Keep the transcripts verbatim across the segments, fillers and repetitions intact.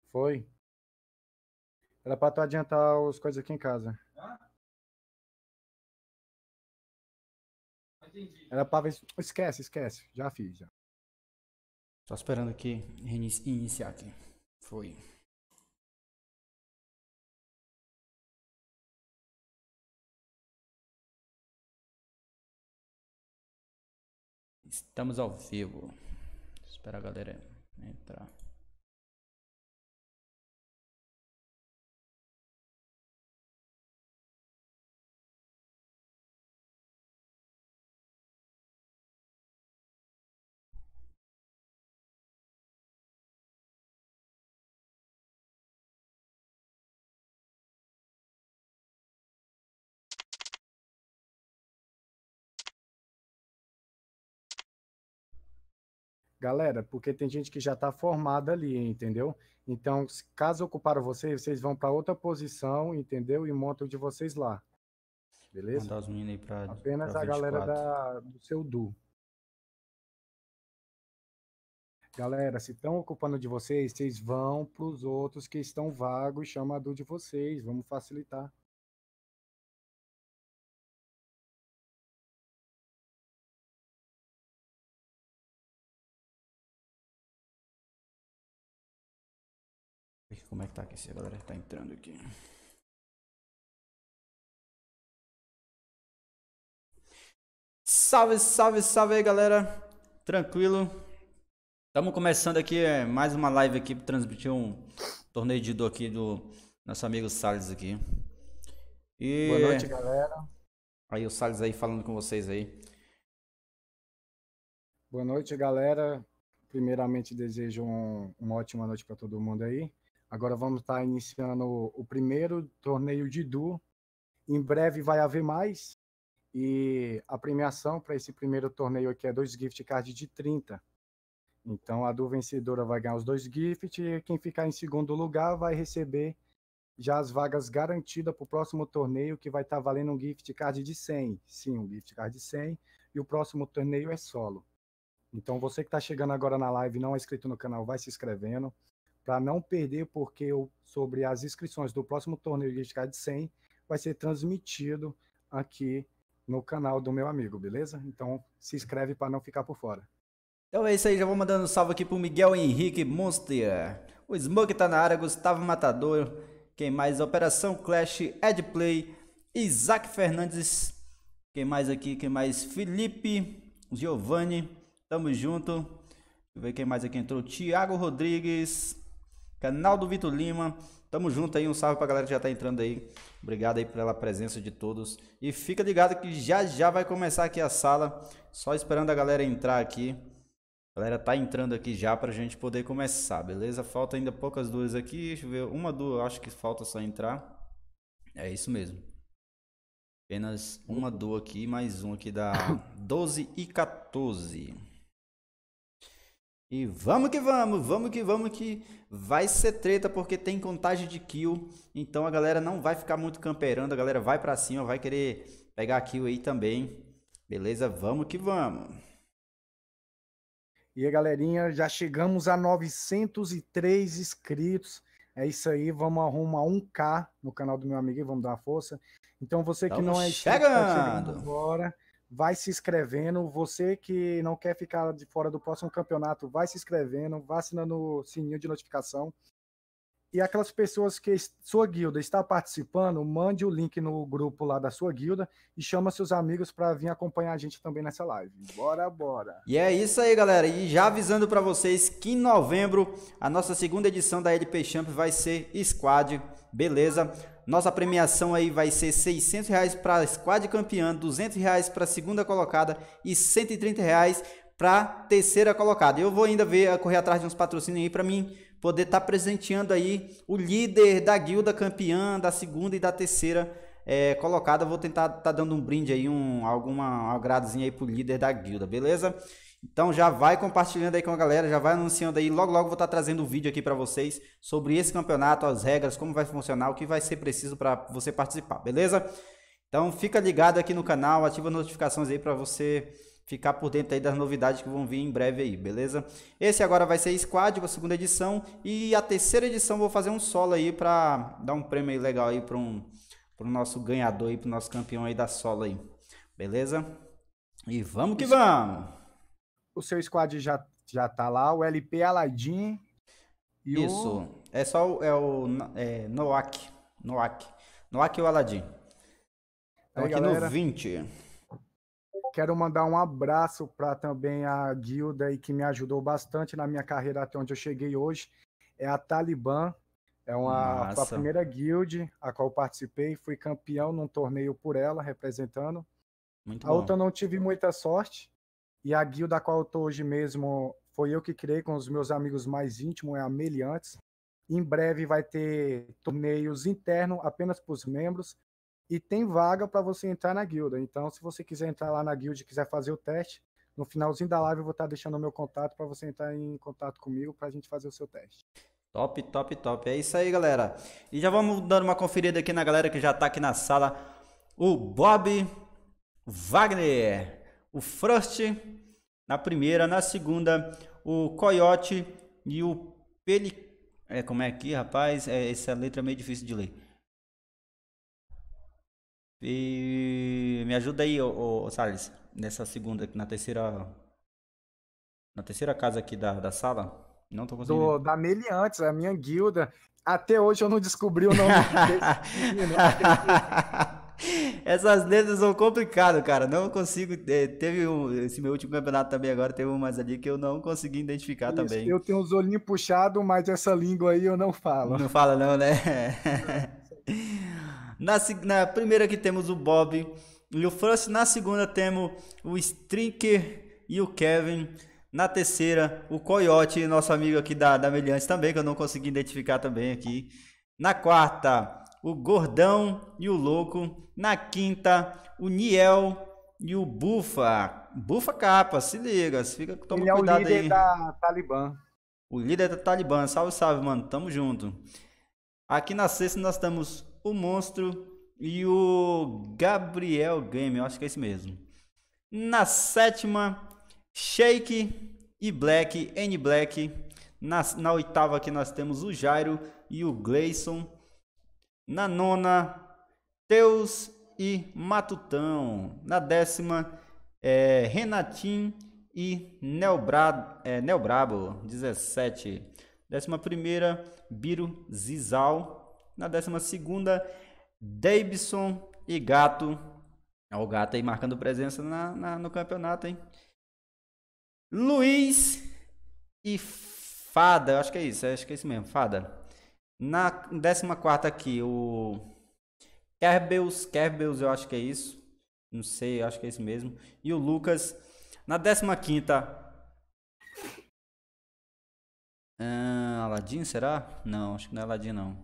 Foi. Era pra tu adiantar as coisas aqui em casa. Era pra ver. Esquece, esquece. Já fiz, já. Só esperando aqui iniciar aqui. Foi. Estamos ao vivo. Espera a galera entrar. Galera, porque tem gente que já tá formada ali, entendeu? Então, caso ocuparam vocês, vocês vão para outra posição, entendeu? E montam de vocês lá. Beleza? Mandar os meninos aí pra, Apenas pra a galera vinte e quatro. da, do seu Du. Galera, se estão ocupando de vocês, vocês vão para os outros que estão vagos e chamam a Du de vocês. Vamos facilitar. Como é que tá aqui? Se a galera tá entrando aqui. Salve, salve, salve aí, galera. Tranquilo. Estamos começando aqui é, mais uma live aqui para transmitir um torneio de judô aqui do nosso amigo Salles aqui. E... Boa noite, galera. Aí o Salles aí falando com vocês aí. Boa noite, galera. Primeiramente desejo um, uma ótima noite para todo mundo aí. Agora vamos estar iniciando o, o primeiro torneio de Du. Em breve vai haver mais. E a premiação para esse primeiro torneio aqui é dois gift cards de trinta. Então a Du vencedora vai ganhar os dois gift e quem ficar em segundo lugar vai receber já as vagas garantidas para o próximo torneio, que vai estar valendo um gift card de cem. Sim, um gift card de cem. E o próximo torneio é solo. Então você que está chegando agora na live e não é inscrito no canal, vai se inscrevendo para não perder, porque eu, sobre as inscrições do próximo torneio de gift card de cem vai ser transmitido aqui no canal do meu amigo, beleza? Então se inscreve para não ficar por fora. Então é isso aí, já vou mandando um salve aqui pro Miguel Henrique Monster. O Smoke tá na área, Gustavo Matador. Quem mais? Operação Clash, Edplay, Isaac Fernandes. Quem mais aqui? Quem mais? Felipe, Giovanni. Tamo junto. Deixa eu ver quem mais aqui entrou. Thiago Rodrigues. Canal do Vitor Lima. Tamo junto aí. Um salve pra galera que já tá entrando aí. Obrigado aí pela presença de todos. E fica ligado que já já vai começar aqui a sala. Só esperando a galera entrar aqui. A galera tá entrando aqui já pra gente poder começar, beleza? Falta ainda poucas duas aqui. Deixa eu ver. Uma, duas, acho que falta só entrar. É isso mesmo. Apenas uma duas aqui, mais um aqui da doze e quatorze. E vamos que vamos, vamos que vamos que vai ser treta porque tem contagem de kill. Então a galera não vai ficar muito camperando, a galera vai pra cima, vai querer pegar kill aí também. Beleza? Vamos que vamos. E aí, galerinha, já chegamos a novecentos e três inscritos. É isso aí, vamos arrumar um K no canal do meu amigo e vamos dar uma força. Então você que Tamo não é inscrito, chegando. tá chegando agora, vai se inscrevendo. Você que não quer ficar de fora do próximo campeonato, vai se inscrevendo, vai assinando o sininho de notificação. E aquelas pessoas que sua guilda está participando, mande o link no grupo lá da sua guilda e chama seus amigos para vir acompanhar a gente também nessa live. Bora, bora! E é isso aí, galera. E já avisando para vocês que em novembro a nossa segunda edição da L P Champ vai ser Squad, beleza? Nossa premiação aí vai ser seiscentos reais para Squad campeã, duzentos reais para segunda colocada e cento e trinta reais para terceira colocada. Eu vou ainda ver, correr atrás de uns patrocínios aí para mim poder estar tá presenteando aí o líder da guilda campeã da segunda e da terceira é, colocada. Vou tentar tá dando um brinde aí, um, alguma agradozinha aí pro líder da guilda, beleza? Então já vai compartilhando aí com a galera, já vai anunciando aí. Logo, logo vou estar tá trazendo um vídeo aqui para vocês sobre esse campeonato, as regras, como vai funcionar, o que vai ser preciso para você participar, beleza? Então fica ligado aqui no canal, ativa as notificações aí para você ficar por dentro aí das novidades que vão vir em breve aí, beleza? Esse agora vai ser Squad, a segunda edição, e a terceira edição vou fazer um solo aí pra dar um prêmio aí legal aí para um pro nosso ganhador aí, pro nosso campeão aí da solo aí, beleza? E vamos que vamos! O seu squad já, já tá lá, o L P Aladdin e Isso, o... é só o, é o é, Noak, Noak, Noak e o Aladdin. Estão aqui galera, no vinte. Quero mandar um abraço para também a guilda aí que me ajudou bastante na minha carreira até onde eu cheguei hoje. É a Talibã, é uma, foi a primeira guild a qual eu participei, fui campeão num torneio por ela, representando. Muito a bom. outra eu não tive muita sorte, e a guilda a qual eu tô hoje mesmo foi eu que criei com os meus amigos mais íntimos, é a Meliantes. Em breve vai ter torneios internos apenas para os membros, e tem vaga para você entrar na guilda. Então, se você quiser entrar lá na guilda e quiser fazer o teste, no finalzinho da live eu vou estar deixando o meu contato para você entrar em contato comigo para a gente fazer o seu teste. Top, top, top. É isso aí, galera. E já vamos dando uma conferida aqui na galera que já tá aqui na sala. O Bob Wagner, o Frost na primeira, na segunda, o Coyote e o Peli... É, como é aqui, rapaz? É, essa letra é meio difícil de ler. E me ajuda aí, ô, ô, Salles, nessa segunda, na terceira, na terceira casa aqui da, da sala. Não tô conseguindo. Do, da Meliantes, a minha guilda. Até hoje eu não descobri o nome desse menino. Essas letras são complicadas, cara. Não consigo. É, teve um, esse meu último campeonato também agora, teve umas ali que eu não consegui identificar. Isso, também. Eu tenho os olhinhos puxados, mas essa língua aí eu não falo. Não fala não, né? Na, na primeira aqui temos o Bob e o Frost. Na segunda temos o Strinker e o Kevin. Na terceira, o Coyote, nosso amigo aqui da, da Meliantes também, que eu não consegui identificar também aqui. Na quarta, o Gordão e o Louco. Na quinta, o Niel e o Bufa. Bufa capa, se liga, fica, toma Ele cuidado aí. Ele é o líder aí. da Talibã. O líder da Talibã, salve, salve, mano, tamo junto. Aqui na sexta nós temos o Monstro e o Gabriel Game, eu acho que é esse mesmo. Na sétima, Shake e Black, N Black. Na, na oitava aqui nós temos o Jairo e o Gleison. Na nona, Teus e Matutão. Na décima, é, Renatinho e Nelbra, é, Nelbrabo, dezessete. Décima primeira, Biro Zizal. Na décima segunda, Davidson e Gato. Olha o Gato aí marcando presença na, na, no campeonato, hein? Luiz e Fada, eu acho que é isso, acho que é isso mesmo, Fada. Na décima quarta aqui, o Kerbels, Kerbels, eu acho que é isso. Não sei, eu acho que é isso mesmo. E o Lucas. Na décima quinta, ah, Aladdin, será? Não, acho que não é Aladdin, não.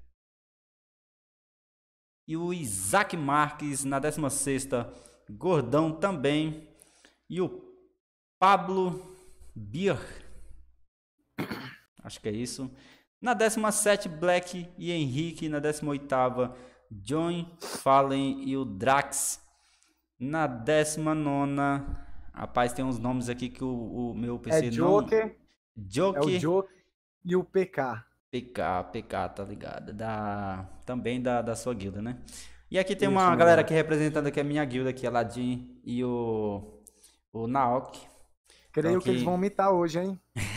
E o Isaac Marques na décima sexta, Gordão também. E o Pablo Bier, acho que é isso. Na décima sétima, Black e Henrique. Na décima oitava, John Fallen e o Drax. Na décima nona, rapaz, tem uns nomes aqui que o, o meu P C é Joker, não... Joker. É o Joker e o P K. P K, P K, tá ligado? Da, também da, da sua guilda, né? E aqui tem Isso, uma mesmo. galera aqui representando aqui a minha guilda aqui, Aladdin e o, o Naok. Creio então, aqui... que eles vão mitar hoje, hein?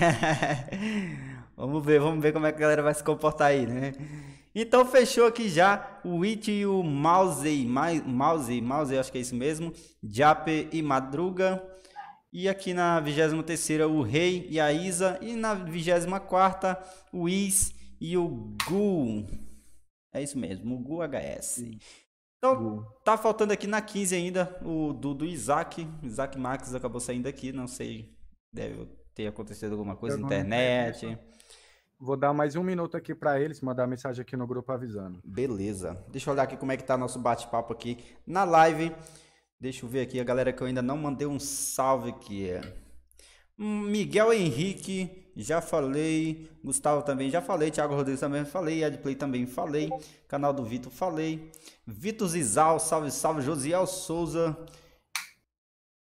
Vamos ver, vamos ver como é que a galera vai se comportar aí, né? Então fechou aqui já o Witch e o Mouse, Mouse, Mouse, acho que é isso mesmo. Jape e Madruga. E aqui na vigésima terceira, o Rei e a Isa. E na vigésima quarta, o Is e o Gu. É isso mesmo, o Gu H S. Então, Gu. Tá faltando aqui na quinze ainda o do, do Isaac. Isaac Max acabou saindo aqui, não sei. Deve ter acontecido alguma coisa na internet. Vou dar mais um minuto aqui para eles, mandar mensagem aqui no grupo avisando. Beleza. Deixa eu olhar aqui como é que tá nosso bate-papo aqui na live. Deixa eu ver aqui a galera que eu ainda não mandei um salve aqui. Miguel Henrique, já falei. Gustavo também já falei. Thiago Rodrigues também falei. Edplay também falei. Canal do Vitor falei. Vitor Zizal, salve, salve. Josiel Souza.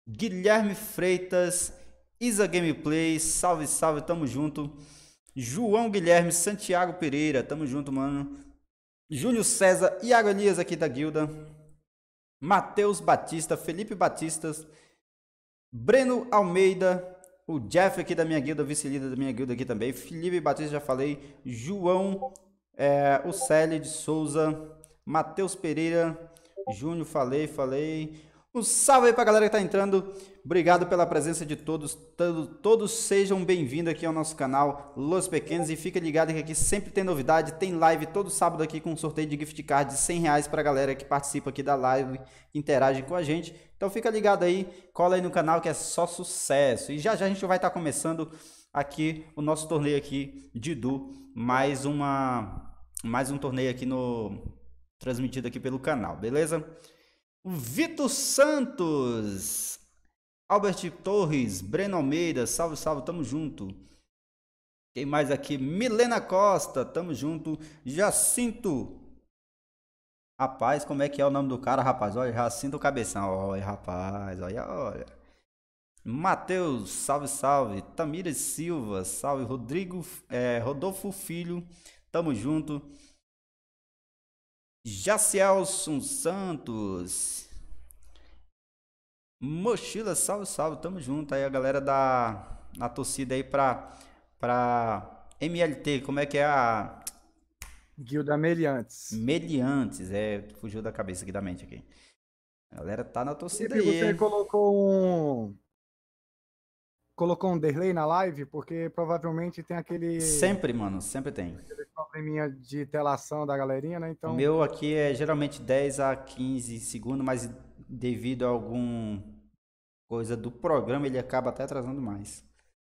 Guilherme Freitas, Isa Gameplay, salve, salve, tamo junto. João Guilherme, Santiago Pereira, tamo junto, mano. Júlio César, Iago Elias aqui da guilda. Matheus Batista, Felipe Batistas, Breno Almeida, o Jeff aqui da minha guilda, vice-líder da minha guilda aqui também. Felipe Batista, já falei. João, é, o Célio de Souza, Matheus Pereira, Júnior, falei, falei. Um salve aí pra galera que tá entrando. Obrigado pela presença de todos. Todos, todos sejam bem-vindos aqui ao nosso canal Los Pequenos. E fica ligado que aqui sempre tem novidade. Tem live todo sábado aqui com um sorteio de gift card de cem reais pra galera que participa aqui da live, que interage com a gente. Então fica ligado aí, cola aí no canal que é só sucesso. E já já a gente vai estar começando aqui o nosso torneio aqui de Du. Mais, uma, mais um torneio aqui no transmitido aqui pelo canal, beleza? O Vitor Santos, Albert Torres, Breno Almeida, salve, salve, tamo junto. Quem mais aqui? Milena Costa, tamo junto. Jacinto, rapaz, como é que é o nome do cara, rapaz? Olha, Jacinto Cabeção, olha, rapaz, olha, olha. Matheus, salve, salve. Tamires Silva, salve. Rodrigo, é, Rodolfo Filho, tamo junto. Jacielson Santos, Mochila, salve, salve, tamo junto. Aí a galera da na torcida aí pra, pra M L T, como é que é a... Guilda Meliantes. Meliantes, é, fugiu da cabeça aqui da mente aqui. A galera tá na torcida e aí. Você colocou um... Colocou um delay na live, porque provavelmente tem aquele... Sempre, mano, sempre tem. Aquele probleminha de telação da galerinha, né? Então... O meu aqui é geralmente dez a quinze segundos, mas devido a algum coisa do programa, ele acaba até atrasando mais.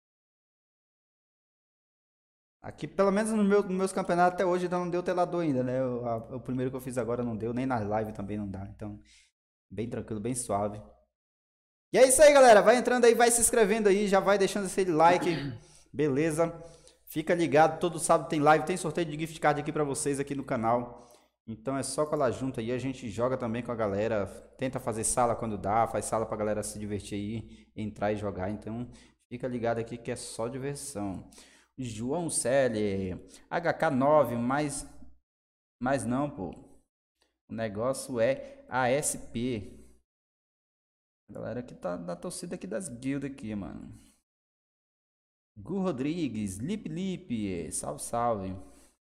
Aqui, pelo menos no meu, nos meus campeonatos até hoje não deu telador ainda, né? O, a, o primeiro que eu fiz agora não deu, nem na live também não dá. Então, bem tranquilo, bem suave. E é isso aí, galera. Vai entrando aí, vai se inscrevendo aí, já vai deixando esse like, beleza? Fica ligado, todo sábado tem live, tem sorteio de gift card aqui pra vocês aqui no canal. Então é só colar junto aí, a gente joga também com a galera, tenta fazer sala quando dá, faz sala pra galera se divertir aí, entrar e jogar. Então fica ligado aqui que é só diversão. João Celi, H K nove, mas, mas não, pô. O negócio é A S P. A galera que tá na torcida aqui das guildas aqui, mano. Gu Rodrigues, Lip Lip, salve, salve.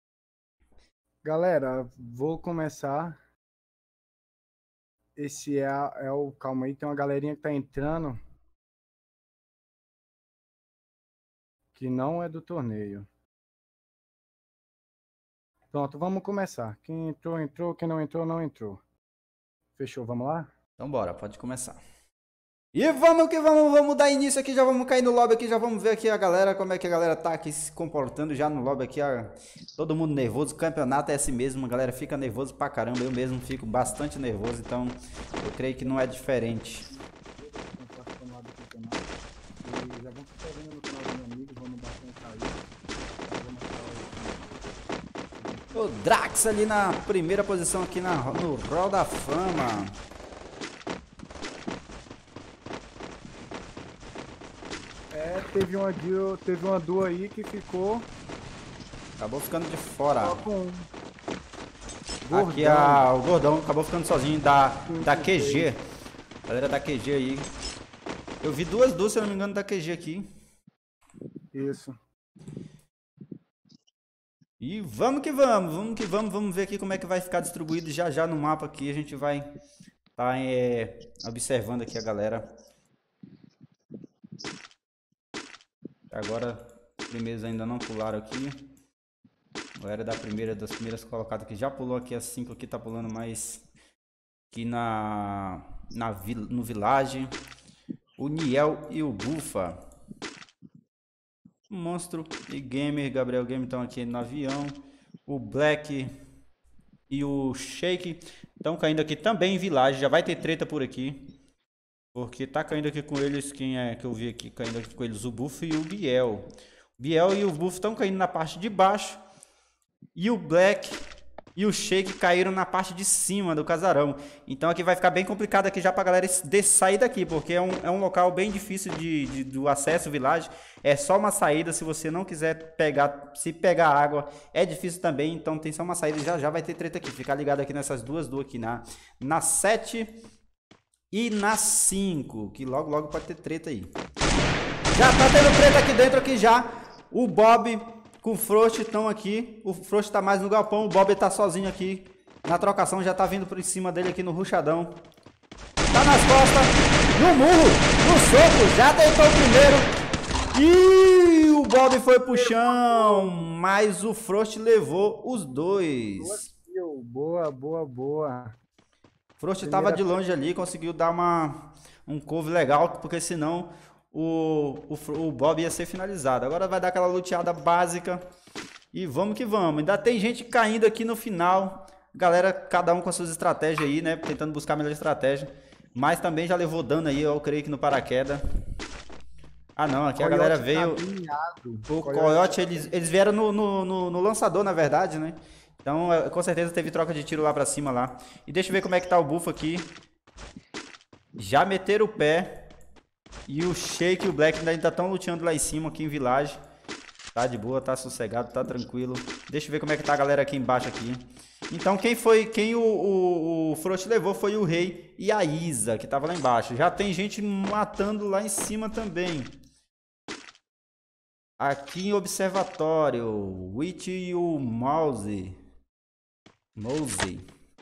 Galera, vou começar. Esse é, é o... Calma aí, tem uma galerinha que tá entrando. Que não é do torneio. Pronto, vamos começar. Quem entrou, entrou. Quem não entrou, não entrou. Fechou, vamos lá? Então bora, pode começar. E vamos que vamos, vamos dar início aqui, já vamos cair no lobby aqui, já vamos ver aqui a galera, como é que a galera tá aqui se comportando já no lobby aqui, ó, todo mundo nervoso, o campeonato é assim mesmo, a galera fica nervoso pra caramba, eu mesmo fico bastante nervoso, então eu creio que não é diferente. O Drax ali na primeira posição aqui na, no Hall da Fama. É, teve uma duo, teve uma duo aí que ficou... Acabou ficando de fora. Só com um. Aqui a, o Gordão acabou ficando sozinho da, da Q G. Galera da Q G aí. Eu vi duas duas, se eu não me engano, da Q G aqui. Isso. E vamos que vamos, vamos que vamos, vamos ver aqui como é que vai ficar distribuído já já no mapa aqui. A gente vai tá é, observando aqui a galera. Agora, os primeiros ainda não pularam aqui. A galera da primeira, das primeiras colocadas aqui já pulou aqui, as cinco aqui tá pulando mais aqui na, na no Village. O Niel e o Bufa. O Monstro e Gamer, Gabriel Gamer estão aqui no avião. O Black e o Shake estão caindo aqui também em Village. Já vai ter treta por aqui. Porque tá caindo aqui com eles, quem é que eu vi aqui caindo aqui com eles? O Buff e o Biel. O Biel e o Buff estão caindo na parte de baixo. E o Black e o Shake caíram na parte de cima do casarão. Então aqui vai ficar bem complicado aqui já pra galera de sair daqui, porque é um, é um local bem difícil de, de, do acesso, village. É só uma saída, se você não quiser pegar, se pegar água, é difícil também. Então tem só uma saída e já já vai ter treta aqui. Ficar ligado aqui nessas duas duas aqui, na, na sete e na cinco, que logo logo pode ter treta aí. Já tá tendo treta aqui dentro aqui já. O Bob com o Frost estão aqui. O Frost tá mais no galpão. O Bob tá sozinho aqui na trocação. Já tá vindo por cima dele aqui no ruchadão. Tá nas costas. No murro. No soco. Já deitou o primeiro. E o Bob foi pro chão. Mas o Frost levou os dois. Boa, boa, boa. Frost tava de longe ali. Conseguiu dar uma, um cover legal. Porque senão... O, o, o Bob ia ser finalizado. Agora vai dar aquela luteada básica. E vamos que vamos. Ainda tem gente caindo aqui no final. Galera, cada um com as suas estratégias aí, né? Tentando buscar a melhor estratégia. Mas também já levou dano aí, eu creio que no paraquedas. Ah não, aqui a galera veio... O Coyote, eles, eles vieram no, no, no, no lançador, na verdade, né? Então, com certeza teve troca de tiro lá pra cima lá. E deixa eu ver como é que tá o buff aqui. Já meteram o pé. E o Shake e o Black ainda estão lutando lá em cima, aqui em Village. Tá de boa, tá sossegado, tá tranquilo. Deixa eu ver como é que tá a galera aqui embaixo aqui. Então quem foi, quem o, o, o Frost levou foi o Rei e a Isa, que tava lá embaixo. Já tem gente matando lá em cima também. Aqui em Observatório, o Witch e o Mouse. Mouse.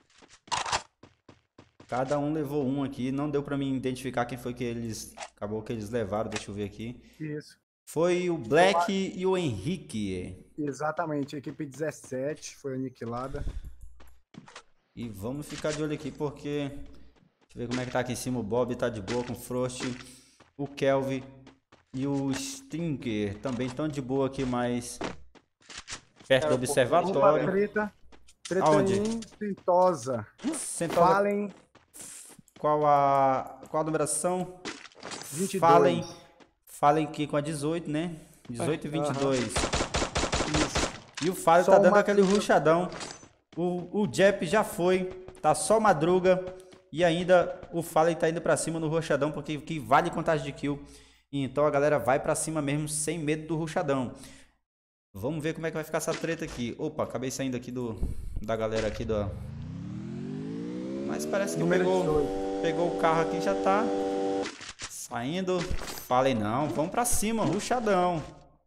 Cada um levou um aqui. Não deu pra mim identificar quem foi que eles... Acabou que eles levaram. Deixa eu ver aqui. Isso. Foi o Black e o Henrique. Exatamente. A equipe dezessete foi aniquilada. E vamos ficar de olho aqui porque... Deixa eu ver como é que tá aqui em cima. O Bob tá de boa com o Frost. O Kelvin e o Stinker também estão de boa aqui, mas... Perto do observatório. Treta. Treta Aonde? Sentosa. Sentosa. Fallen. Qual a... Qual a numeração? vinte e dois. Fallen. Fallen aqui com a dezoito, né? dezoito e vinte e dois. Uhum. E o Fallen tá dando aquele ruchadão. O, o Jep já foi. Tá só Madruga. E ainda o Fallen tá indo pra cima no ruchadão, porque que vale contagem de kill. Então a galera vai pra cima mesmo, sem medo do ruchadão. Vamos ver como é que vai ficar essa treta aqui. Opa, acabei saindo aqui do da galera aqui do... Mas parece que pegou, pegou o carro aqui, já tá saindo. Falei não, vamos pra cima, ruchadão.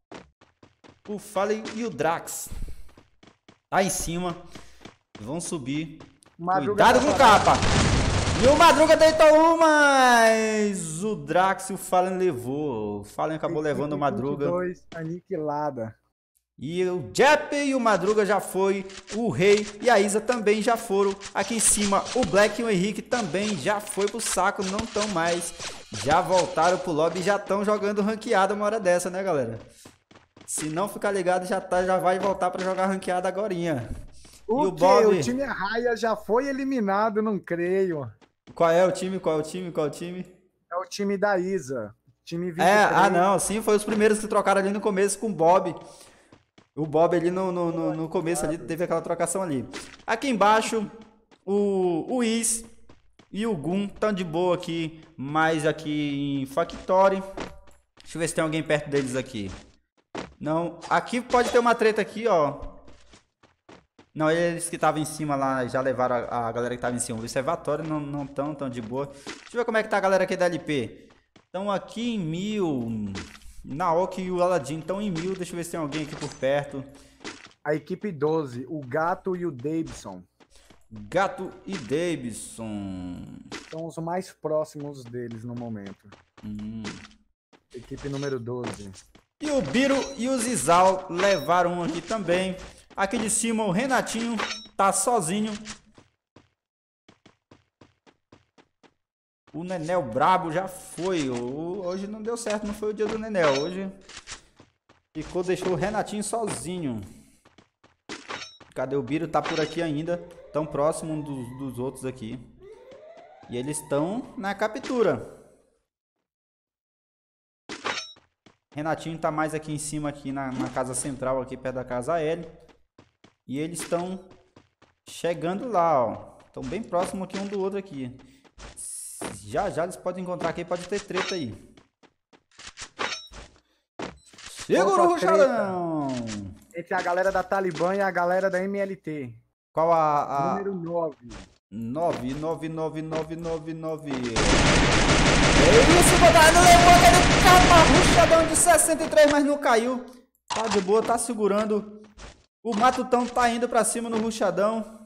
O Fallen e o Drax tá em cima. Vão subir. Madruga. Cuidado com o capa. E o Madruga deitou um, mas o Drax e o Fallen levou. O Fallen acabou levando o Madruga. vinte e dois, aniquilada. E o Jep e o Madruga já foi. O Rei e a Isa também já foram. Aqui em cima o Black e o Henrique também já foi pro saco. Não estão mais. Já voltaram pro lobby e já estão jogando ranqueada uma hora dessa, né, galera? Se não ficar ligado, já, tá, já vai voltar pra jogar ranqueada agorinha. O, e o quê? Bob... O time Raia já foi eliminado, não creio. Qual é o time? Qual é o time? Qual é o time? É o time da Isa. Time vinte e três. É, ah não, sim, foi os primeiros que trocaram ali no começo com o Bob. O Bob ali no, no, no, no começo ali teve aquela trocação ali. Aqui embaixo, o, o Is e o Gun estão de boa aqui, mais aqui em Factory. Deixa eu ver se tem alguém perto deles aqui. Não, aqui pode ter uma treta aqui, ó. Não, eles que estavam em cima lá, já levaram a, a galera que estava em cima. O observatório não, não tão, tão de boa. Deixa eu ver como é que tá a galera aqui da L P. Estão aqui em mil. Naoki e o Aladdin estão em mil. Deixa eu ver se tem alguém aqui por perto. A equipe doze, o Gato e o Davidson. Gato e Davidson. São os mais próximos deles no momento. Hum. Equipe número doze. E o Biro e o Zizal levaram um aqui também. Aqui de cima o Renatinho tá sozinho. O Nenel brabo já foi. Hoje não deu certo, não foi o dia do Nenel. Hoje ficou, deixou o Renatinho sozinho. Cadê o Biro? Tá por aqui ainda. Tão próximo dos, dos outros aqui. E eles estão na captura. Renatinho tá mais aqui em cima, aqui na, na casa central, aqui perto da casa L. E eles estão chegando lá, ó. Estão bem próximos aqui um do outro aqui. Já, já eles podem encontrar aqui, pode ter treta aí. Segura o ruxadão! Entre a galera da Talibã e a galera da M L T. Qual a... a... Número nove. nove, nove, nove, nove, nove, nove. É isso, Godard, levou aquele capa ruxadão de sessenta e três, mas não caiu. Tá de boa, tá segurando. O Matutão tá indo pra cima no ruxadão.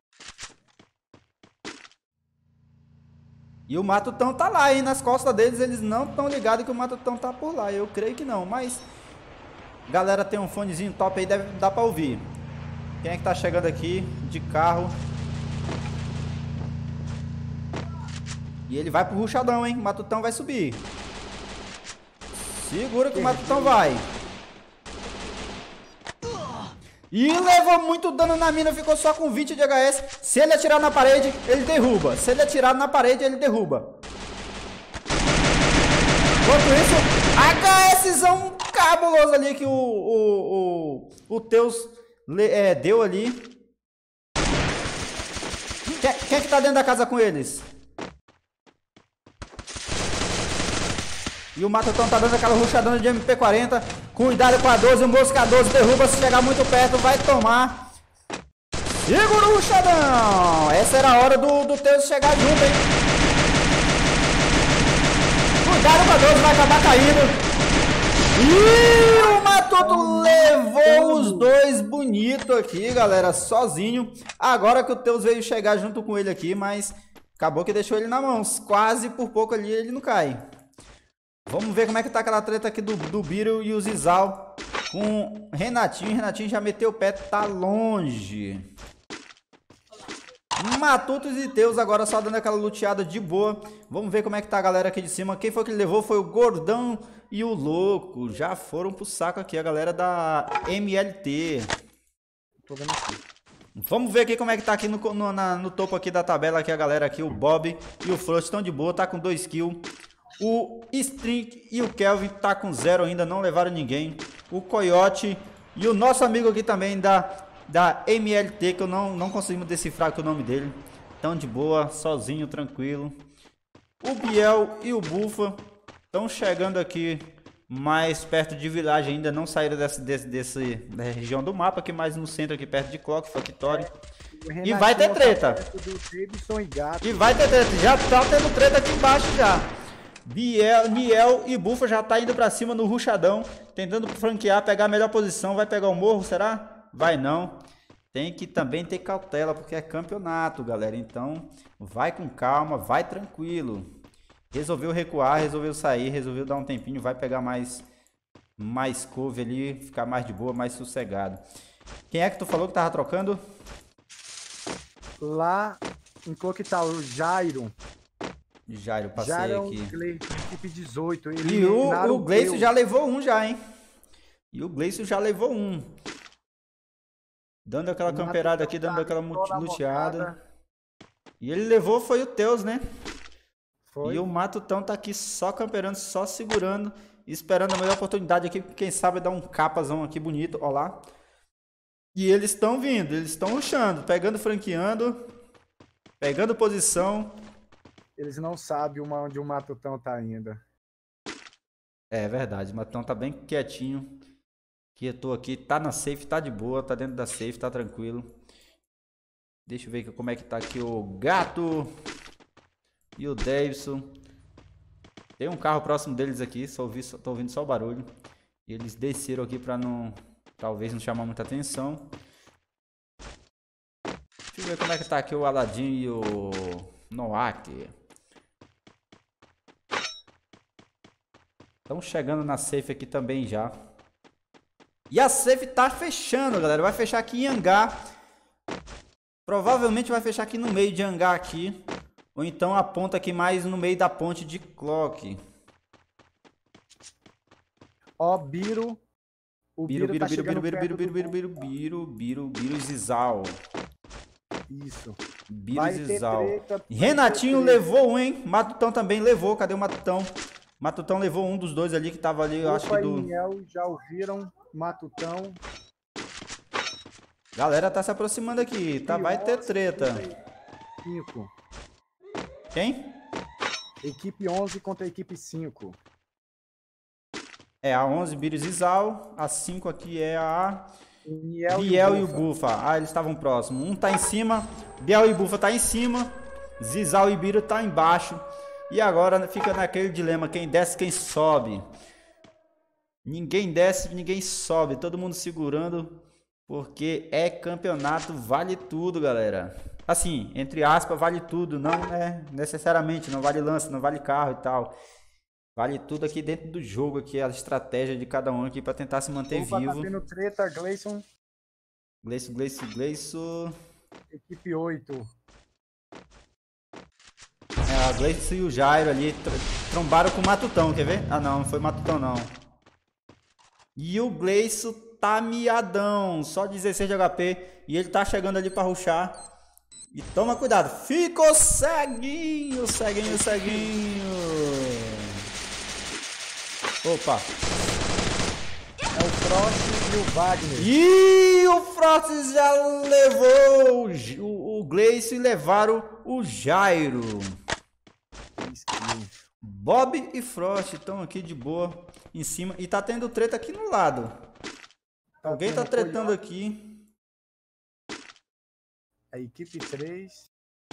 E o Matutão tá lá, hein, nas costas deles. Eles não estão ligados que o Matutão tá por lá. Eu creio que não, mas... Galera, tem um fonezinho top aí, deve dar pra ouvir. Quem é que tá chegando aqui de carro? E ele vai pro ruxadão, hein? O Matutão vai subir. Segura que o Matutão vai. E levou muito dano na mina, ficou só com vinte de H S. Se ele atirar na parede, ele derruba. Se ele atirar na parede, ele derruba. Enquanto isso, HSzão cabuloso ali que o, o, o, o Teus é, deu ali. Quem, quem é que tá dentro da casa com eles? E o Matutão tá dando aquela ruxadona de M P quarenta. Cuidado com a doze, o Mosca doze derruba. Se chegar muito perto, vai tomar. Segura o ruxadão. Essa era a hora do, do Teus chegar junto, hein? Cuidado com a doze, vai acabar caindo. E o Matuto levou os dois bonito aqui, galera, sozinho. Agora que o Teus veio chegar junto com ele aqui, mas acabou que deixou ele na mão. Quase por pouco ali ele não cai. Vamos ver como é que tá aquela treta aqui do, do Biro e o Zizal com Renatinho. Renatinho já meteu o pé, tá longe. Matutos e Teus agora só dando aquela luteada de boa. Vamos ver como é que tá a galera aqui de cima. Quem foi que levou foi o Gordão e o Louco. Já foram pro saco aqui a galera da M L T. Tô vendo aqui. Vamos ver aqui como é que tá aqui no, no, na, no topo aqui da tabela aqui a galera aqui. O Bob e o Flush estão de boa, tá com dois kills. O String e o Kelvin tá com zero ainda, não levaram ninguém. O Coyote e o nosso amigo aqui também da, da M L T, que eu não, não conseguimos decifrar aqui o nome dele. Tão de boa, sozinho, tranquilo. O Biel e o Bufa estão chegando aqui mais perto de Village ainda. Não saíram desse, desse, desse, da região do mapa, aqui mais no centro, aqui perto de Clock, Factory. É, e vai ter treta. E, e vai ter treta. Já tá tendo treta aqui embaixo já. Biel, Niel e Bufa já tá indo pra cima no ruxadão, tentando franquear, pegar a melhor posição. Vai pegar o morro, será? Vai não. Tem que também ter cautela, porque é campeonato, galera. Então, vai com calma, vai tranquilo. Resolveu recuar, resolveu sair, resolveu dar um tempinho, vai pegar mais, mais couve ali, ficar mais de boa, mais sossegado. Quem é que tu falou que tava trocando? Lá em Cloquetal, o Jairo. Jairo, passei Jairo, aqui. Gleice, equipe dezoito. E o, o Gleice já levou um já, hein? E o Gleice já levou um. Dando aquela camperada aqui, dando aquela luteada. E ele levou foi o Teus, né? Foi. E o Matutão tá aqui só camperando, só segurando, esperando a melhor oportunidade aqui. Quem sabe dar um capazão aqui bonito, ó lá. E eles estão vindo, eles estão rushando, pegando, franqueando, pegando posição. Eles não sabem onde o Matutão tá ainda. É verdade, o Matutão tá bem quietinho. Quietou aqui, tá na safe, tá de boa, tá dentro da safe, tá tranquilo. Deixa eu ver como é que tá aqui o Gato e o Davidson. Tem um carro próximo deles aqui, só ouvi, só, tô ouvindo só o barulho. E eles desceram aqui pra não, talvez não chamar muita atenção. Deixa eu ver como é que tá aqui o Aladdin e o Noak. Estão chegando na safe aqui também já. E a safe tá fechando, galera. Vai fechar aqui em hangar. Provavelmente vai fechar aqui no meio de hangar aqui. Ou então a ponta aqui mais no meio da ponte de Clock. Ó, Biro. O Biro, Biro, Biro, Biro, Biro, Biro, Biro, Biro, Biro, Biro, Biro, Biro, Zizal. Isso. Biro e Zizal. Renatinho levou um, hein? Matutão também levou. Cadê o Matutão? Matutão levou um dos dois ali que tava ali, eu acho que do... Niel já ouviram, Matutão. Galera tá se aproximando aqui, tá? Vai ter treta. cinco. Quem? Equipe onze contra a equipe cinco. É a onze, Biro e Zizal. A cinco aqui é a Biel, Biel e e o Bufa. Ah, eles estavam próximos. Um tá em cima, Biel e Bufa tá em cima, Zizal e Biro tá embaixo. E agora fica naquele dilema, quem desce, quem sobe. Ninguém desce, ninguém sobe. Todo mundo segurando, porque é campeonato, vale tudo, galera. Assim, entre aspas, vale tudo. Não é necessariamente, não vale lance, não vale carro e tal. Vale tudo aqui dentro do jogo, aqui, a estratégia de cada um aqui para tentar se manter Opa, vivo. tá tendo treta, Gleison. Gleison, Gleison, Gleison. Equipe oito. É, a Gleison e o Jairo ali tr trombaram com o Matutão, quer ver? Ah, não, não foi Matutão, não. E o Gleison tá miadão, só dezesseis de H P. E ele tá chegando ali para rushar. E toma cuidado, ficou ceguinho, ceguinho, ceguinho. Opa. É o Frost e o Wagner. E o Frost já levou o, o, o Gleison e levaram o Jairo. Bob e Frost estão aqui de boa em cima. E tá tendo treta aqui no lado. Tá Alguém tá tretando coiote. Aqui. A equipe três.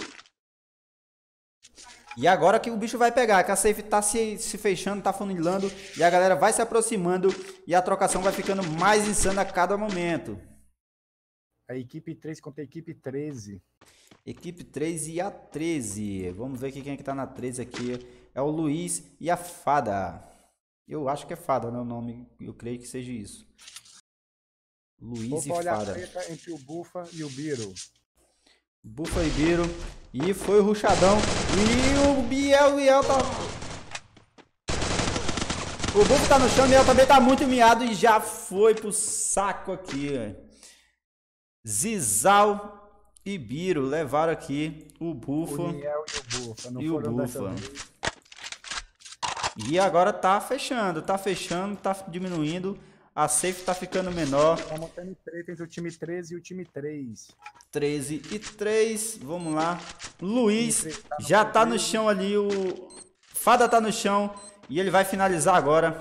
E agora que o bicho vai pegar, que a safe tá se, se fechando, tá funilando, e a galera vai se aproximando, e a trocação vai ficando mais insana a cada momento. A equipe três contra a equipe treze. Equipe treze e a treze. Vamos ver aqui quem é que tá na treze aqui. É o Luiz e a Fada. Eu acho que é Fada, não é o nome, eu creio que seja isso. Luiz Vou e Fada. Entre o Bufa e o Biro. Bufa e Biro. E foi o ruchadão. E o Biel, Biel tá... O Bufa tá no chão, o Biel também tá muito miado e já foi pro saco aqui. Zizal e Biro levaram aqui o Bufa. O Niel e o Bufa. Não e o Bufa. E agora tá fechando, tá fechando, tá diminuindo. A safe tá ficando menor. Estamos tendo treta entre o time treze e o time três. treze e três, vamos lá. Luiz tá já tá no chão ali, o Fada tá no chão e ele vai finalizar agora.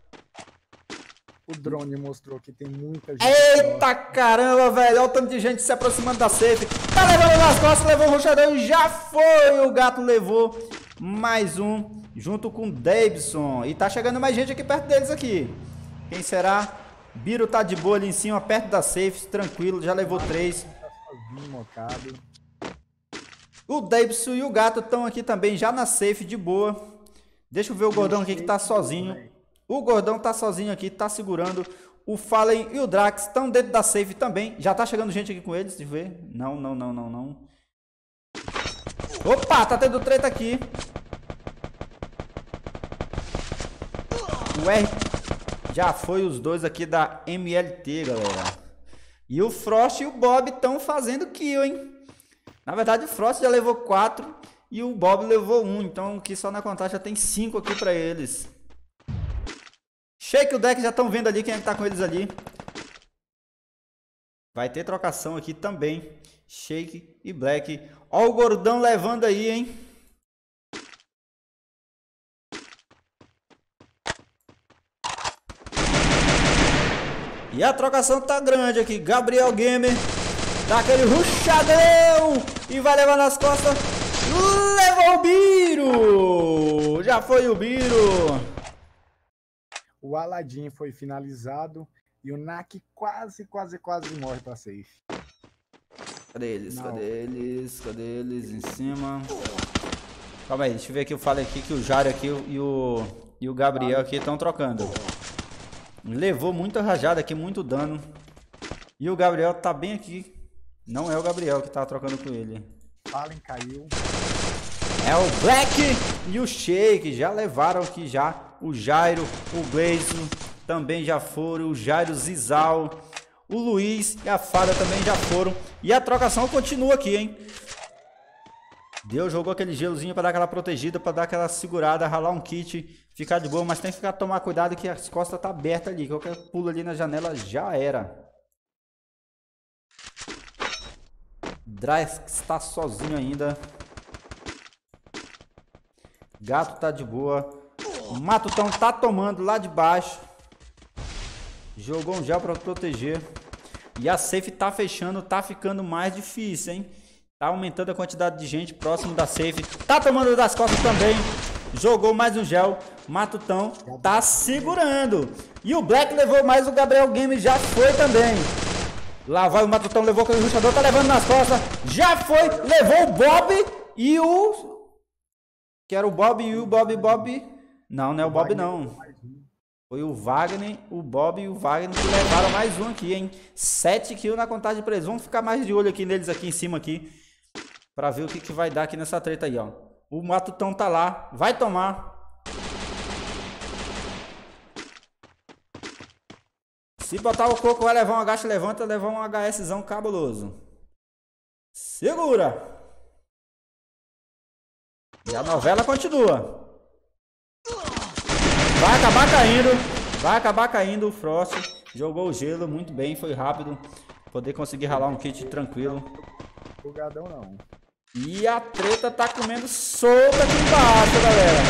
O drone mostrou que tem muita gente. Eita caramba, velho, olha o tanto de gente se aproximando da safe. Tá levando nas costas, levou o rushadão e já foi. O gato levou mais um junto com o Davidson. E tá chegando mais gente aqui perto deles aqui. Quem será? Biro tá de boa ali em cima, perto da safe, tranquilo, já levou três. O Davidson e o gato estão aqui também, já na safe, de boa. Deixa eu ver o gordão aqui que tá sozinho. O gordão tá sozinho aqui, tá segurando. O Fallen e o Drax estão dentro da safe também. Já tá chegando gente aqui com eles, deixa eu ver. Não, não, não, não, não. Opa, tá tendo treta aqui. O R... Já foi os dois aqui da M L T, galera. E o Frost e o Bob estão fazendo kill, hein? Na verdade, o Frost já levou quatro e o Bob levou um. Então, aqui só na contagem já tem cinco aqui pra eles. Shake e o Deck já estão vendo ali quem é que tá com eles ali. Vai ter trocação aqui também. Shake e Black. Ó o gordão levando aí, hein? E a trocação tá grande aqui. Gabriel Gamer dá aquele ruchadão e vai levar nas costas. Levou o Biro. Já foi o Biro. O Aladdin foi finalizado e o Nak quase, quase, quase morre pra safe. Cadê eles? Não. Cadê eles? Cadê eles? Em cima. Calma aí, deixa eu ver aqui. Eu falei aqui que o Jário aqui e o, e o Gabriel aqui estão trocando. Levou muita rajada aqui, muito dano. E o Gabriel tá bem aqui. Não é o Gabriel que tá trocando com ele. Fallen caiu. É o Black e o Shake. Já levaram aqui já. O Jairo, o Gleison também já foram. O Jairo, Zizal. O Luiz e a Fada também já foram. E a trocação continua aqui, hein? Deus jogou aquele gelozinho para dar aquela protegida, para dar aquela segurada, ralar um kit, ficar de boa, mas tem que ficar tomar cuidado que as costas tá aberta ali, qualquer pulo ali na janela já era. Drax tá sozinho ainda. Gato tá de boa. O Matutão tá tomando lá de baixo. Jogou um gel pra proteger. E a safe tá fechando, tá ficando mais difícil, hein? Tá aumentando a quantidade de gente próximo da safe. Tá tomando das costas também. Jogou mais um gel. Matutão tá segurando. E o Black levou mais, o Gabriel Game já foi também. Lá vai o Matutão, levou com o rushador, tá levando nas costas. Já foi, levou o Bob e o... Que era o Bob e o Bob, Bob... Não, não é o Bob não. Foi o Wagner, o Bob e o Wagner que levaram mais um aqui, hein? sete kills na contagem pra eles. Vamos ficar mais de olho aqui neles aqui em cima aqui. Pra ver o que, que vai dar aqui nessa treta aí, ó. O Matutão tá lá. Vai tomar. Se botar o coco, vai levar um agacha, levanta, levar um HSzão cabuloso. Segura. E a novela continua. Vai acabar caindo. Vai acabar caindo o Frost. Jogou o gelo muito bem, foi rápido. Poder conseguir ralar um kit tranquilo. Bugadão não. E a treta tá comendo solta aqui embaixo, galera.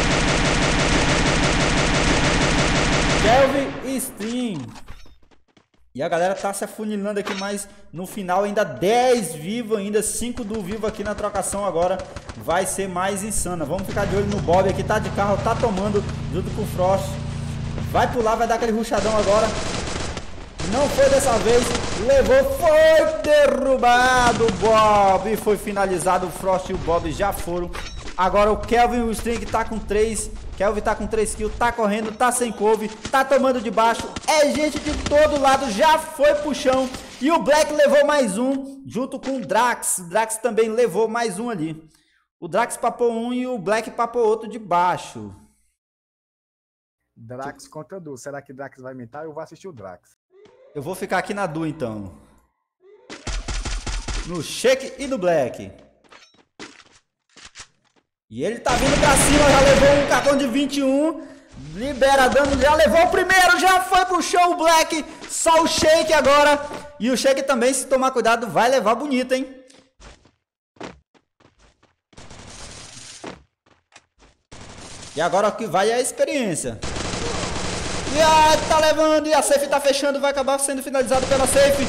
Kelvin Stream. E a galera tá se afunilando aqui, mas no final ainda dez vivo, ainda cinco do vivo aqui na trocação agora. Vai ser mais insana. Vamos ficar de olho no Bob aqui, tá de carro, tá tomando junto com o Frost. Vai pular, vai dar aquele rushadão agora. Não foi dessa vez, levou, foi derrubado o Bob. Foi finalizado, o Frost e o Bob já foram. Agora o Kelvin e o String tá com três. Kelvin tá com três kills, tá correndo, tá sem couve, tá tomando de baixo. É gente de todo lado, já foi pro chão. E o Black levou mais um, junto com o Drax. O Drax também levou mais um ali. O Drax papou um e o Black papou outro de baixo. Drax contra Du. Será que Drax vai imitar? Eu vou assistir o Drax. Eu vou ficar aqui na Du, então. No Shake e no Black. E ele tá vindo pra cima, já levou um cartão de vinte e um. Libera dano, já levou o primeiro, já foi pro show o Black. Só o Shake agora. E o Shake também, se tomar cuidado, vai levar bonito, hein? E agora o que vai é a experiência. E ah, tá levando, e a safe tá fechando, vai acabar sendo finalizado pela safe.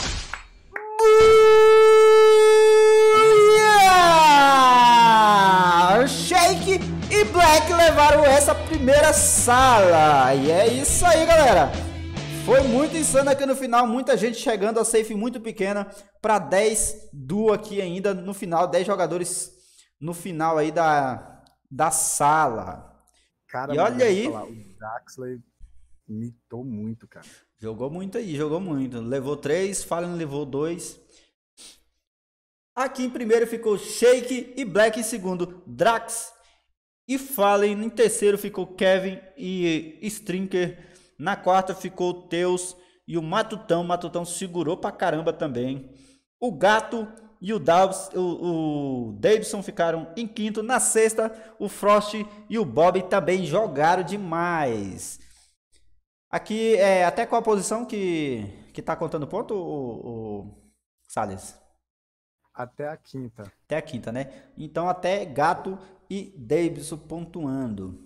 Yeah! Shake e Black levaram essa primeira sala. E é isso aí, galera. Foi muito insano aqui no final, muita gente chegando, a safe muito pequena para dez duo aqui ainda no final, dez jogadores no final aí da, da sala. Cara, e olha aí, falar, o Draxler mitou muito, cara. Jogou muito aí, jogou muito. Levou três, Fallen levou dois. Aqui em primeiro ficou Shake e Black em segundo, Drax e Fallen. Em terceiro ficou Kevin e Strinker. Na quarta ficou Teus e o Matutão. Matutão segurou pra caramba também. O Gato e o, Davis, o, o Davidson ficaram em quinto. Na sexta, o Frost e o Bob também jogaram demais. Aqui, é, até qual a posição que, que tá contando ponto, o, o Salles? Até a quinta. Até a quinta, né? Então, até Gato e Davidson pontuando.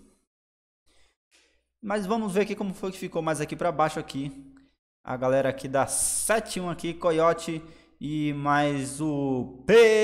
Mas vamos ver aqui como foi que ficou mais aqui para baixo aqui. A galera aqui da sete um aqui, Coyote e mais o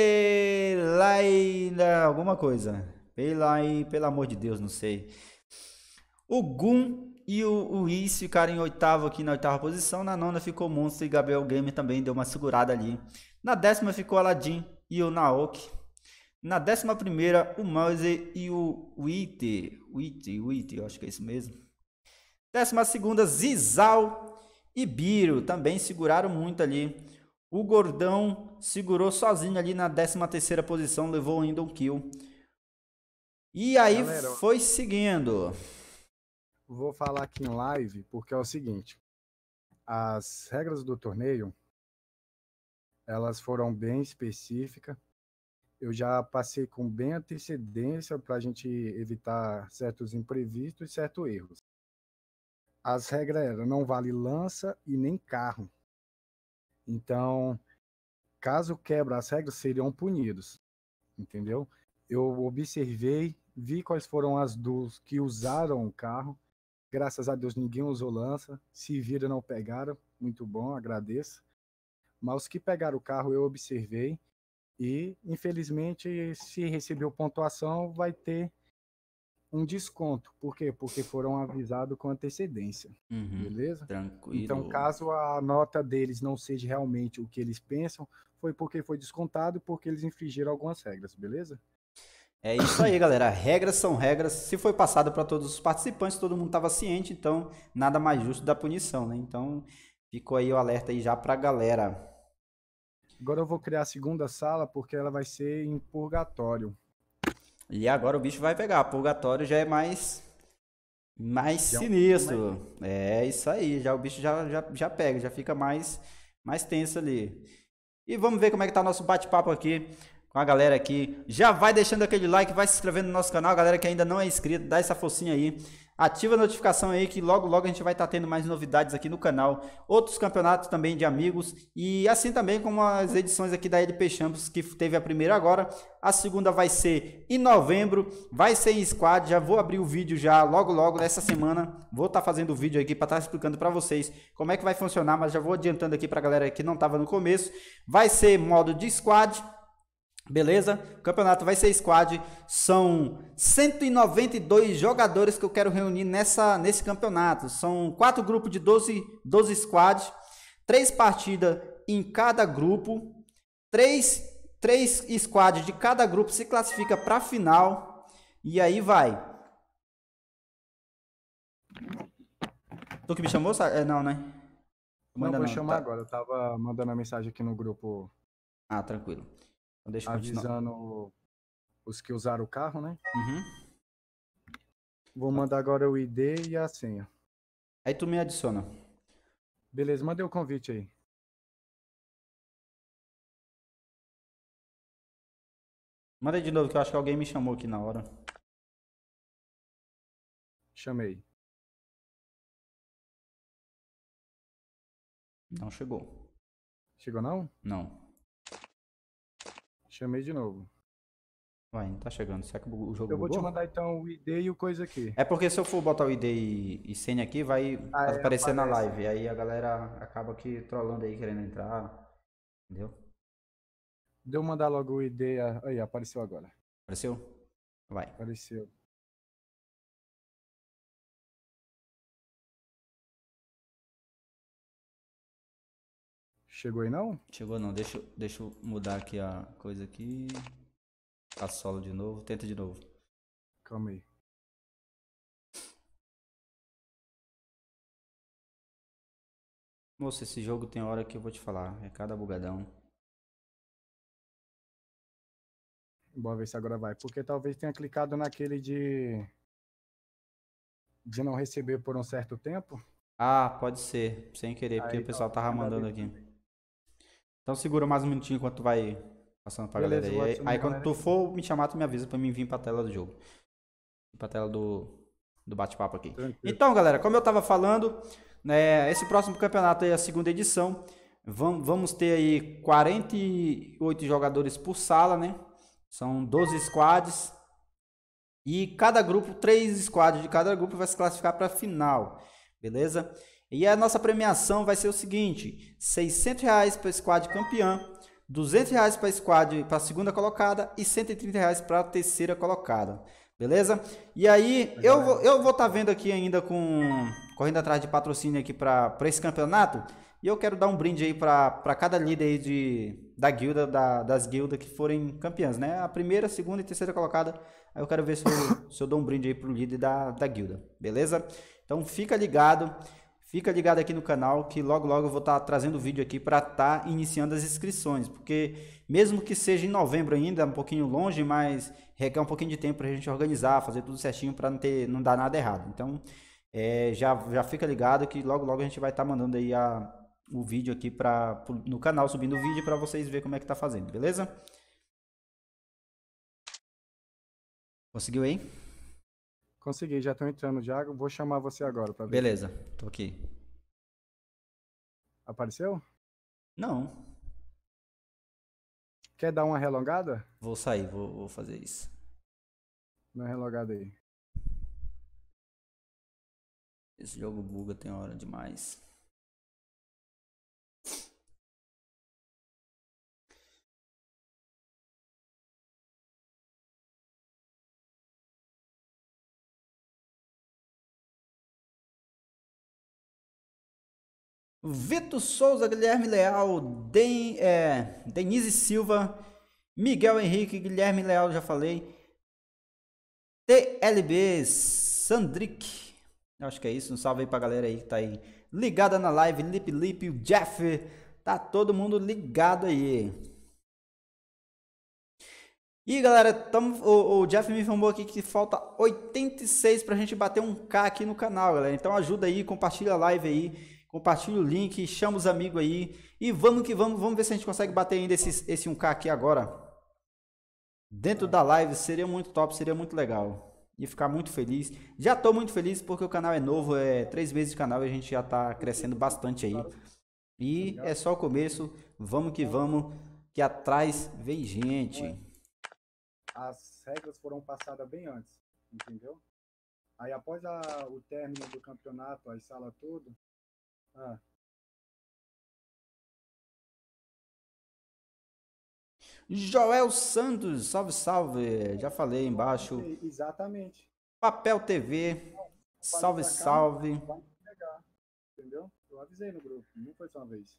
Pelaina, alguma coisa. Pelai, pelo amor de Deus, não sei. O Gun e o Is ficaram em oitavo aqui, na oitava posição. Na nona ficou Monster e Gabriel Gamer também deu uma segurada ali. Na décima ficou Aladdin e o Naoki. Na décima primeira, o Mouse e o Witte. Witte, Witte, eu acho que é isso mesmo. Décima segunda, Zizal e Biro também seguraram muito ali. O Gordão segurou sozinho ali na décima terceira posição, levou ainda um kill. E aí, galera, foi seguindo. Vou falar aqui em live porque é o seguinte. As regras do torneio, elas foram bem específicas. Eu já passei com bem antecedência para a gente evitar certos imprevistos e certos erros. As regras eram, não vale lança e nem carro. Então, caso quebra as regras, seriam punidos, entendeu? Eu observei, vi quais foram as dos que usaram o carro. Graças a Deus ninguém usou lança. Se viram, não pegaram. Muito bom, agradeço. Mas os que pegaram o carro eu observei. E, infelizmente, se recebeu pontuação, vai ter um desconto. Por quê? Porque foram avisados com antecedência. Uhum, Beleza? tranquilo. Então, caso a nota deles não seja realmente o que eles pensam, foi porque foi descontado e porque eles infringiram algumas regras, beleza? É isso aí, galera. Regras são regras. Se foi passado para todos os participantes, todo mundo estava ciente, então nada mais justo da punição, né? Então ficou aí o alerta aí já para a galera. Agora eu vou criar a segunda sala porque ela vai ser em purgatório. E agora o bicho vai pegar. Purgatório já é mais mais Já é um sinistro. É isso aí. Já o bicho já, já, já pega, já fica mais mais tenso ali. E vamos ver como é que tá nosso bate-papo aqui com a galera aqui. Já vai deixando aquele like, vai se inscrevendo no nosso canal, galera que ainda não é inscrito, dá essa forcinha aí. Ativa a notificação aí que logo logo a gente vai estar tendo mais novidades aqui no canal. Outros campeonatos também de amigos e assim também como as edições aqui da L P Champions, que teve a primeira agora. A segunda vai ser em novembro, vai ser em squad. Já vou abrir o vídeo já logo logo nessa semana. Vou estar fazendo o vídeo aqui para estar explicando para vocês como é que vai funcionar, mas já vou adiantando aqui para a galera que não estava no começo. Vai ser modo de squad. Beleza? O campeonato vai ser squad. São cento e noventa e dois jogadores que eu quero reunir nessa, nesse campeonato. São quatro grupos de doze, doze squads. Três partidas em cada grupo. Três, três squads de cada grupo se classifica para a final. E aí vai. Tu que me chamou? É, não, né? Não, Ainda vou não. chamar Tá. agora. Eu tava mandando a mensagem aqui no grupo. Ah, tranquilo. Então deixa eu continuar. Avisando os que usaram o carro, né? Uhum. Vou mandar agora o I D e a senha. Aí tu me adiciona. Beleza, mandei o convite aí. Manda de novo que eu acho que alguém me chamou aqui na hora. Chamei. Não chegou. Chegou não? Não. Chamei de novo. Vai, não tá chegando. Será que o jogo Eu vou te bugou? mandar então o I D e o coisa aqui. É porque se eu for botar o I D e, e senha aqui, vai Ah, é, aparecer na aparece. live. Aí a galera acaba aqui trollando aí, querendo entrar. Entendeu? Deu mandar logo o I D. Aí, apareceu agora. Apareceu? Vai. Apareceu. Chegou aí não? Chegou não. Deixa, eu- deixa eu mudar aqui a coisa aqui. A solo de novo. Tenta de novo. Calma aí. Moça, esse jogo tem hora que eu vou te falar. É cada bugadão. Bora ver se agora vai. Porque talvez tenha clicado naquele de. De não receber por um certo tempo. Ah, pode ser. Sem querer, porque Aí o pessoal talvez tava tenha dado mandando isso aqui. também. Então segura mais um minutinho enquanto tu vai passando pra galera Beleza, aí. vou Aí, adicionar aí a quando galera tu aqui. for me chamar, tu me avisa pra mim vir pra tela do jogo. Pra tela do, do bate-papo aqui. Tranquilo. Então, galera, como eu tava falando, né, esse próximo campeonato aí é a segunda edição. Vamos, vamos ter aí quarenta e oito jogadores por sala, né? São doze squads. E cada grupo, três squads de cada grupo vai se classificar para a final. Beleza? E a nossa premiação vai ser o seguinte: seiscentos reais para a squad campeã, duzentos reais para a squad para a segunda colocada e cento e trinta reais para a terceira colocada. Beleza? E aí, eu vou eu vou estar tá vendo aqui ainda com correndo atrás de patrocínio aqui para esse campeonato. E eu quero dar um brinde aí para cada líder aí de, da guilda, da, das guildas que forem campeãs, né? A primeira, segunda e terceira colocada. Aí eu quero ver se eu, se eu dou um brinde aí pro líder da, da guilda, beleza? Então fica ligado, fica ligado aqui no canal que logo logo eu vou estar tá trazendo vídeo aqui para estar tá iniciando as inscrições, porque mesmo que seja em novembro ainda, um pouquinho longe, mas requer um pouquinho de tempo para a gente organizar, fazer tudo certinho para não ter, não dar nada errado. Então é, já, já fica ligado que logo logo a gente vai estar tá mandando aí a, o vídeo aqui para no canal, subindo o vídeo para vocês verem como é que tá fazendo, beleza? Conseguiu aí? Consegui, já estou entrando já. Vou chamar você agora para ver. Beleza, tô aqui. Apareceu? Não. Quer dar uma relongada? Vou sair, vou, vou fazer isso. Dá uma relongada aí. Esse jogo buga tem hora demais. Vitor Souza, Guilherme Leal, Den, é, Denise Silva, Miguel Henrique, Guilherme Leal, já falei. T L B, Sandrick, acho que é isso. Um salve aí pra galera aí que tá aí ligada na live. Lip Lip, o Jeff, tá todo mundo ligado aí. E galera, tamo, o, o Jeff me informou aqui que falta oitenta e seis pra gente bater um K aqui no canal, galera. Então ajuda aí, compartilha a live aí. Compartilha o link, chama os amigos aí. E vamos que vamos, vamos ver se a gente consegue bater ainda esse, esse um K aqui agora. Dentro da live, seria muito top, seria muito legal. E ficar muito feliz. Já tô muito feliz porque o canal é novo, é três meses de canal e a gente já tá crescendo bastante aí. E é só o começo, vamos que vamos, que atrás vem gente. As regras foram passadas bem antes, entendeu? Aí após a, o término do campeonato, as salas tudo. Ah. Joel Santos, salve, salve. Já falei embaixo. Exatamente. Papel T V, salve, salve. Vai pegar, entendeu? Eu avisei no grupo, não foi só uma vez.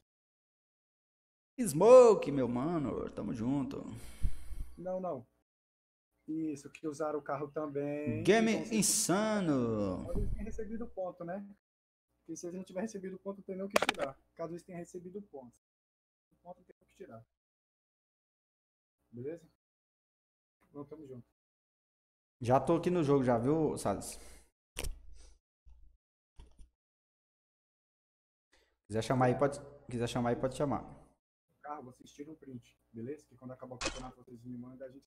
Smoke, meu mano, tamo junto. Não, não. Isso, que usaram o carro também. Game insano. Caso eles tenham recebido ponto, né? Porque se eles não tiverem recebido ponto, não tem nem o que tirar. Caso eles tenham recebido ponto. O ponto não tem o que tirar. Beleza? Não, tamo junto. Já tô aqui no jogo, já viu, Salles? Quiser chamar aí, pode, quiser chamar aí, pode chamar. Carro, vocês tiram um print, beleza? Que quando acabar o campeonato, vocês me mandam a gente.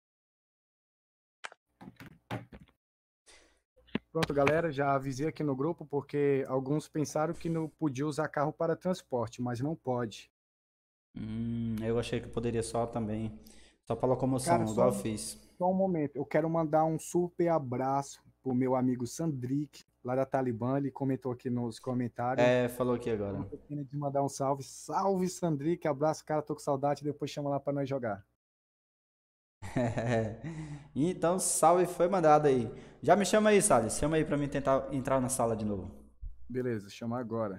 Pronto, galera, já avisei aqui no grupo porque alguns pensaram que não podia usar carro para transporte, mas não pode. Hum, eu achei que poderia só também, só para locomoção, Cara, igual só, eu fiz. Só um momento, eu quero mandar um super abraço pro meu amigo Sandrick, lá da Talibã, ele comentou aqui nos comentários. É, falou aqui agora. Eu de mandar um salve. Salve, Sandrick, abraço, cara, tô com saudade, depois chama lá para nós jogar. Então, salve foi mandado aí. Já me chama aí, Salles. Chama aí pra mim tentar entrar na sala de novo. Beleza, chama agora.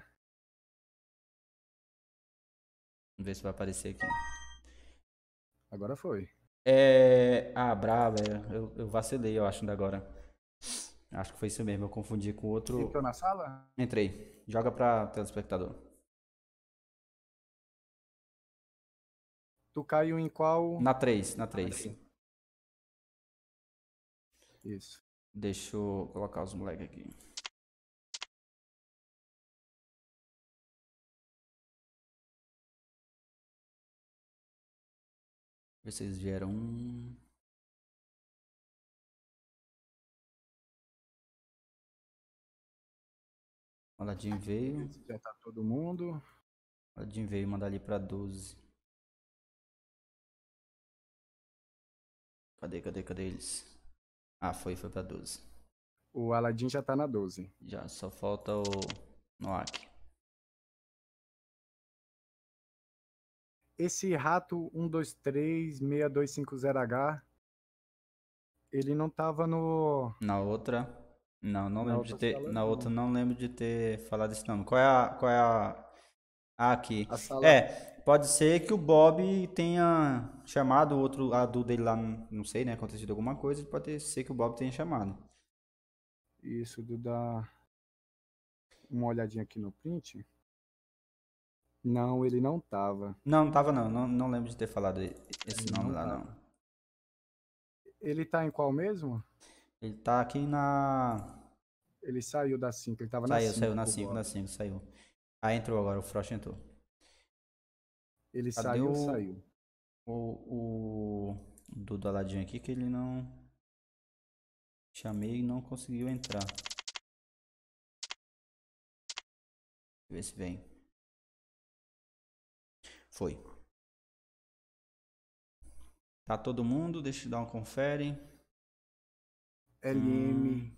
Vamos ver se vai aparecer aqui. Agora foi. É... Ah, brava, eu, eu vacilei, eu acho, ainda agora. Acho que foi isso mesmo, eu confundi com outro. Entrou na sala? Entrei. Joga pra telespectador. Tu caiu em qual? Na três, na três. Isso. Deixa eu colocar os moleques aqui. Ver se eles vieram. O Aladim veio. Já tá todo mundo. O Aladim veio mandar ali pra doze. Cadê, cadê, cadê eles? Ah, foi, foi pra doze. O Aladim já tá na doze. Já, só falta o Noak. Esse rato um dois três seis dois cinco zero H, ele não tava no... Na outra, não, não na lembro de outra ter, sala, na não. outra não lembro de ter falado esse nome. Qual é a, qual é a, ah, aqui. A sala... É, pode ser que o Bob tenha chamado o outro, a do dele lá, não sei, né, acontecido alguma coisa, pode ser que o Bob tenha chamado. Isso, do dar uma olhadinha aqui no print. Não, ele não tava. Não, não tava não, não, não lembro de ter falado esse Ele nome não lá, tava. não. Ele tá em qual mesmo? Ele tá aqui na... Ele saiu da cinco, ele tava Saiu, na cinco. saiu na cinco, na cinco, saiu. Ah, entrou agora, o Frost entrou. Ele Cadê saiu, o... saiu. O, o do Daladinho aqui que ele não... Chamei e não conseguiu entrar. Ver se vem. Foi. Tá todo mundo? Deixa eu dar um confere. L M. Hum,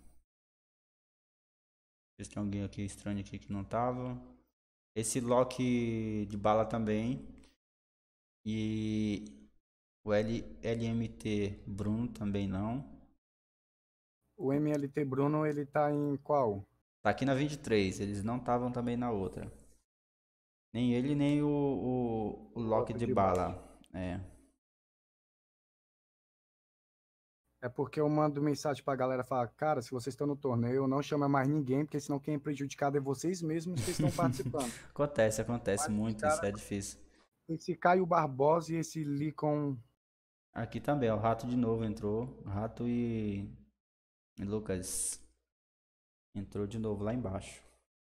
ver se tem alguém aqui estranho aqui que não tava. Esse Loki de bala também. E o L, LMT Bruno também não. O M L T Bruno, ele tá em qual? Tá aqui na vinte e três, eles não estavam também na outra. Nem ele, nem o, o, o Loki Outro de de bala. bala. É. É porque eu mando mensagem pra galera falar, cara, se vocês estão no torneio, não chama mais ninguém, porque senão quem é prejudicado é vocês mesmos que estão participando. Acontece, acontece Mas os muito, isso caras, é difícil. esse Caio Barbosa e esse Lincoln, Aqui também, ó, o Rato de novo entrou. Rato e, e Lucas entrou de novo lá embaixo.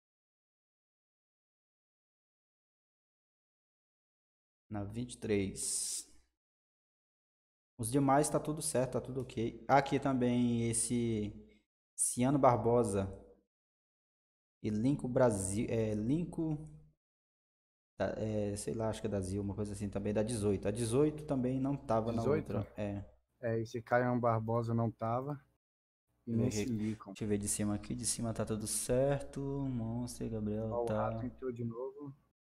Na vinte e três. Os demais tá tudo certo, tá tudo ok. Aqui também esse Ciano Barbosa e Linko Brasil, é, Linko, da- é, sei lá, acho que é da Zil, uma coisa assim também, da dezoito. A dezoito também não tava na dezoito. outra. É, É, esse Caio Barbosa não tava. E deixa eu ver nesse aqui. Lincoln. Deixa eu ver de cima aqui. De cima tá tudo certo. Monster, Gabriel Ó, o tá. rato entrou de novo.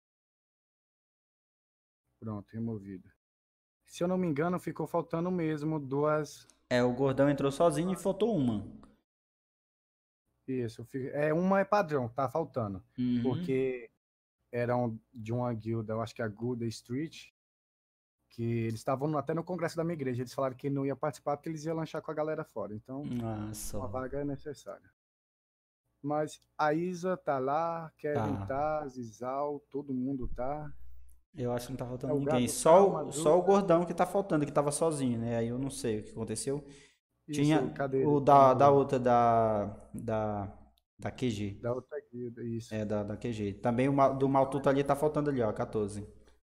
Pronto, removido. Se eu não me engano, ficou faltando mesmo duas. É, o gordão entrou sozinho e faltou uma. Isso, fi- é uma é padrão, tá faltando. Uhum. Porque eram de uma guilda, eu acho que é a Guilda Street, que eles estavam no- até no congresso da minha igreja. Eles falaram que não ia participar porque eles iam lanchar com a galera fora. Então, Ah, uma só. vaga é necessária. Mas a Isa tá lá, Kevin Tá. tá, Zizal, todo mundo tá. Eu acho que não tá É, faltando o ninguém. Gato tá, o Só, o- só o Madruga. gordão que tá faltando, que tava sozinho, né? Aí eu não sei o que aconteceu. Isso, Tinha cadê o ele? Tá da, da no, outra, da, da, da Q G. da outra guilda, isso. É, da, da Q G. Também o ma- do Maltuto ali tá faltando ali, ó, quatorze.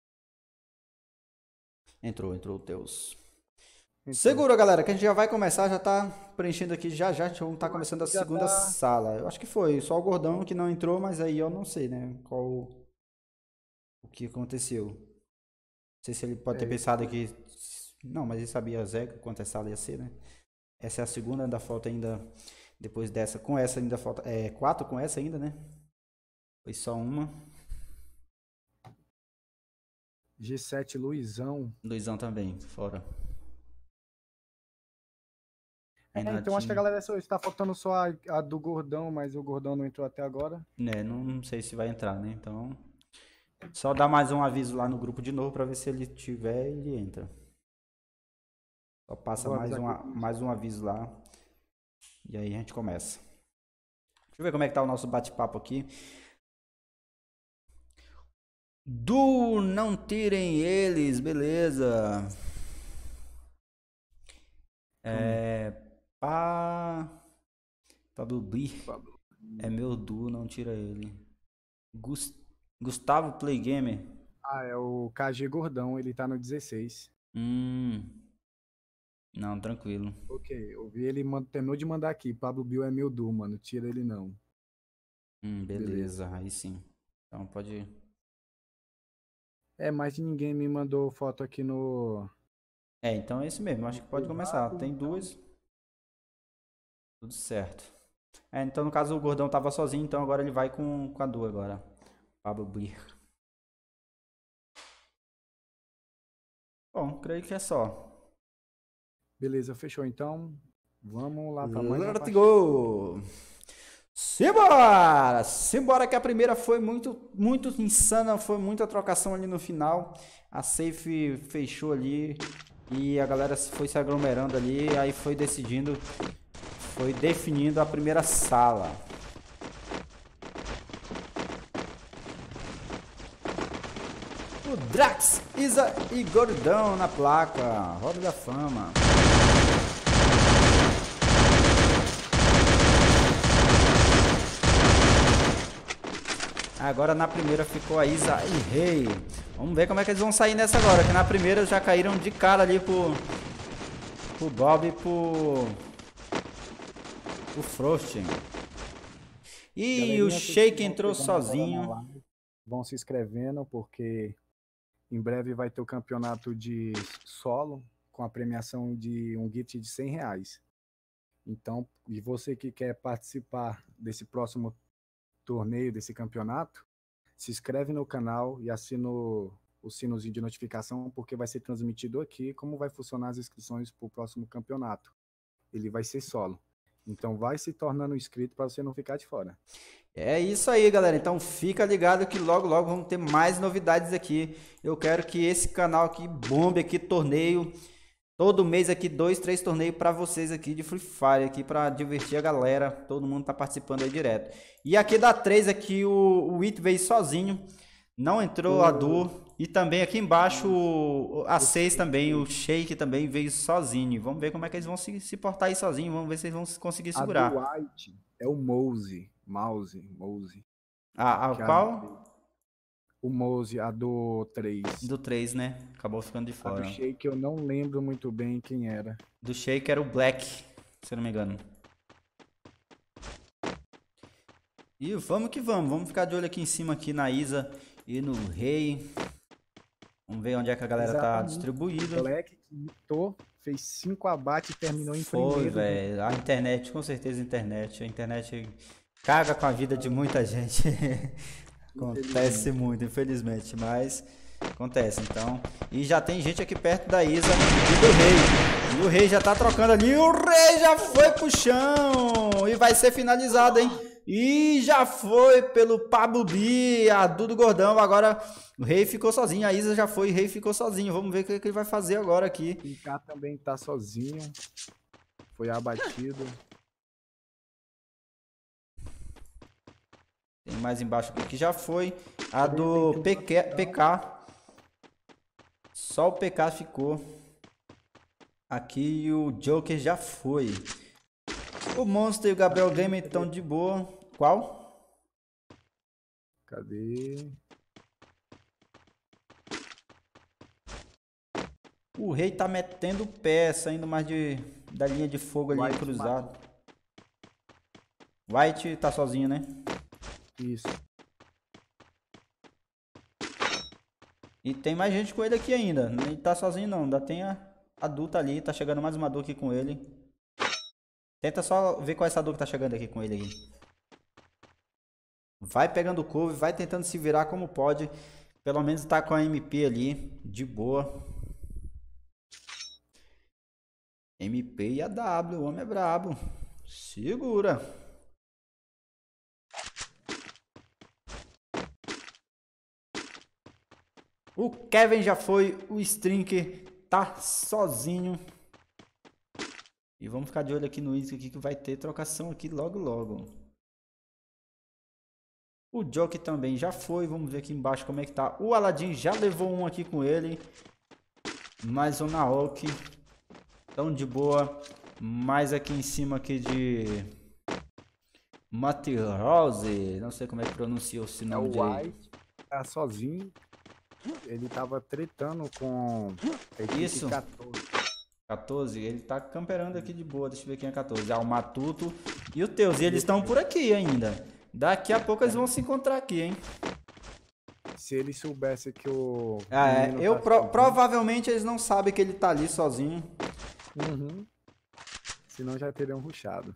Entrou, entrou o Teus. Entrou. Segura, galera, que a gente já vai começar, já tá preenchendo aqui já já, vamos tá Então começando a aqui já segunda tá. sala. Eu acho que foi só o gordão que não entrou, mas aí eu não sei, né, qual o que aconteceu. Não sei se ele pode ter É, pensado que não, mas ele sabia Zé quanto essa sala ia ser, né? Essa é a segunda, ainda falta ainda depois dessa, com essa ainda falta é quatro com essa ainda, né? Foi só uma. G sete Luizão. Luizão também, fora. É, então acho que a Renatinho. galera só está faltando só a, a do Gordão, mas o Gordão não entrou até agora. Né, não, não sei se vai entrar, né? Então, só dar mais um aviso lá no grupo de novo pra ver se ele tiver, ele entra. Só passa Vou mais avisar um, aqui. a- mais um aviso lá. E aí a gente começa. Deixa eu ver como é que tá o nosso bate-papo aqui. Do não tirem eles, beleza. É. Pá. Pablo Bri. É meu Du, não tira ele. Gus- Gustavo Playgamer. Ah, é o K G Gordão, ele tá no dezesseis. Hum. Não, tranquilo. Ok, eu vi ele man- terminou de mandar aqui. Pablo Bill é meu Du, mano. Tira ele não. Hum, Beleza. beleza, aí sim. Então pode. É, mas ninguém me mandou foto aqui no, É, então é esse mesmo. no Acho que pode começar. privado, Tem então. duas. Tudo certo. É, então no caso o gordão tava sozinho, então agora ele vai com, com a Du agora. Pablo Bir. Bom, creio que é só. Beleza, fechou. Então, vamos lá para mais uma Let's partida. go! Simbora! Simbora que a primeira foi muito, muito insana, foi muita trocação ali no final. A safe fechou ali e a galera foi se aglomerando ali, aí foi decidindo, foi definindo a primeira sala. O Drax, Isa e Gordão na placa. Roda da fama. Agora na primeira ficou a Isa e Rei. Vamos ver como é que eles vão sair nessa agora. Que na primeira já caíram de cara ali pro, pro Bob e pro, pro Frosting. E Galerinha, o vocês Shake vão entrou chegando agora na sozinho. live, vão se inscrevendo, porque em breve vai ter o campeonato de solo com a premiação de um gift de cem reais. Então, e você que quer participar desse próximo torneio, desse campeonato, se inscreve no canal e assina o, o sinozinho de notificação, porque vai ser transmitido aqui como vai funcionar as inscrições para o próximo campeonato. Ele vai ser solo. Então vai se tornando inscrito para você não ficar de fora. É isso aí, galera. Então fica ligado que logo, logo vamos ter mais novidades aqui. Eu quero que esse canal aqui bombe aqui, torneio. Todo mês aqui, dois, três torneios para vocês aqui de Free Fire, aqui para divertir a galera. Todo mundo tá participando aí direto. E aqui da três aqui, o, o It veio sozinho. Não entrou a Du. E também aqui embaixo, o, a seis também, o Shake também veio sozinho. Vamos ver como é que eles vão se, se portar aí sozinho. Vamos ver se eles vão conseguir segurar. A do White é o Mouse. Mouse, Mouse. A, a qual? O Mouse, a do três. Do três, né? Acabou ficando de fora. A do Shake eu não lembro muito bem quem era. Do Shake era o Black, se eu não me engano. E vamos que vamos. Vamos ficar de olho aqui em cima, aqui na Isa e no Rei. Vamos ver onde é que a galera Exatamente. Tá distribuída. O Black que lutou, fez cinco abates e terminou em Foi, primeiro. Foi, velho. A internet, com certeza a internet. A internet caga com a vida de muita gente. Acontece muito, infelizmente, mas acontece, então. E já tem gente aqui perto da Isa e do Rei. E o Rei já tá trocando ali. O Rei já foi pro chão. E vai ser finalizado, hein? E já foi pelo Pablo B, a Dudu Gordão. Agora o Rei ficou sozinho. A Isa já foi e o Rei ficou sozinho. Vamos ver o que ele vai fazer agora aqui. O K também tá sozinho. Foi abatido. Tem mais embaixo aqui que já foi. A do P K. Só o P K ficou. Aqui o Joker já foi. O Monster e o Gabriel Gamer estão de boa. Qual? Cadê? O Rei tá metendo o pé, saindo mais de, da linha de fogo ali, White cruzado. White tá sozinho, né? Isso. E tem mais gente com ele aqui ainda. Nem tá sozinho não. Ainda tem a, a Du tá ali. Tá chegando mais uma Du aqui com ele. Tenta só ver qual é essa Du que tá chegando aqui com ele aí. Vai pegando o couve. Vai tentando se virar como pode. Pelo menos tá com a M P ali. De boa. M P e a W. O homem é brabo. Segura. O Kevin já foi, o Strinker tá sozinho. E vamos ficar de olho aqui no Easy aqui que vai ter trocação aqui logo logo. O Joke também já foi, vamos ver aqui embaixo como é que tá. O Aladdin já levou um aqui com ele. Mais um Naoki. Tão de boa. Mais aqui em cima aqui de Matheus. Não sei como é que pronuncia o nome é o White, tá sozinho. Ele tava tretando com isso quatorze. quatorze, ele tá camperando aqui de boa. Deixa eu ver quem é quatorze. Ah, o Matuto e o Teus. E eles estão por aqui ainda. Daqui a pouco eles vão se encontrar aqui, hein? Se ele soubesse que o... Ah, é, eu tá pro, provavelmente eles não sabem que ele tá ali sozinho. Uhum. Senão já teriam rushado.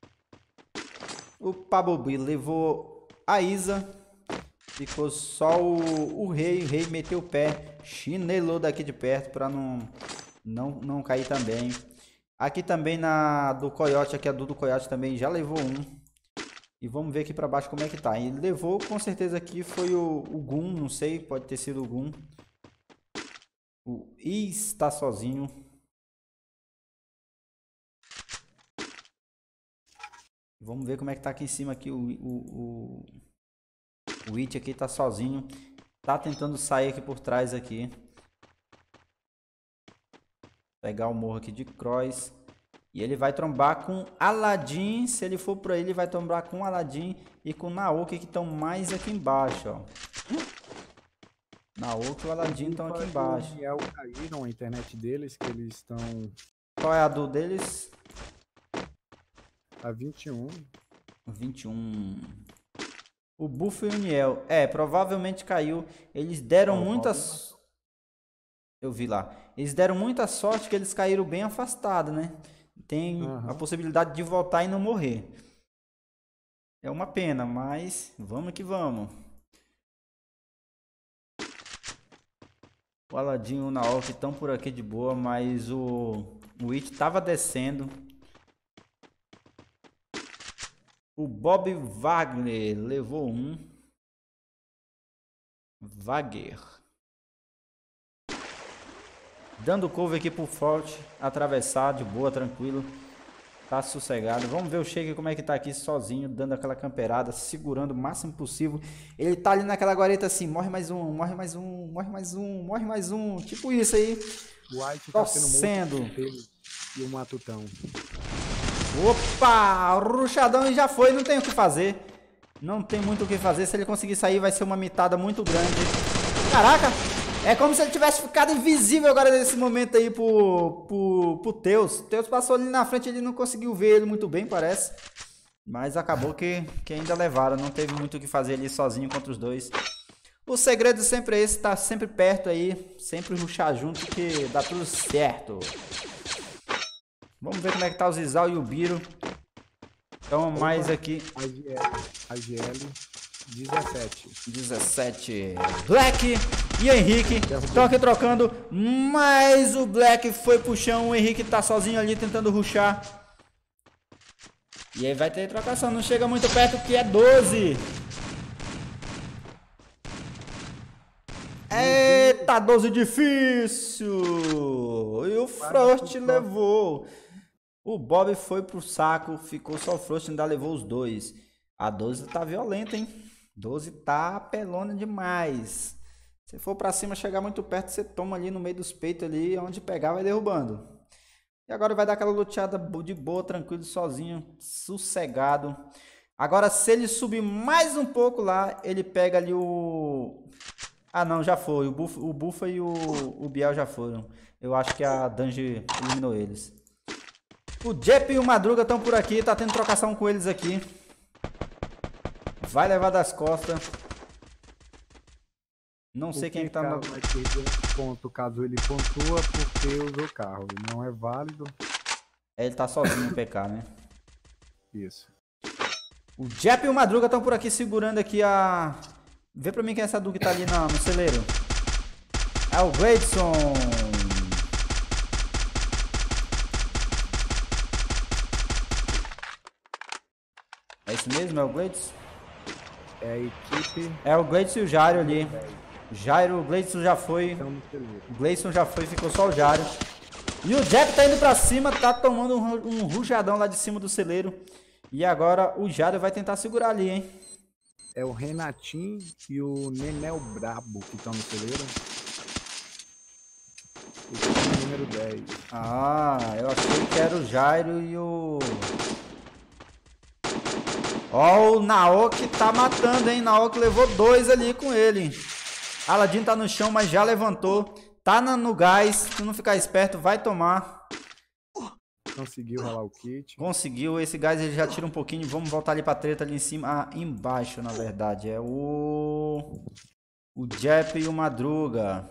O Pabobi levou a Isa. Ficou só o, o Rei. O Rei meteu o pé. Chinelou daqui de perto para não, não, não cair também. Aqui também na do Coyote. Aqui a do, do Coyote também já levou um. E vamos ver aqui para baixo como é que tá. Ele levou com certeza aqui foi o, o Gun. Não sei. Pode ter sido o Gun. O Is está sozinho. Vamos ver como é que tá aqui em cima aqui o... o, o... O It aqui tá sozinho. Tá tentando sair aqui por trás aqui. Pegar o morro aqui de Cross. E ele vai trombar com Aladdin. Se ele for pra ele, ele vai trombar com Aladdin e com Naoki que estão mais aqui embaixo, ó. Naoki e o Aladdin estão aqui embaixo. E o caíram a internet deles, que eles estão... Qual é a do deles? A vinte e um. vinte e um... O Buffo e o Niel. É, provavelmente caiu. Eles deram oh, muitas... Eu vi lá. Eles deram muita sorte que eles caíram bem afastados, né? Tem Aham. a possibilidade de voltar e não morrer. É uma pena, mas vamos que vamos. O Aladinho e o Naok estão por aqui de boa, mas o, o It tava descendo. O Bob Wagner levou um. Wagner. Dando cover aqui pro Forte. Atravessar de boa, tranquilo. Tá sossegado. Vamos ver o Shake como é que tá aqui sozinho, dando aquela camperada, segurando o máximo possível. Ele tá ali naquela guarita assim, morre mais um, morre mais um, morre mais um, morre mais um. Tipo isso aí. O White tá sendo Torcendo. e o Matutão. Opa! O rushadão e já foi, não tem o que fazer. Não tem muito o que fazer. Se ele conseguir sair, vai ser uma mitada muito grande. Caraca! É como se ele tivesse ficado invisível agora nesse momento aí pro, pro, pro Teus. Teus passou ali na frente, ele não conseguiu ver ele muito bem, parece. Mas acabou que, que ainda levaram. Não teve muito o que fazer ali sozinho contra os dois. O segredo sempre é esse, tá sempre perto aí. Sempre rushar junto que dá tudo certo. Vamos ver como é que tá o Zizal e o Biro. Então, mais aqui. A G L dezessete. dezessete. Black e Henrique estão aqui trocando. Mas o Black foi pro chão. O Henrique tá sozinho ali tentando rushar. E aí vai ter trocação. Não chega muito perto porque é doze. Eita, doze difícil. E o Frost levou. O Bob foi pro saco. Ficou só o Frost, ainda levou os dois. A doze tá violenta, hein? doze tá apelona demais. Se for pra cima, chegar muito perto, você toma ali no meio dos peitos ali. Onde pegar, vai derrubando. E agora vai dar aquela luteada de boa, tranquilo, sozinho, sossegado. Agora, se ele subir mais um pouco lá, ele pega ali o... Ah, não, já foi. O Bufa, o Bufa e o, o Biel já foram. Eu acho que a Danji eliminou eles. O Jep e o Madruga estão por aqui. Tá tendo trocação com eles aqui. Vai levar das costas. Não sei quem é que tá no... vai perder ponto caso ele pontua porque usou o carro. Não é válido. É, ele tá sozinho no P K, né? Isso. O Jep e o Madruga estão por aqui segurando aqui a... Vê pra mim quem é essa Duke que tá ali no, no celeiro. É o Gleidson. É isso mesmo? É o Gleidson? É a equipe. É o Gleidson e o Jairo ali. Jairo, o Gleidson já foi. O Gleidson já foi, ficou só o Jairo. E o Jep tá indo pra cima, tá tomando um, um rujadão lá de cima do celeiro. E agora o Jairo vai tentar segurar ali, hein? É o Renatinho e o Nenel Brabo que estão no celeiro. O número dez. Ah, eu achei que era o Jairo e o... Ó, o Naok tá matando, hein? Naok levou dois ali com ele. Aladinho tá no chão, mas já levantou. Tá na, no gás. Se não ficar esperto, vai tomar. Conseguiu rolar o kit. Conseguiu. Esse gás ele já tira um pouquinho. Vamos voltar ali pra treta ali em cima. Ah, embaixo, na verdade. É o... O Jep e o Madruga.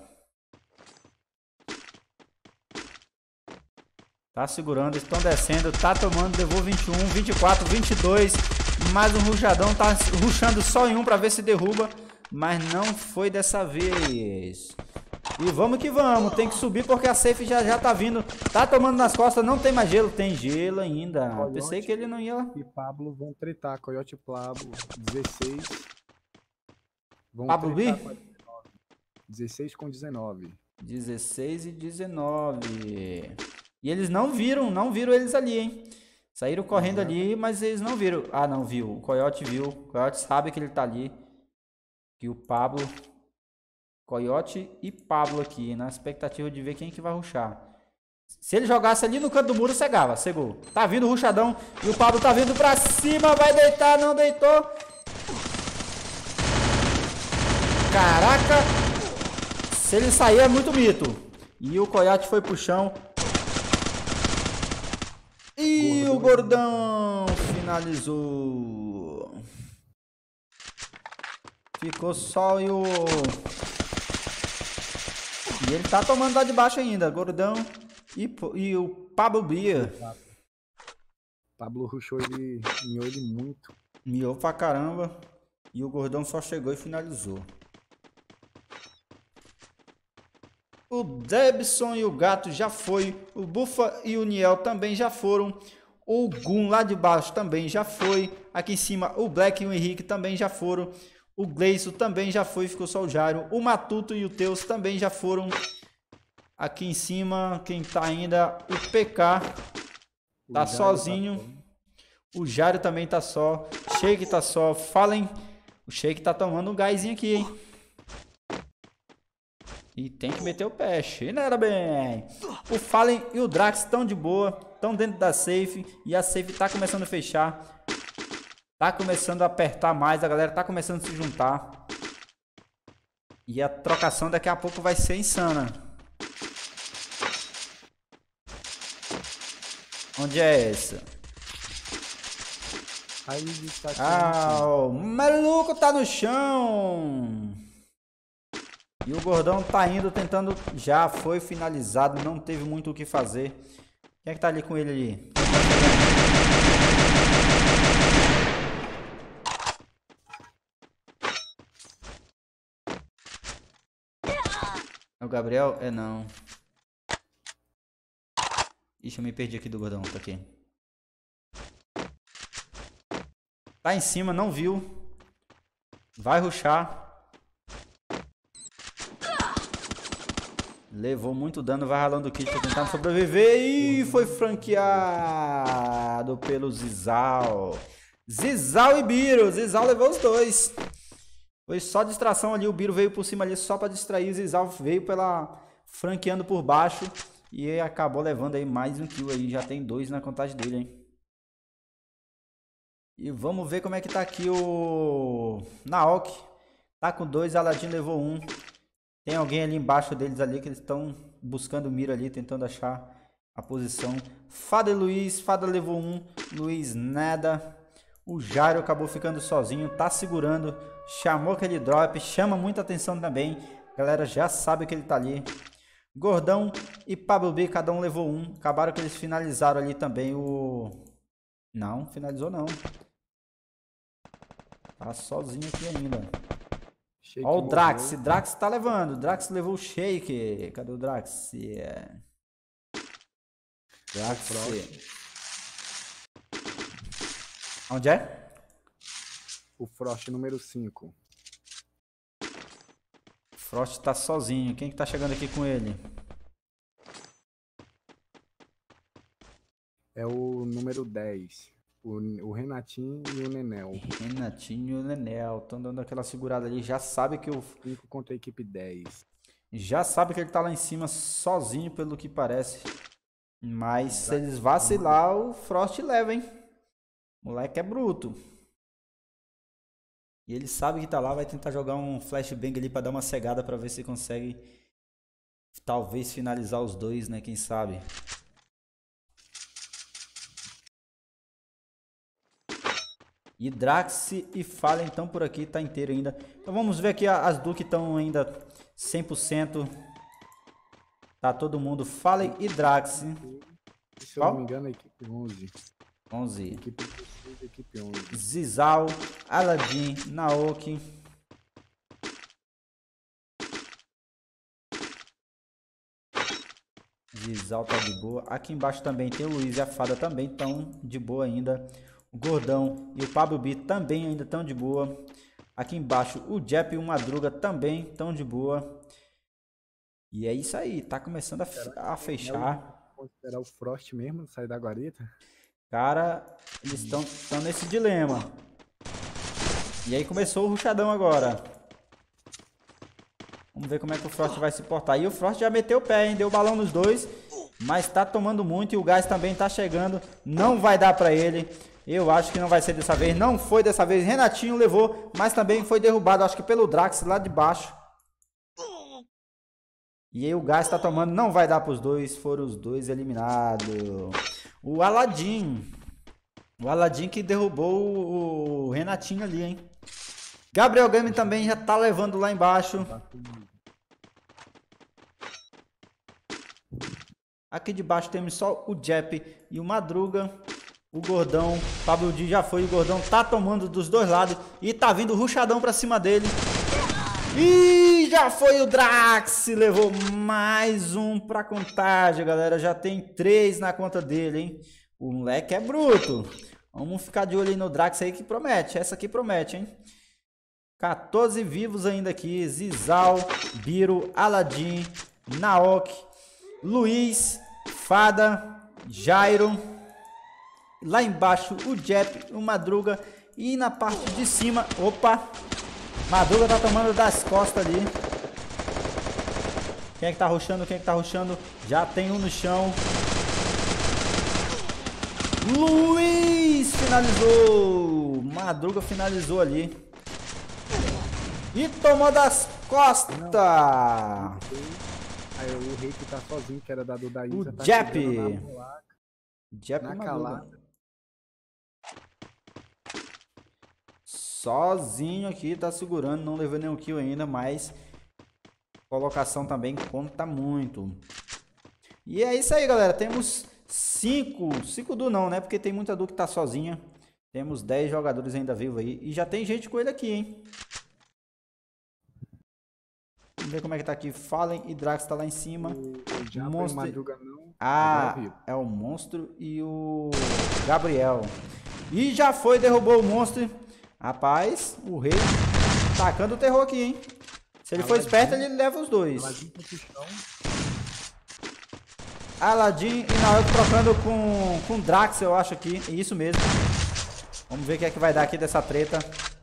Tá segurando. Estão descendo. Tá tomando. Levou vinte e um, vinte e quatro, vinte e dois. Mais um rushadão. Tá rushando só em um pra ver se derruba. Mas não foi dessa vez. E vamos que vamos. Tem que subir porque a safe já já tá vindo. Tá tomando nas costas. Não tem mais gelo. Tem gelo ainda. Coyote Pensei que ele não ia... e Pablo vão tretar. Coyote e Pablo, dezesseis. Vão Pablo B? com dezesseis com dezenove. dezesseis e dezenove. E eles não viram. Não viram eles ali, hein? Saíram correndo ali, mas eles não viram. Ah, não viu. O Coyote viu. O Coyote sabe que ele tá ali. Que o Pablo... Coyote e Pablo aqui, na expectativa de ver quem que vai rushar. Se ele jogasse ali no canto do muro, cegava, cegou. Tá vindo o rushadão e o Pablo tá vindo pra cima, vai deitar, não deitou. Caraca! Se ele sair é muito mito. E o Coyote foi pro chão. E o Gordão finalizou. Ficou só e o... E ele tá tomando lá de baixo ainda. Gordão e, e o Pablo Bia. Pablo rushou ele, miou ele muito. Miou pra caramba. E o Gordão só chegou e finalizou. O Debson e o Gato já foi. O Bufa e o Niel também já foram. O Gun lá de baixo também já foi. Aqui em cima o Black e o Henrique também já foram. O Gleison também já foi, ficou só o Jairo. O Matuto e o Teus também já foram. Aqui em cima, quem tá ainda, o P K tá sozinho. Tá o Jairo também tá só. Shake tá só. Fallen. O Shake tá tomando um gásinho aqui, hein? E tem que meter o pé. Chinela bem. O Fallen e o Drax estão de boa. Estão dentro da safe. E a safe tá começando a fechar. Tá começando a apertar mais. A galera tá começando a se juntar. E a trocação daqui a pouco vai ser insana. Onde é essa? Aí está aqui. Ah, o maluco tá no chão. E o Gordão tá indo, tentando. Já foi finalizado. Não teve muito o que fazer. Quem é que tá ali com ele ali? É o Gabriel? É não. Ixi, eu me perdi aqui do Gordão. Tá aqui. Tá em cima, não viu. Vai rushar. Levou muito dano, vai ralando o kit, tá tentando sobreviver e foi franqueado pelo Zizal. Zizal e Biro. Zizal levou os dois. Foi só distração ali, o Biro veio por cima ali só pra distrair. O Zizal veio pela franqueando por baixo e acabou levando aí mais um kill aí. Já tem dois na contagem dele, hein. E vamos ver como é que tá aqui o Naok. Tá com dois, Aladdin levou um. Tem alguém ali embaixo deles ali que eles estão buscando mira ali, tentando achar a posição. Fada e Luiz, Fada levou um, Luiz nada. O Jairo acabou ficando sozinho, tá segurando, chamou aquele drop, chama muita atenção também. A galera já sabe que ele tá ali. Gordão e Pablo B, cada um levou um. Acabaram que eles finalizaram ali também o... Não, finalizou não. Tá sozinho aqui ainda. Shake. Ó o Drax, morreu. Drax tá levando. Drax levou o Shake. Cadê o Drax? Yeah. Drax. Onde é? O Frost número cinco. Frost tá sozinho. Quem que tá chegando aqui com ele? É o número dez. O, o Renatinho e o Nenel. Renatinho e o Nenel. Estão dando aquela segurada ali. Já sabe que o... cinco contra a equipe dez. Já sabe que ele tá lá em cima sozinho, pelo que parece. Mas se eles vacilar, o Frost leva, hein? O moleque é bruto. E ele sabe que tá lá. Vai tentar jogar um flashbang ali pra dar uma cegada. Pra ver se consegue talvez finalizar os dois, né? Quem sabe? E Drax e Fallen estão por aqui, tá inteiro ainda. Então vamos ver aqui as duas que estão ainda cem por cento. Tá todo mundo. Fallen e Drax. Se eu não me engano, a equipe onze. onze. Equipe dezesseis, equipe onze. Zizal, Aladdin, Naoki. Zizal tá de boa. Aqui embaixo também tem o Luiz e a Fada também estão de boa ainda. O Gordão e o Pablo B também ainda estão de boa. Aqui embaixo o Jep e o Madruga também estão de boa. E é isso aí, tá começando a, a fechar. Considerar o Frost mesmo, sair da guarita? Cara, eles estão nesse dilema. E aí começou o rushadão agora. Vamos ver como é que o Frost vai se portar. E o Frost já meteu o pé, hein? Deu balão nos dois. Mas tá tomando muito e o gás também tá chegando. Não vai dar pra ele. Eu acho que não vai ser dessa vez. Não foi dessa vez. Renatinho levou, mas também foi derrubado. Acho que pelo Drax lá de baixo. E aí o gás tá tomando. Não vai dar pros dois. Foram os dois eliminados. O Aladdin. O Aladdin que derrubou o Renatinho ali, hein? Gabriel Game também já tá levando lá embaixo. Aqui de baixo temos só o Jep e o Madruga. O Gordão, Pablo Di já foi, o Gordão tá tomando dos dois lados e tá vindo o ruchadão pra cima dele. E já foi o Drax, levou mais um pra contagem, galera. Já tem três na conta dele, hein? O moleque é bruto. Vamos ficar de olho aí no Drax aí que promete, essa aqui promete, hein? quatorze vivos ainda aqui, Zizal, Biro, Aladdin, Naok, Luiz, Fada, Jairo. Lá embaixo o Jep, o Madruga. E na parte de cima, opa, Madruga tá tomando das costas ali. Quem é que tá rushando? Quem é que tá rushando? Já tem um no chão. Luiz finalizou. Madruga finalizou ali. E tomou das costas. Aí o rei que tá sozinho, que era da do da Isa, o tá Jep. na Jep na Madruga. calada. Sozinho aqui, tá segurando, não levou nenhum kill ainda, mas colocação também conta muito. E é isso aí, galera. Temos cinco, cinco do não, né? Porque tem muita do que tá sozinha. Temos dez jogadores ainda vivos aí. E já tem gente com ele aqui, hein? Vamos ver como é que tá aqui. Fallen e Drax tá lá em cima. O Japa Monstro... e o Madruga não. Ah, é o Monstro e o Gabriel. E já foi, derrubou o Monstro. Rapaz, o rei tacando o terror aqui, hein? Se ele for esperto, ele leva os dois. Aladdin e Naok trocando com, com Drax, eu acho aqui. Isso mesmo. Vamos ver o que é que vai dar aqui dessa treta.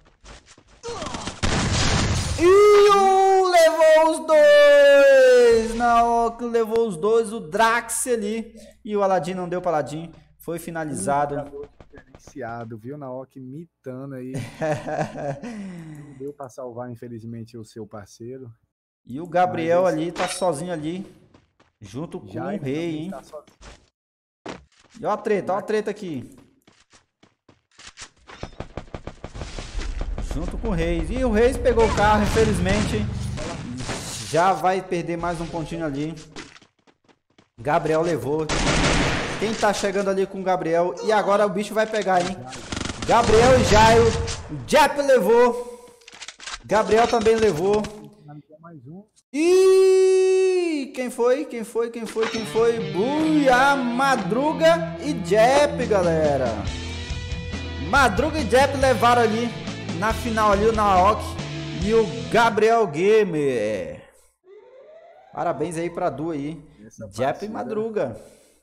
E um levou os dois. Naok levou os dois. O Drax ali. E o Aladdin não deu para Aladdin. Foi finalizado. Diferenciado, viu? Naok mitando aí. Não deu para salvar, infelizmente, o seu parceiro. E o Gabriel ali tá sozinho ali. Junto com Já o rei, hein? Tá e ó a treta, ó a treta aqui. Junto com o Reis. E o Reis pegou o carro, infelizmente. Já vai perder mais um pontinho ali. Gabriel levou. Quem tá chegando ali com o Gabriel? E agora o bicho vai pegar, hein? Gabriel e Jairo. O Jep levou. Gabriel também levou. E quem foi? Quem foi? Quem foi? Quem foi? Buia, Madruga e Jep, galera. Madruga e Jep levaram ali na final ali o Naok e o Gabriel Gamer. Parabéns aí pra Du aí. Jep e Madruga.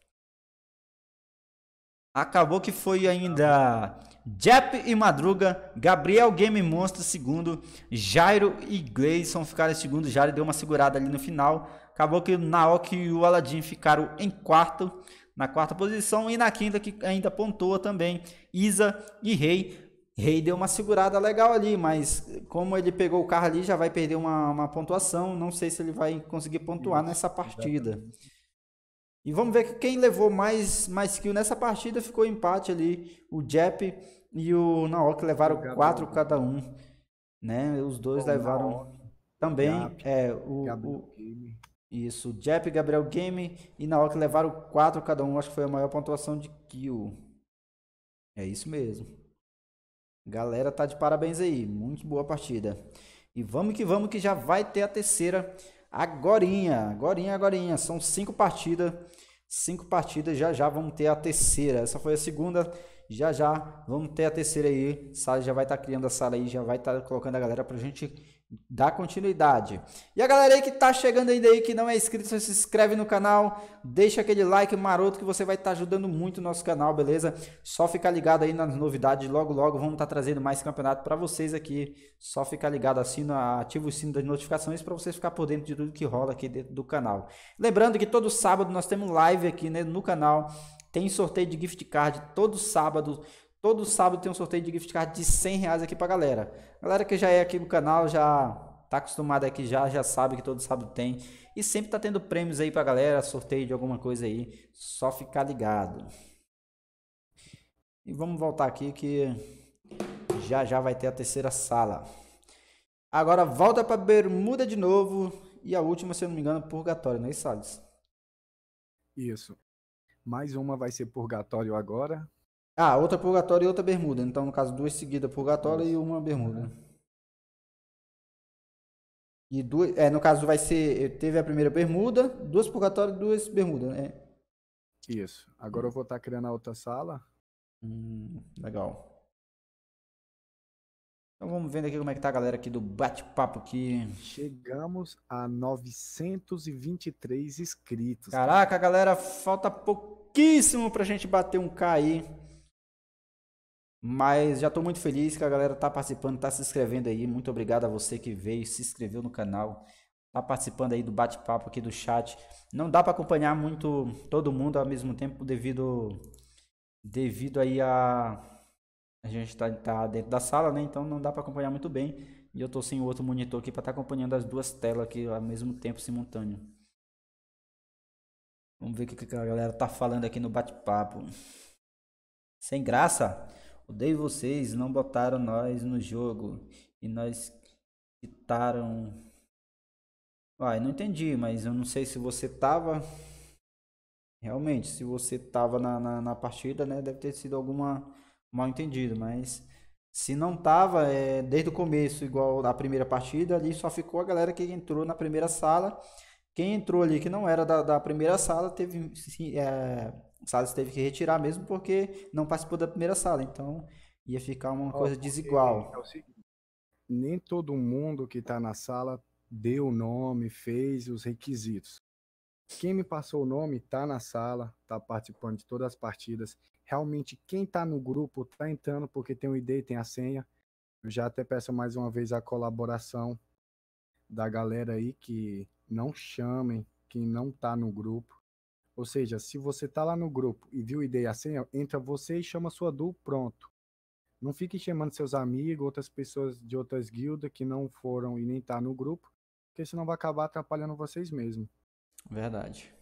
Acabou que foi ainda Jep e Madruga, Gabriel Game Monstro segundo, Jairo e Gleison ficaram em segundo. Jairo deu uma segurada ali no final. Acabou que o Naok e o Aladdin ficaram em quarto, na quarta posição. E na quinta, que ainda pontua também, Isa e Rei. Rei deu uma segurada legal ali, mas como ele pegou o carro ali, já vai perder uma, uma pontuação. Não sei se ele vai conseguir pontuar nessa partida. E vamos ver que quem levou mais, mais kill nessa partida ficou empate ali. O Jep e o Naok levaram quatro cada um, né? Os dois levaram também. É, o, o, isso, o Jep, Gabriel Game e Naok levaram quatro cada um. Acho que foi a maior pontuação de kill. É isso mesmo. Galera, tá de parabéns aí. Muito boa partida. E vamos que vamos que já vai ter a terceira. Agorinha, agorinha, agorinha. São cinco partidas. Cinco partidas, já já vamos ter a terceira. Essa foi a segunda. Já já vamos ter a terceira aí. Sala já vai estar tá criando a sala aí. Já vai estar tá colocando a galera pra gente dar continuidade. E a galera aí que tá chegando ainda aí, que não é inscrito, se inscreve no canal. Deixa aquele like maroto que você vai estar tá ajudando muito o nosso canal, beleza? Só ficar ligado aí nas novidades. Logo, logo vamos estar tá trazendo mais campeonato para vocês aqui. Só ficar ligado, assina, ativa o sino das notificações para vocês ficar por dentro de tudo que rola aqui dentro do canal. Lembrando que todo sábado nós temos live aqui, né, no canal. Tem sorteio de gift card todo sábado. Todo sábado tem um sorteio de gift card de cem reais aqui pra galera. Galera que já é aqui no canal, já tá acostumada aqui já, já sabe que todo sábado tem. E sempre tá tendo prêmios aí pra galera, sorteio de alguma coisa aí. Só ficar ligado. E vamos voltar aqui que já já vai ter a terceira sala. Agora volta pra Bermuda de novo. E a última, se eu não me engano, Purgatório, não é isso, Salles? Isso. Mais uma vai ser purgatório agora. Ah, outra purgatória e outra bermuda. Então, no caso, duas seguidas purgatória e Isso. uma bermuda. Aham. E duas, é, no caso vai ser, teve a primeira bermuda, duas purgatórias e duas bermudas, né? Isso. Agora eu vou estar criando a outra sala. Hum, legal. Então vamos vendo aqui como é que tá a galera aqui do bate-papo aqui. Chegamos a novecentos e vinte e três inscritos, cara. Caraca, galera, falta pouquíssimo pra gente bater um K aí. Mas já tô muito feliz que a galera tá participando, tá se inscrevendo aí. Muito obrigado a você que veio, se inscreveu no canal, tá participando aí do bate-papo aqui do chat. Não dá pra acompanhar muito todo mundo ao mesmo tempo devido devido aí a a gente tá, tá dentro da sala, né? Então não dá pra acompanhar muito bem. E eu tô sem o outro monitor aqui pra estar acompanhando as duas telas aqui ao mesmo tempo simultâneo. Vamos ver o que que a galera tá falando aqui no bate-papo. Sem graça? Odeio vocês, não botaram nós no jogo. E nós quitaram. Uai, não entendi, mas eu não sei se você tava. Realmente, se você tava na, na, na partida, né? Deve ter sido alguma mal entendido, mas se não tava, é, desde o começo, igual a primeira partida, ali só ficou a galera que entrou na primeira sala. Quem entrou ali que não era da, da primeira sala, teve, sim, é, Salles teve que retirar mesmo porque não participou da primeira sala. Então ia ficar uma Ó, coisa porque é o desigual. seguinte, nem todo mundo que está na sala deu o nome, fez os requisitos. Quem me passou o nome está na sala, está participando de todas as partidas. Realmente, quem está no grupo está entrando porque tem o I D e tem a senha. Eu já até peço mais uma vez a colaboração da galera aí que não chamem quem não está no grupo. Ou seja, se você está lá no grupo e viu o I D e a senha, entra você e chama sua duo, pronto. Não fique chamando seus amigos, outras pessoas de outras guildas que não foram e nem tá no grupo, porque senão vai acabar atrapalhando vocês mesmos. Verdade.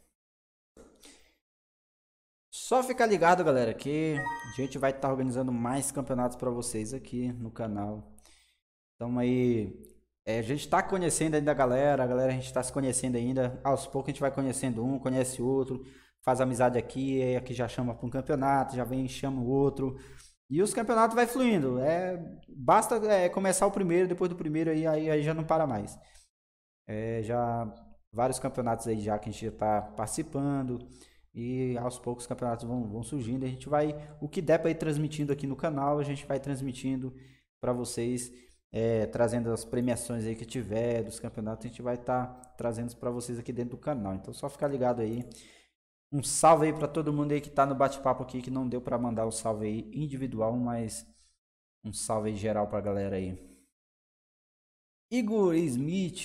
Só ficar ligado, galera, que a gente vai estar organizando mais campeonatos para vocês aqui no canal. Então aí, é, a gente está conhecendo ainda a galera, a galera a gente está se conhecendo ainda. Aos poucos a gente vai conhecendo um, conhece outro, faz amizade aqui, aí aqui já chama para um campeonato, já vem e chama o outro. E os campeonatos vai fluindo. É, basta é, começar o primeiro, depois do primeiro aí, aí, aí já não para mais. É, já vários campeonatos aí já que a gente já está participando. E aos poucos os campeonatos vão, vão surgindo. A gente vai, o que der para ir transmitindo aqui no canal, a gente vai transmitindo para vocês, é, trazendo as premiações aí que tiver dos campeonatos, a gente vai estar tá trazendo para vocês aqui dentro do canal. Então só ficar ligado aí. Um salve aí para todo mundo aí que tá no bate-papo aqui, que não deu para mandar um salve aí individual, mas um salve aí geral pra galera aí. Igor Smith.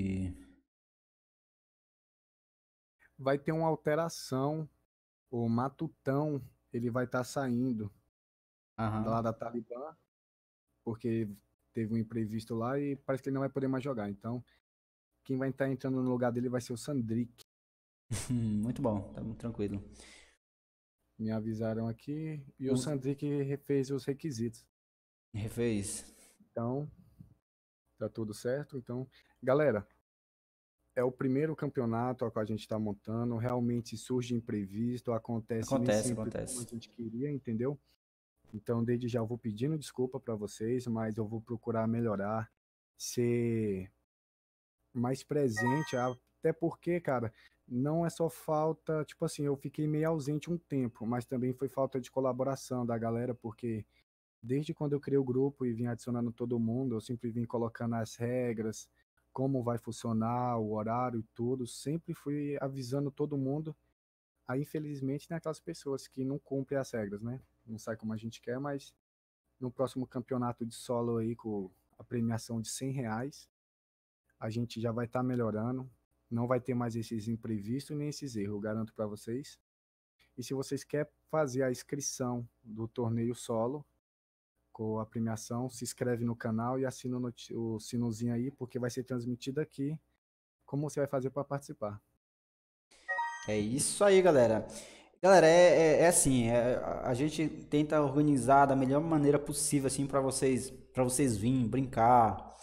Vai ter uma alteração, o Matutão, ele vai estar saindo Aham. lá da Talibã, porque teve um imprevisto lá e parece que ele não vai poder mais jogar. Então, quem vai estar entrando no lugar dele vai ser o Sandrick. Muito bom, tá muito tranquilo. Me avisaram aqui e o Os... Sandrick fez os requisitos. Refez. Então, tá tudo certo. Então, galera, é o primeiro campeonato ao qual a gente está montando. Realmente surge imprevisto, acontece nem Acontece, sempre como a acontece. gente queria, entendeu? Então, desde já eu vou pedindo desculpa para vocês, mas eu vou procurar melhorar, ser mais presente, até porque, cara, não é só falta, tipo assim, eu fiquei meio ausente um tempo, mas também foi falta de colaboração da galera, porque desde quando eu criei o grupo e vim adicionando todo mundo, eu sempre vim colocando as regras, como vai funcionar, o horário e tudo, sempre fui avisando todo mundo. Aí, infelizmente, tem aquelas pessoas que não cumprem as regras, né? Não sai como a gente quer, mas no próximo campeonato de solo aí, com a premiação de cem reais, a gente já vai estar tá melhorando. Não vai ter mais esses imprevistos nem esses erros, eu garanto para vocês. E se vocês querem fazer a inscrição do torneio solo, com a premiação, se inscreve no canal e assina o, o sinozinho aí, porque vai ser transmitido aqui. Como você vai fazer para participar? É isso aí, galera. Galera, é, é, é assim, é, a a gente tenta organizar da melhor maneira possível, assim, para vocês, para vocês virem brincar,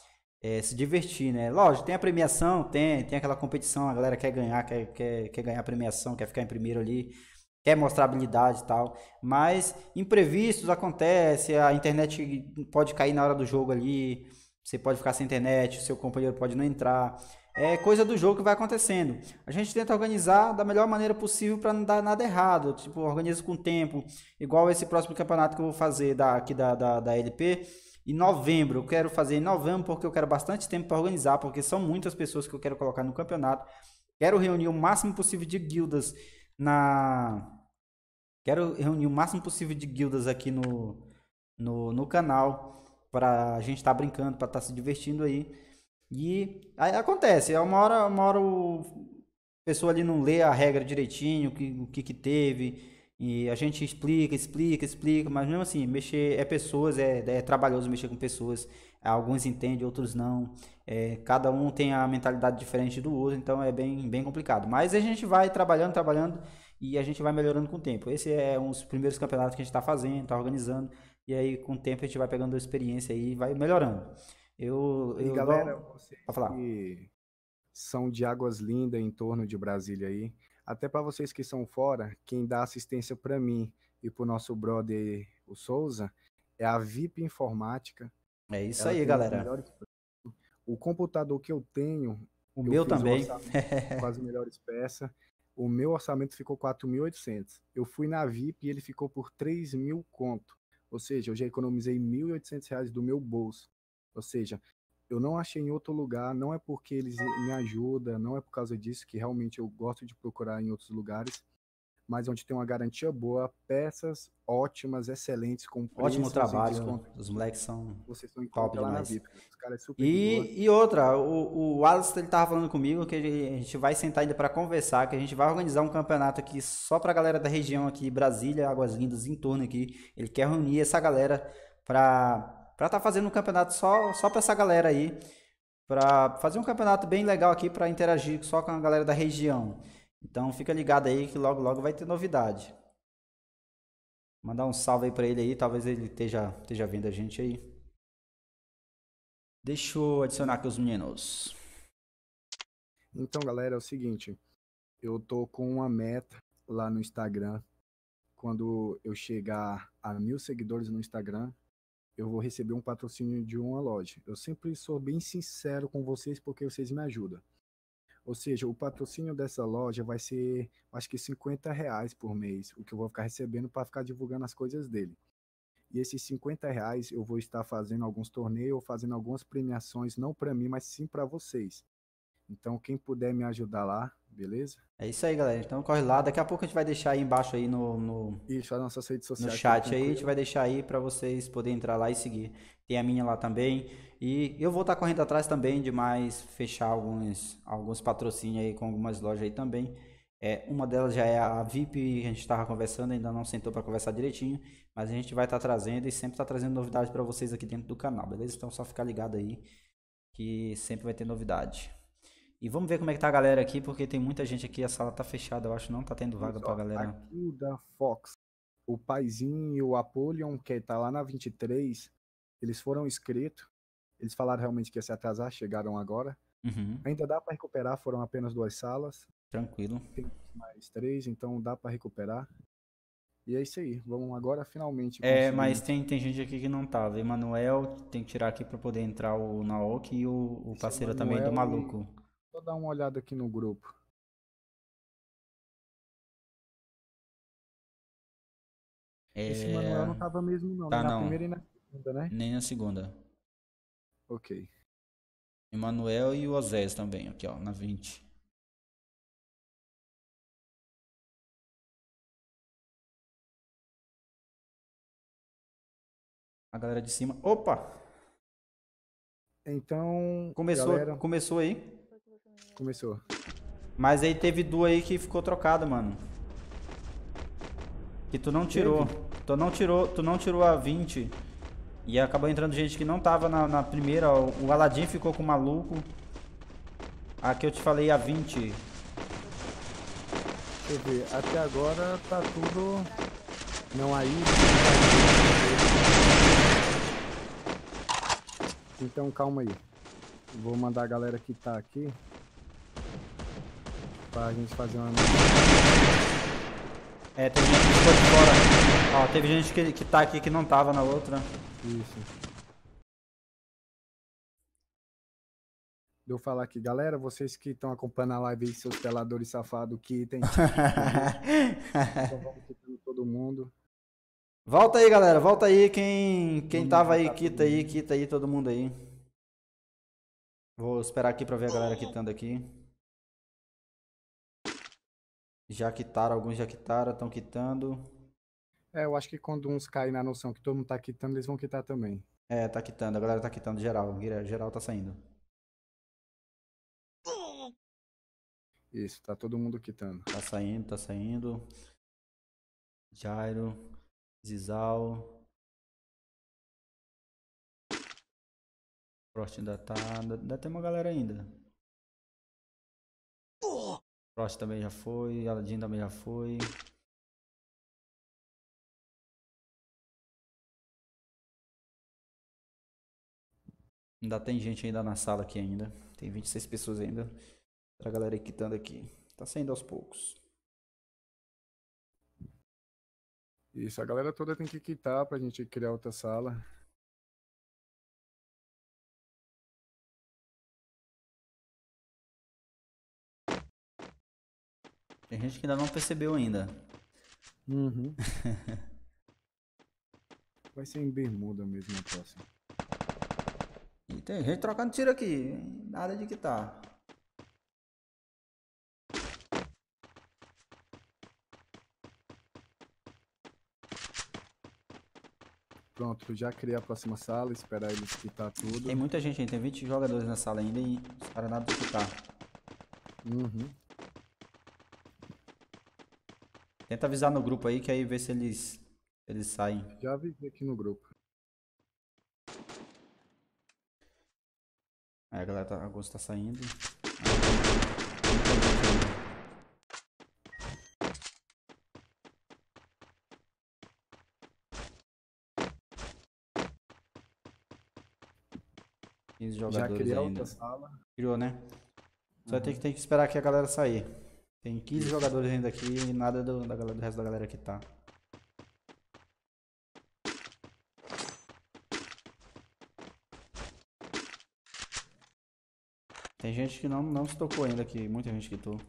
é, se divertir, né? Lógico, tem a premiação, tem, tem aquela competição, a galera quer ganhar, quer, quer, quer ganhar a premiação, quer ficar em primeiro ali, quer mostrar habilidade e tal, mas imprevistos acontecem, a internet pode cair na hora do jogo ali, você pode ficar sem internet, o seu companheiro pode não entrar, é coisa do jogo que vai acontecendo. A gente tenta organizar da melhor maneira possível para não dar nada errado, tipo, organiza com tempo, igual esse próximo campeonato que eu vou fazer da, aqui da, da, da L P, em novembro, eu quero fazer em novembro porque eu quero bastante tempo para organizar, porque são muitas pessoas que eu quero colocar no campeonato, quero reunir o máximo possível de guildas na... Quero reunir o máximo possível de guildas aqui no, no, no canal para a gente estar tá brincando, para estar tá se divertindo aí. E aí acontece, uma hora, uma hora o a pessoa ali não lê a regra direitinho, o que, o que, que teve, e a gente explica, explica, explica, mas mesmo assim, mexer é pessoas, é, é trabalhoso mexer com pessoas, alguns entendem, outros não, é, cada um tem a mentalidade diferente do outro, então é bem, bem complicado. Mas a gente vai trabalhando, trabalhando, e a gente vai melhorando com o tempo. Esse é um dos primeiros campeonatos que a gente está fazendo, está organizando, e aí com o tempo a gente vai pegando experiência aí e vai melhorando. Eu, eu E galera, igual... vocês Pode falar. que são de Águas Lindas em torno de Brasília aí, até para vocês que são fora, quem dá assistência para mim e para o nosso brother, o Souza, é a V I P Informática. É isso Ela aí, tem galera. melhores... O computador que eu tenho, O eu meu fiz também. O com as melhores peças. O meu orçamento ficou quatro mil e oitocentos. Eu fui na V I P e ele ficou por três mil conto. Ou seja, eu já economizei mil e oitocentos reais do meu bolso. Ou seja, eu não achei em outro lugar, não é porque eles me ajudam, não é por causa disso, que realmente eu gosto de procurar em outros lugares, mas onde tem uma garantia boa, peças ótimas, excelentes, com preços Ótimo e trabalho. desconto. Os moleques são Vocês estão top encontrando lá na demais. V I P. Os caras é super de boa. E, e outra, o, o Alisson ele tava falando comigo que a gente vai sentar ainda para conversar, que a gente vai organizar um campeonato aqui só pra galera da região aqui, Brasília, Águas Lindas, em torno aqui. Ele quer reunir essa galera pra para tá fazendo um campeonato só só para essa galera aí, para fazer um campeonato bem legal aqui para interagir só com a galera da região. Então fica ligado aí que logo logo vai ter novidade. Mandar um salve aí para ele aí, talvez ele esteja esteja vendo a gente aí. Deixa eu adicionar aqui os meninos. Então, galera, é o seguinte, eu tô com uma meta lá no Instagram. Quando eu chegar a mil seguidores no Instagram, eu vou receber um patrocínio de uma loja. Eu sempre sou bem sincero com vocês porque vocês me ajudam. Ou seja, o patrocínio dessa loja vai ser, acho que cinquenta reais por mês, o que eu vou ficar recebendo para ficar divulgando as coisas dele. E esses cinquenta reais eu vou estar fazendo alguns torneios, ou fazendo algumas premiações, não para mim, mas sim para vocês. Então, quem puder me ajudar lá, beleza? É isso aí, galera. Então corre lá. Daqui a pouco a gente vai deixar aí embaixo aí no, no, Isso, as nossas redes no sociais. chat aí. A gente vai deixar aí para vocês poderem entrar lá e seguir. Tem a minha lá também. E eu vou estar correndo atrás também de mais fechar alguns, alguns patrocínios aí com algumas lojas aí também. É, uma delas já é a V I P, a gente estava conversando, ainda não sentou para conversar direitinho, mas a gente vai estar trazendo e sempre está trazendo novidades para vocês aqui dentro do canal, beleza? Então só ficar ligado aí que sempre vai ter novidade. E vamos ver como é que tá a galera aqui, porque tem muita gente aqui, a sala tá fechada, eu acho, não tá tendo vaga pra galera. Aqui o da Fox, o Paizinho e o Apolion, que tá lá na vinte e três, eles foram inscritos, eles falaram realmente que ia se atrasar, chegaram agora. Uhum. Ainda dá para recuperar, foram apenas duas salas. Tranquilo. Tem mais três, então dá para recuperar. E é isso aí, vamos agora finalmente É, conseguir. mas tem, tem gente aqui que não tava. Emanuel tem que tirar aqui pra poder entrar o Naoki e o, o parceiro também do Emanuel maluco. e... Vou dar uma olhada aqui no grupo. É... Esse Emanuel não tava mesmo não, Tá, nem na não. primeira e na segunda, né? Nem na segunda. Ok. Emanuel e o Osés também, aqui ó, na vinte. A galera de cima. Opa! Então, Começou, galera, começou aí. começou. Mas aí teve duas aí que ficou trocada, mano. Que tu não tirou. Tu não tirou, tu não tirou a vinte. E acabou entrando gente que não tava na, na primeira. O Aladim ficou com o maluco. Aqui eu te falei a vinte. Deixa eu ver, até agora tá tudo... Não aí. Então calma aí. Vou mandar a galera que tá aqui pra gente fazer uma... É, teve gente que ficou de fora. Ó, teve gente que, que tá aqui que não tava na outra. Isso. Eu falar aqui, galera, vocês que estão acompanhando a live aí, seus peladores safados, quitem. Então vamos quitando todo mundo. Volta aí, galera, volta aí. Quem, quem Vamos tava aí, quitar todo quita aí, mundo. quita aí todo mundo aí. Vou esperar aqui pra ver a galera quitando aqui. Já quitaram, alguns já quitaram, estão quitando. É, eu acho que quando uns caem na noção que todo mundo tá quitando, eles vão quitar também. É, tá quitando, a galera tá quitando geral. Geral tá saindo. Isso, tá todo mundo quitando. Tá saindo, tá saindo. Jairo, Zizal. Frost ainda tá. Ainda, ainda tem uma galera ainda. Frost também já foi. Aladdin também já foi. Ainda tem gente ainda na sala aqui ainda. Tem vinte e seis pessoas ainda. Pra galera quitando aqui. Tá saindo aos poucos. Isso, a galera toda tem que quitar pra gente criar outra sala. Tem gente que ainda não percebeu ainda. Uhum. Vai ser em bermuda mesmo a próxima. E tem gente trocando tiro aqui. Nada de quitar. Pronto, já criei a próxima sala, esperar eles quitar tudo. Tem muita gente ainda, tem vinte jogadores na sala ainda e os caras nada de quitar. Uhum. Tenta avisar no grupo aí que aí vê se eles, eles saem. Já avisei aqui no grupo. Aí a galera tá, alguns tá saindo. quinze Já jogadores criei ainda. outra sala. Criou, né? Só Uhum. tem que, tem que esperar aqui a galera sair. Tem quinze jogadores ainda aqui e nada do, da galera, do resto da galera que tá. Tem gente que não, não se tocou ainda aqui, muita gente que tô.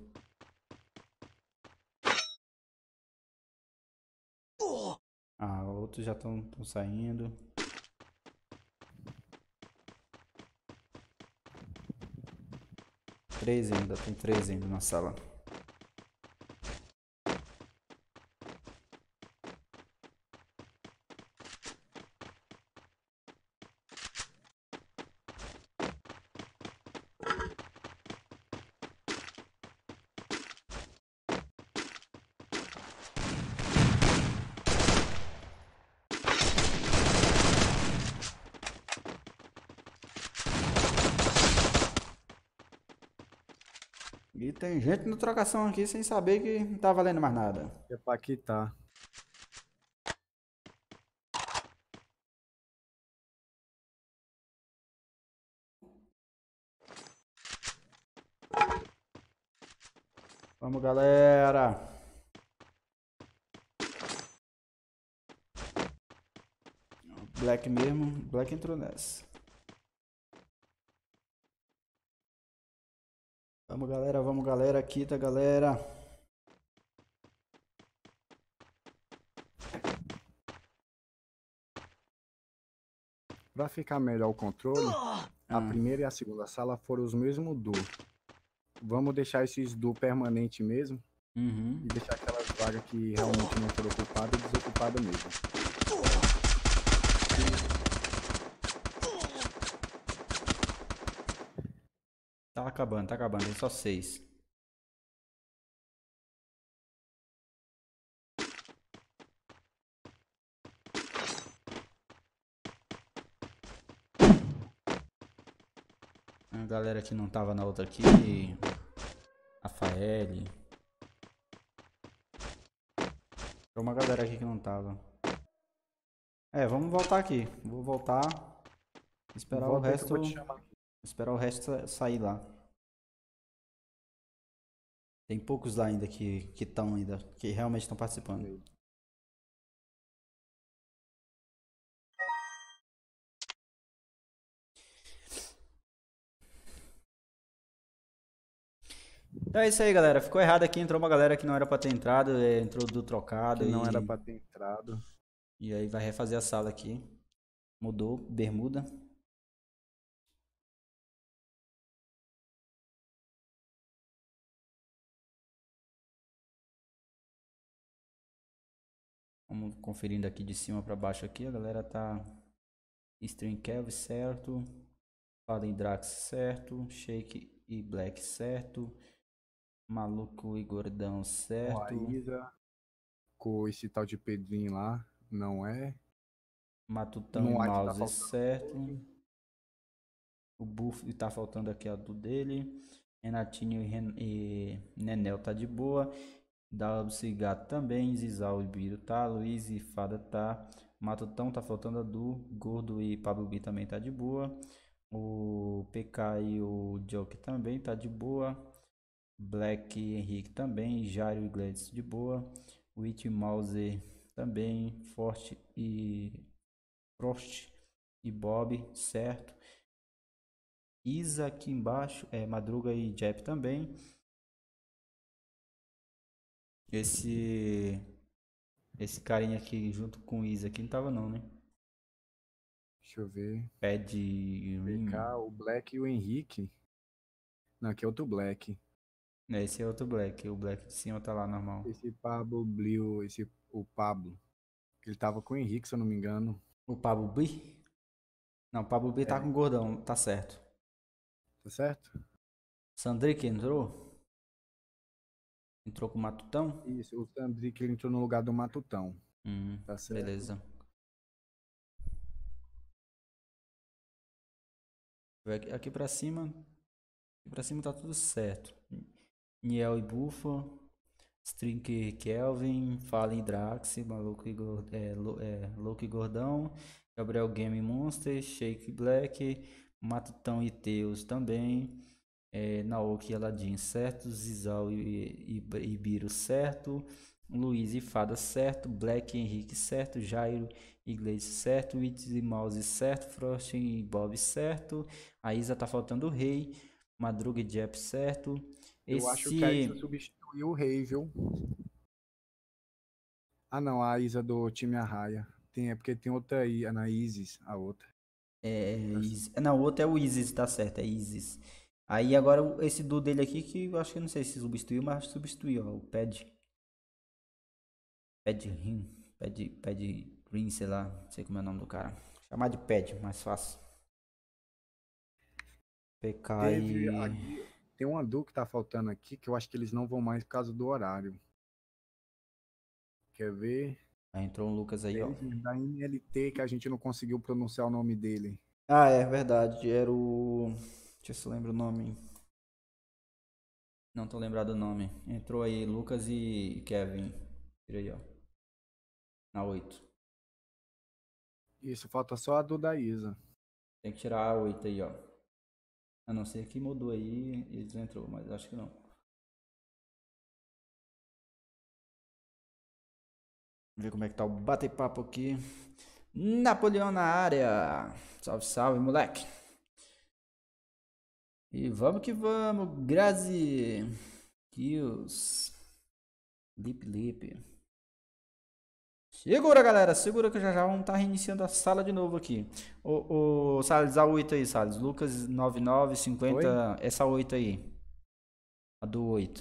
Ah, outros já estão saindo. Três ainda, tem três ainda na sala. E tem gente na trocação aqui sem saber que não tá valendo mais nada. É pra quitar. Vamos, galera. Black mesmo, Black entrou nessa. Vamos, galera, vamos, galera, quita, galera. Pra ficar melhor o controle, a Ah. primeira e a segunda sala foram os mesmos duo. Vamos deixar esses duo permanente mesmo. Uhum. E deixar aquelas vagas que realmente não foram ocupadas, desocupadas mesmo. Tá acabando, tá acabando, tem só seis. A galera que não tava na outra aqui. Rafael. Tem uma galera aqui que não tava. É, vamos voltar aqui. Vou voltar. Esperar Volta o aí que eu resto. vou te chamar. Esperar o resto sa- sair lá. Tem poucos lá ainda que que estão ainda, que realmente estão participando. Sei. Então é isso aí, galera. Ficou errado aqui, entrou uma galera que não era pra ter entrado, é, entrou do Que trocado não era e, pra ter entrado. e aí vai refazer a sala aqui. Mudou, bermuda. Vamos conferindo aqui de cima pra baixo aqui. A galera tá Stream Kelvin certo. Fallen Drax certo. Shake e Black certo. Maluco e Gordão Com a certo. Isa, com esse tal de Pedrinho lá, não é. Matutão e No White tá Mouse faltando certo. Hulk. O Buff tá faltando aqui a do dele. Renatinho e, Ren e Nenel tá de boa. W Gato também. Zizal e Biro tá. Luiz e Fada tá. Matutão tá faltando a do. Gordo e Pablo B também tá de boa. O P K e o Joke também tá de boa. Black e Henrique também. Jairo e Gladys de boa. Witch Mouse também. Forte e Frost e Bob, certo. Isa aqui embaixo, é, Madruga e Jep também. Esse esse carinha aqui junto com o Isa aqui não tava não, né? Deixa eu ver. Pad P Rim. K, o Black e o Henrique. Não, aqui é outro Black. É, esse é outro Black. O Black de cima tá lá normal. Esse Pablo Blio, esse, o Pablo. Ele tava com o Henrique, se eu não me engano. O Pablo B? Não, o Pablo B tá É, com gordão, tá certo. tá certo? Sandrick entrou? Entrou com o Matutão? Isso, o Sandrick, ele entrou no lugar do Matutão. Hum, Tá certo? beleza. Aqui, aqui pra cima, aqui pra cima tá tudo certo. Niel e Bufa, String Kelvin, Fallen Drax, Maluco e Gor- é, Lo- é, Louco e Gordão, Gabriel Game Monster, Shake Black, Matutão e Teus também, é, Naoki e Aladdin certo, Zizal e, e, e Biro certo, Luiz e Fada certo, Black e Henrique certo, Jairo e Gleice certo, Witz e Mouse certo, Frost e Bob certo, a Isa tá faltando o Rei, Madruga e Jep certo, Eu acho que a Isa esse substituiu o Rei, viu? Ah, não, a Isa do time Arraia. Tem, é porque tem outra aí, a na Isis, a outra. é, Tá Is- não, o outro é o Isis, tá certo, é Isis. Aí agora o- esse do dele aqui que eu acho que eu não sei se substituiu, mas substituiu, ó, o Pad, Pad Rim, Pad, Pad Green, sei lá, não sei como é o nome do cara. Chamar de Pad, mais fácil. P K Teve e... aqui, tem uma duo que tá faltando aqui, que eu acho que eles não vão mais por causa do horário. Quer ver? Aí entrou um Lucas aí, ó. Eles mesmo, da N L T, que a gente não conseguiu pronunciar o nome dele. Ah, é verdade, era o... Deixa eu se lembra o nome. Não tô lembrado do nome. Entrou aí Lucas e Kevin. Tira aí, ó. Na oito. Isso, falta só a do da Isa. Tem que tirar a oito aí, ó. A não ser que mudou aí, eles entrou, mas acho que não. Vamos ver como é que tá o bate-papo aqui. Napoleão na área. Salve, salve, moleque. E vamos que vamos, Grazi. Kills. Lip, lip. Segura, galera. Segura que já já vamos estar reiniciando a sala de novo aqui. O, o Salles, a oito aí, Salles. Lucas noventa e nove, Oi? cinquenta. Essa oito aí. A do oito.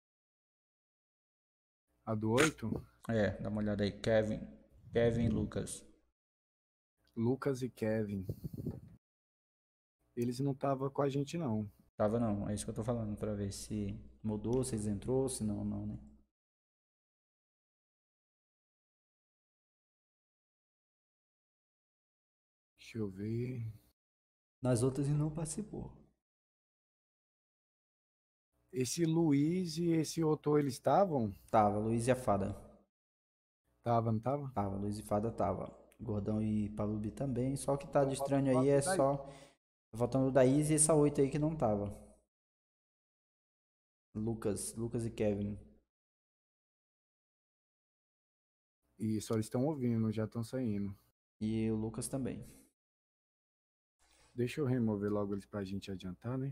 A do oito? É, dá uma olhada aí. Kevin. Kevin e Lucas. Lucas e Kevin. Eles não estavam com a gente, não. Tava não, é isso que eu tô falando, pra ver se mudou, se eles entrou, se não, não, né? Deixa eu ver. Nas outras ele não participou. Esse Luiz e esse outro, eles estavam? Tava, Luiz e a Fada. Tava, não tava? Tava, Luiz e Fada tava. Gordão e Pablo B também. Só o que tá Então de falta estranho só a aí do é daí. só Faltando o da Izzy e essa oito aí que não tava. Lucas, Lucas e Kevin. Isso, eles estão ouvindo, já estão saindo. E o Lucas também. Deixa eu remover logo eles pra gente adiantar, né?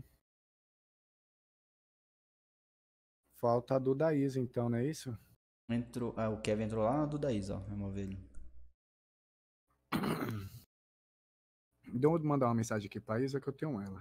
Falta a do da Isa, então, não é isso? Entrou, ah, o Kevin entrou lá na do da Izzy, ó. Remove ele. Deu eu mandar uma mensagem aqui pra Isa que eu tenho ela.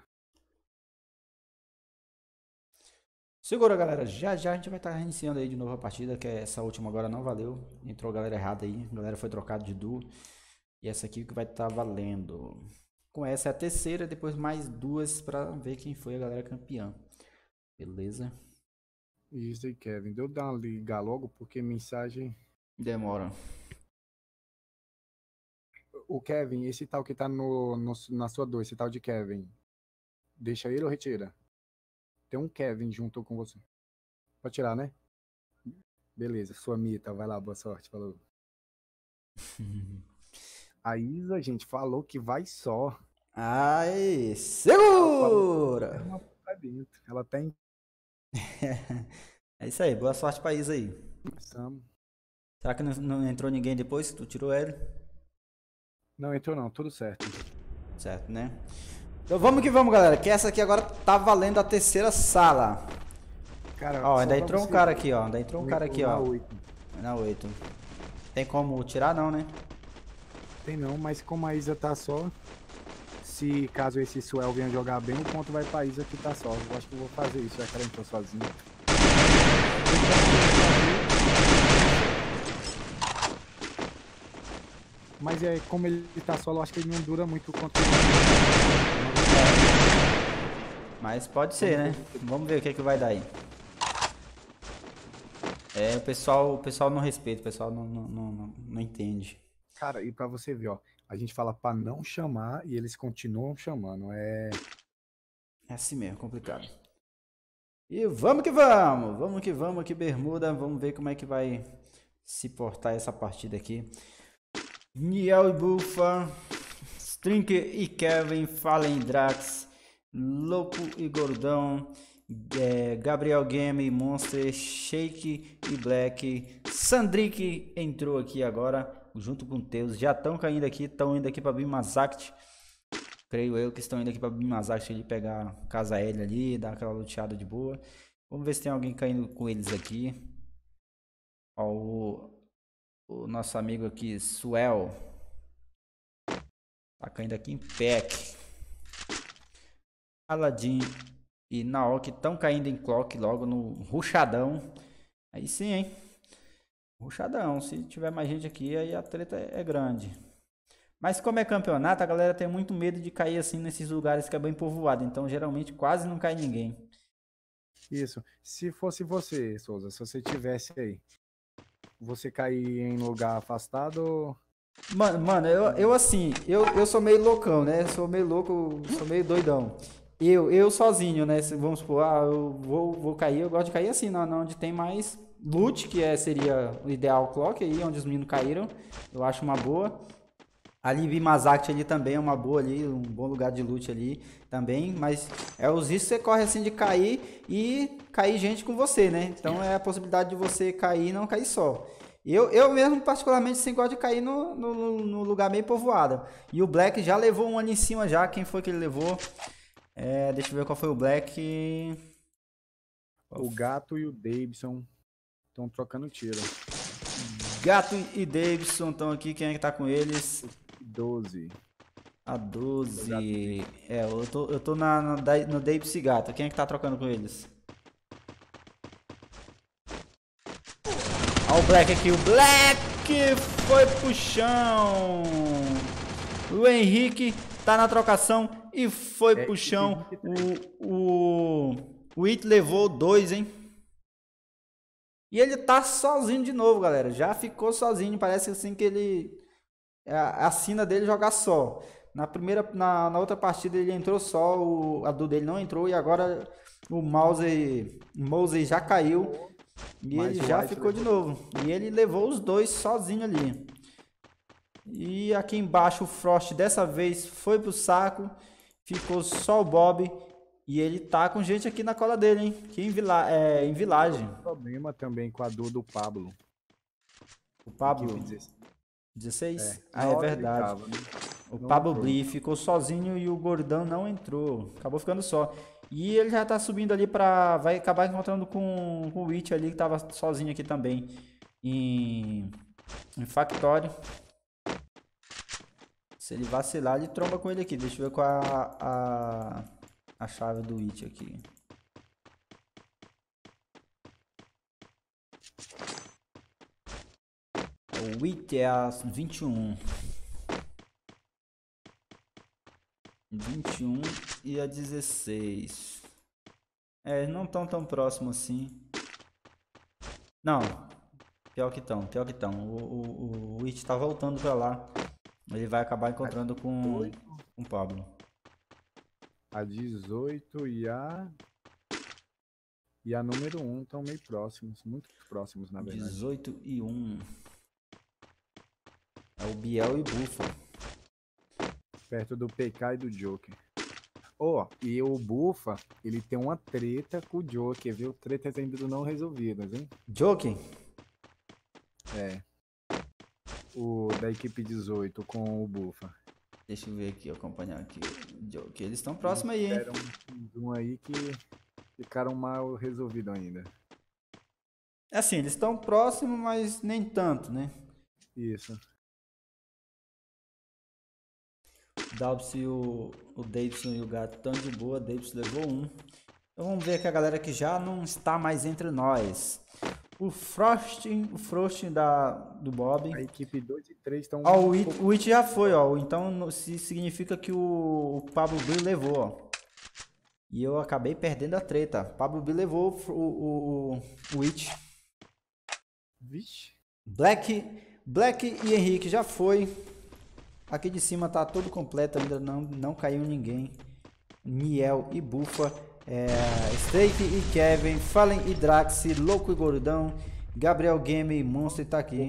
Segura, galera. Já já a gente vai estar tá reiniciando aí de novo a partida, que essa última agora não valeu. Entrou a galera errada aí. A galera foi trocada de duo. E essa aqui que vai estar tá valendo. Com essa é a terceira, depois mais duas pra ver quem foi a galera campeã. Beleza? Isa e Kevin. Deu dar uma ligar logo, porque mensagem... Demora. O Kevin, esse tal que tá no, no, na sua dois, esse tal de Kevin. Deixa ele ou retira? Tem um Kevin junto com você. Pode tirar, né? Beleza, sua Mita, vai lá, boa sorte, falou. A Isa, gente, falou que vai só. Ai, segura! Ela, ela tem. É isso aí, boa sorte pra Isa aí. Passamos. Será que não, não entrou ninguém depois que tu tirou ele? Não entrou não, tudo certo. Certo, né? Então vamos que vamos, galera, que essa aqui agora tá valendo a terceira sala. Cara, ó, ainda entrou um cara aqui, ó. Ainda entrou um cara aqui, ó. Na oito. Na oito. Tem como tirar não, né? Tem não, mas como a Isa tá só, se caso esse Suel venha jogar bem, o ponto vai pra Isa que tá só. Eu acho que eu vou fazer isso, já que ela entrou sozinha. Mas é como ele tá solo, eu acho que ele não dura muito contra ele. Mas pode ser, né? Vamos ver o que, é que vai dar aí. É, o pessoal, o pessoal não respeita, o pessoal não, não, não, não entende. Cara, e pra você ver, ó, a gente fala pra não chamar e eles continuam chamando, é... É assim mesmo, complicado. E vamos que vamos, vamos que vamos aqui, Bermuda, vamos ver como é que vai se portar essa partida aqui. Niel e Bufa, Strinker e Kevin, Fallen Drax, Louco e Gordão, é, Gabriel Game, Monster, Shake e Black, Sandrick entrou aqui agora, junto com o Teus, já estão caindo aqui, estão indo aqui para Bimazact, creio eu que estão indo aqui para Bimazact ali pegar Casa L ali, dar aquela luteada de boa. Vamos ver se tem alguém caindo com eles aqui. Ó, o... O nosso amigo aqui, Suel. Tá caindo aqui em Pack. Aladdin e Naok estão caindo em Clock logo no ruchadão. Aí sim, hein? Ruchadão. Se tiver mais gente aqui, aí a treta é grande. Mas como é campeonato, a galera tem muito medo de cair assim nesses lugares que é bem povoado. Então, geralmente, quase não cai ninguém. Isso. Se fosse você, Souza, se você tivesse aí, você cair em lugar afastado? Mano, mano eu, eu assim, eu, eu sou meio loucão, né? Sou meio louco, sou meio doidão. Eu, eu sozinho, né? Vamos supor, ah, eu vou, vou cair, eu gosto de cair assim, não, onde tem mais loot, que é, seria o ideal clock aí, onde os meninos caíram. Eu acho uma boa. Ali Bimazact ali também é uma boa ali, um bom lugar de loot ali também, mas é os riscos que você corre assim de cair e cair gente com você, né? Então é a possibilidade de você cair e não cair só. Eu, eu mesmo particularmente sim gosto de cair no, no, no lugar meio povoado. E o Black já levou um ali em cima já, quem foi que ele levou? É, deixa eu ver qual foi o Black. O Gato e o Davidson estão trocando tiro. Gato e Davidson estão aqui, quem é que tá com eles? doze. A doze. É, eu tô, eu tô na, no, no Davidson e Gato. Quem é que tá trocando com eles? Olha o Black aqui. O Black foi pro chão. O Henrique tá na trocação e foi é, pro chão. O, o, o It levou dois, hein? E ele tá sozinho de novo, galera. Já ficou sozinho. Parece assim que ele... A, a sina dele jogar só. Na primeira, na, na outra partida ele entrou só. O, a do dele não entrou. E agora o Mouse, Mouse já caiu. E Mas ele já ficou de novo. E ele levou os dois sozinho ali. E aqui embaixo o Frost dessa vez foi pro saco. Ficou só o Bob. E ele tá com gente aqui na cola dele, hein? Aqui em, vila é, em Village. Problema também com a dor do Pablo. O Pablo? dezesseis? É, ah, é verdade. Tava, né? O Não Pablo entrou. Blee ficou sozinho e o Gordão não entrou. Acabou ficando só. E ele já tá subindo ali pra... Vai acabar encontrando com, com o Witch ali, que tava sozinho aqui também. Em, em Factory. Se ele vacilar, ele tromba com ele aqui. Deixa eu ver qual a, a, a chave do Witch aqui. O Witch é a vinte e um. vinte e um e a dezesseis. É, não tão tão próximo assim. Não. Pior que tão, pior que tão. O, o, o Witch tá voltando pra lá. Ele vai acabar encontrando com, com o Pablo. A dezoito e a... E a número um estão meio próximos. Muito próximos, na verdade. dezoito e um. É o Biel e Bufa. Perto do P K e do Joker. Ó, oh, e o Bufa, ele tem uma treta com o Joker, viu? Tretas ainda não resolvidas, hein? Joker? É. O da equipe dezoito com o Bufa. Deixa eu ver aqui, acompanhar aqui. Joker, eles estão próximos aí, hein? Eram um, um aí que ficaram mal resolvidos ainda. É assim, eles estão próximos, mas nem tanto, né? Isso. Dalbs e o, o Davidson e o Gato estão de boa. Davidson levou um. Então vamos ver aqui a galera que já não está mais entre nós. O Frosting, o Frosting da, do Bob. A equipe dois e três estão... Ó, o It, o It já foi, ó. Então se significa que o, o Pablo Bill levou, ó. E eu acabei perdendo a treta. Pablo Bill levou o, o, o, o It. Vixe. Black, Black e Henrique já foi. Aqui de cima tá todo completo, ainda não, não caiu ninguém. Miel e Bufa, é, Steak e Kevin, Fallen e Draxi, Louco e Gordão, Gabriel Game e Monster tá aqui.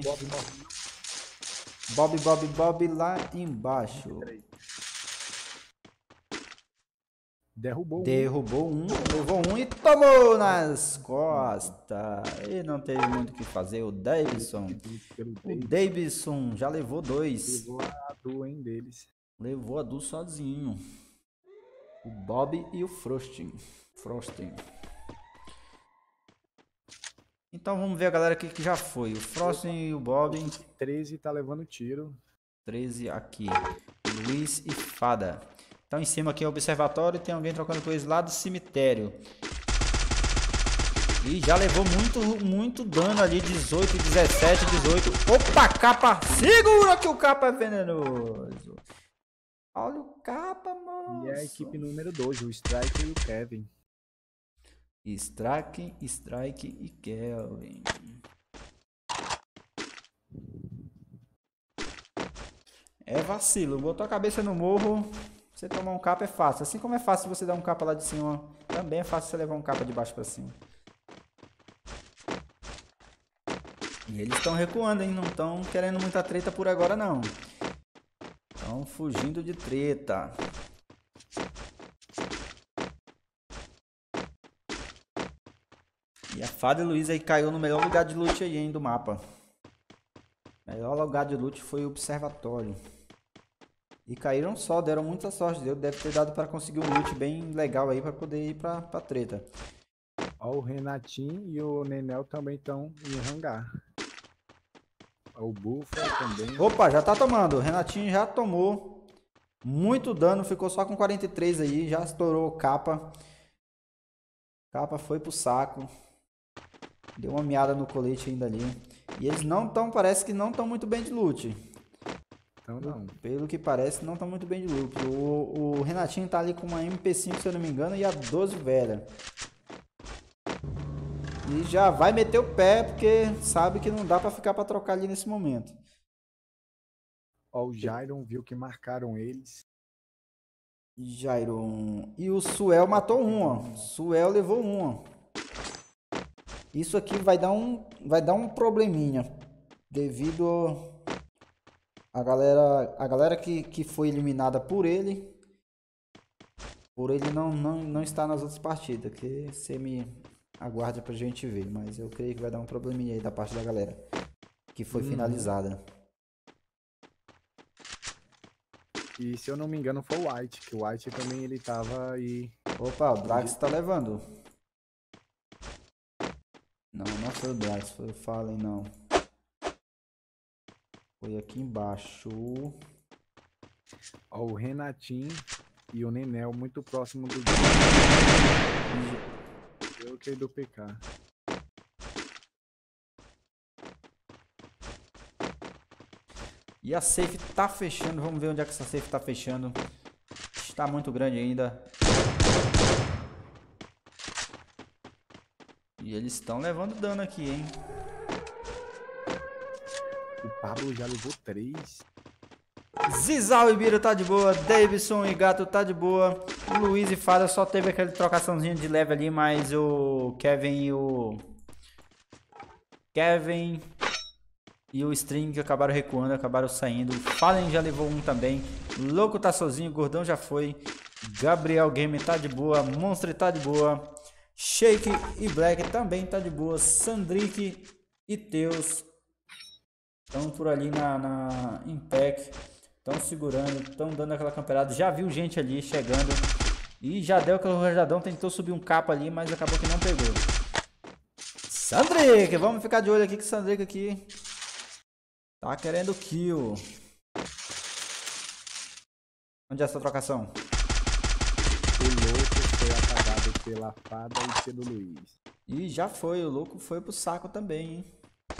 Bob, Bob, Bob lá embaixo. Derrubou um. Derrubou um, levou um e tomou nas costas. E não teve muito o que fazer. O Davidson. O Davidson já levou dois. Levou a duo, hein, deles. Levou a duo sozinho. O Bob e o Frosting. Frosting. Então vamos ver a galera aqui que já foi. O Frosting e o Bob. treze tá levando tiro. treze aqui. Luiz e Fada. Então em cima aqui é o observatório. Tem alguém trocando coisas lá do cemitério. E já levou muito, muito dano ali. dezoito, dezessete, dezoito. Opa, capa. Segura que o capa é venenoso. Olha o capa, mano. E é a equipe número dois, o Strike e o Kevin. Strike, Strike e Kevin. É vacilo. Botou a cabeça no morro. Você tomar um capa é fácil. Assim como é fácil você dar um capa lá de cima, também é fácil você levar um capa de baixo pra cima. E eles estão recuando, hein? Não estão querendo muita treta por agora, não. Estão fugindo de treta. E a Fada e Luiz aí caiu no melhor lugar de loot aí, hein, do mapa. O melhor lugar de loot foi o observatório. E caíram só, deram muita sorte. Deu, deve ter dado para conseguir um loot bem legal aí para poder ir pra, pra treta. Ó, o Renatinho e o Nenel também estão em hangar. O Bufa também. Opa, já tá tomando. O Renatinho já tomou muito dano. Ficou só com quarenta e três aí. Já estourou capa. Capa foi pro saco. Deu uma miada no colete ainda ali. E eles não estão, parece que não estão muito bem de loot. Então não. Pelo que parece, não estão muito bem de loot. O, o Renatinho tá ali com uma M P cinco, se eu não me engano, e a doze velha. E já vai meter o pé, porque sabe que não dá pra ficar pra trocar ali nesse momento. Ó, o Jairon viu que marcaram eles. Jairon. E o Suel matou um, ó. Suel levou um, ó. Isso aqui vai dar um, vai dar um probleminha. Devido a galera, a galera que, que foi eliminada por ele. Por ele não, não, não estar nas outras partidas, que você me aguarda pra gente ver. Mas eu creio que vai dar um probleminha aí da parte da galera. Que foi Uhum. finalizada. E se eu não me engano foi o White, que o White também ele tava aí. Opa, o Drax tá levando. Não, não foi o Drax, foi o Fallen não. Foi aqui embaixo. Ó, o Renatinho e o Nenel muito próximo do eu que do P K. E a safe tá fechando. Vamos ver onde é que essa safe tá fechando. Está muito grande ainda. E eles estão levando dano aqui, hein? O Pablo já levou três. Zizal e Biro tá de boa. Davidson e Gato tá de boa. O Luiz e Fada só teve aquela trocaçãozinha de leve ali, mas o Kevin e o... Kevin e o String acabaram recuando, acabaram saindo. Fallen já levou um também. Louco tá sozinho, Gordão já foi. Gabriel Game tá de boa. Monster tá de boa. Shake e Black também tá de boa. Sandrick e Teus estão por ali na, na Impact. Estão segurando, estão dando aquela camperada. Já viu gente ali chegando. E já deu aquele rajadão, tentou subir um capa ali, mas acabou que não pegou. Sandrick, vamos ficar de olho aqui que o Sandrick aqui tá querendo kill. Onde é essa trocação? O louco foi apagado pela Fada e pelo Luiz. E já foi, o louco foi pro saco também, hein?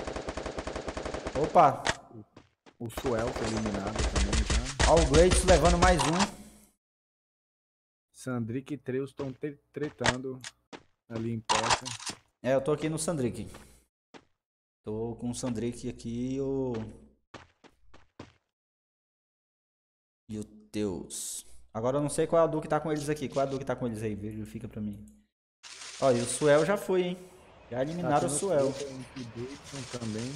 Opa! O Suel foi eliminado também já. Ó, o Greats levando mais um. Sandrick e Treus estão tretando ali em porta. É, eu tô aqui no Sandrick. Tô com o Sandrick aqui e o... E o Teus. Agora eu não sei qual é a do que tá com eles aqui. Qual é a do que tá com eles aí? Verifica pra mim. Ó, e o Suel já foi, hein? Já eliminaram tá, o Suel. Também.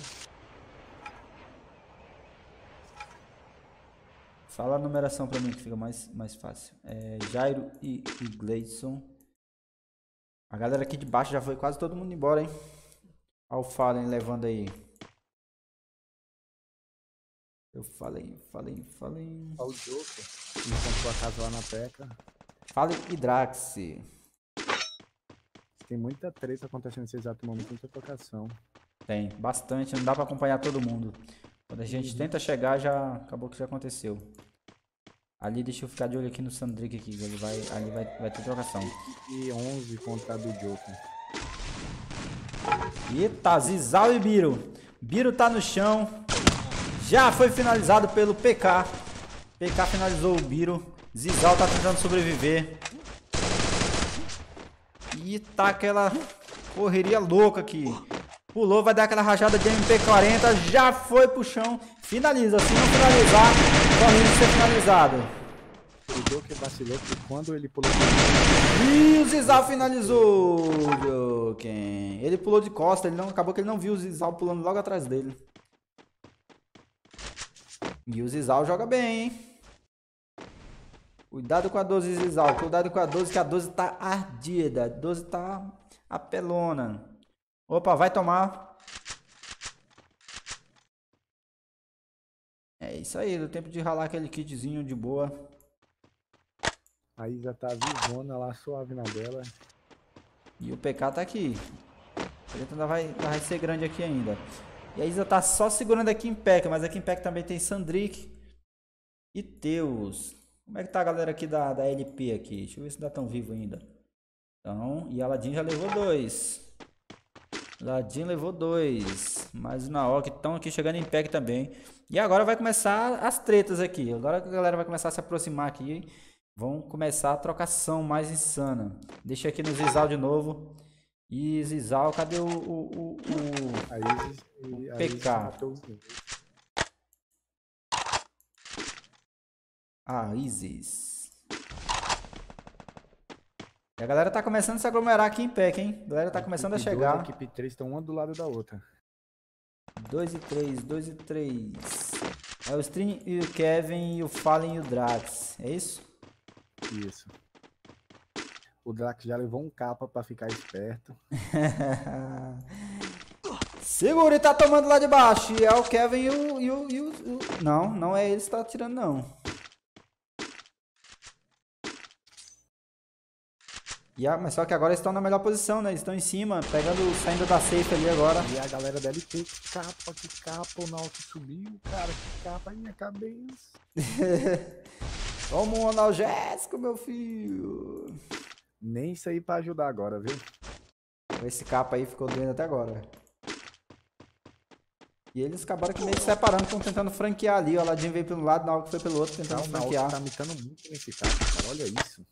Fala a numeração pra mim que fica mais, mais fácil. É, Jairo e, e Gleidson. A galera aqui de baixo já foi quase todo mundo embora, hein? Olha o Fallen levando aí. Eu falei, falei, falei. Olha o Joker. Encontrou a casa lá na Peca. Fallen e Drax. Tem muita treta acontecendo nesse exato momento, muita trocação. Tem, bastante. Não dá pra acompanhar todo mundo. Quando a gente uhum. tenta chegar, já acabou que já aconteceu. Ali, deixa eu ficar de olho aqui no Sandrick aqui. Ele vai, ali vai, vai ter trocação. E onze contra a do Joker. Eita, Zizal e Biro. Biro tá no chão. Já foi finalizado pelo P K. P K finalizou o Biro. Zizal tá tentando sobreviver. E tá aquela correria louca aqui. Pulou, vai dar aquela rajada de M P quarenta. Já foi pro chão. Finaliza. Se não finalizar, corre de ser finalizado. O Joker vacilou porque quando ele pulou... E o Zizal finalizou. Joker. Ele pulou de costa. Ele não, acabou que ele não viu o Zizal pulando logo atrás dele. E o Zizal joga bem, hein? Cuidado com a doze, Zizal. Cuidado com a doze, que a doze tá ardida. A doze tá apelona. Opa, vai tomar. É isso aí, deu tempo de ralar aquele kitzinho de boa. A Isa tá vivona lá, suave na dela. E o P K tá aqui. Ele ainda vai, vai ser grande aqui ainda. E a Isa tá só segurando aqui em P E C, mas aqui em P E C também tem Sandrick e Teus. Como é que tá a galera aqui da, da L P aqui? Deixa eu ver se ainda estão vivos ainda. Então, e a Aladdin já levou dois. Aladdin levou dois. Mas na hora que estão aqui chegando em P E C também. E agora vai começar as tretas aqui. Agora que a galera vai começar a se aproximar aqui. Vão começar a trocação mais insana. Deixa aqui no Zizal de novo. E Zizal, cadê o, o, o, o, o P K? Ah, Isis. E a galera tá começando a se aglomerar aqui em P E C, hein? A galera tá começando a chegar. A equipe três estão uma do lado da outra. dois e três, dois e três. É o String e o Kevin e o Fallen e o Drax. É isso? Isso. O Drax já levou um capa pra ficar esperto. Segura, ele tá tomando lá de baixo. E é o Kevin e o... E o, e o, e o... Não, não é ele que tá atirando, não. E a, mas só que agora eles estão na melhor posição, né? Eles estão em cima, pegando, saindo da safe ali agora. E a galera deve ter que capa, que capa, o Nautilus subiu, cara, que capa aí minha cabeça. Toma um analgésico, meu filho. Nem isso aí pra ajudar agora, viu? Esse capa aí ficou doendo até agora. E eles acabaram que meio que separando, estão tentando franquear ali. O Aladdin veio pelo lado, na hora que foi pelo outro, tentando Não, franquear. tá mitando muito nesse capa, cara, olha isso.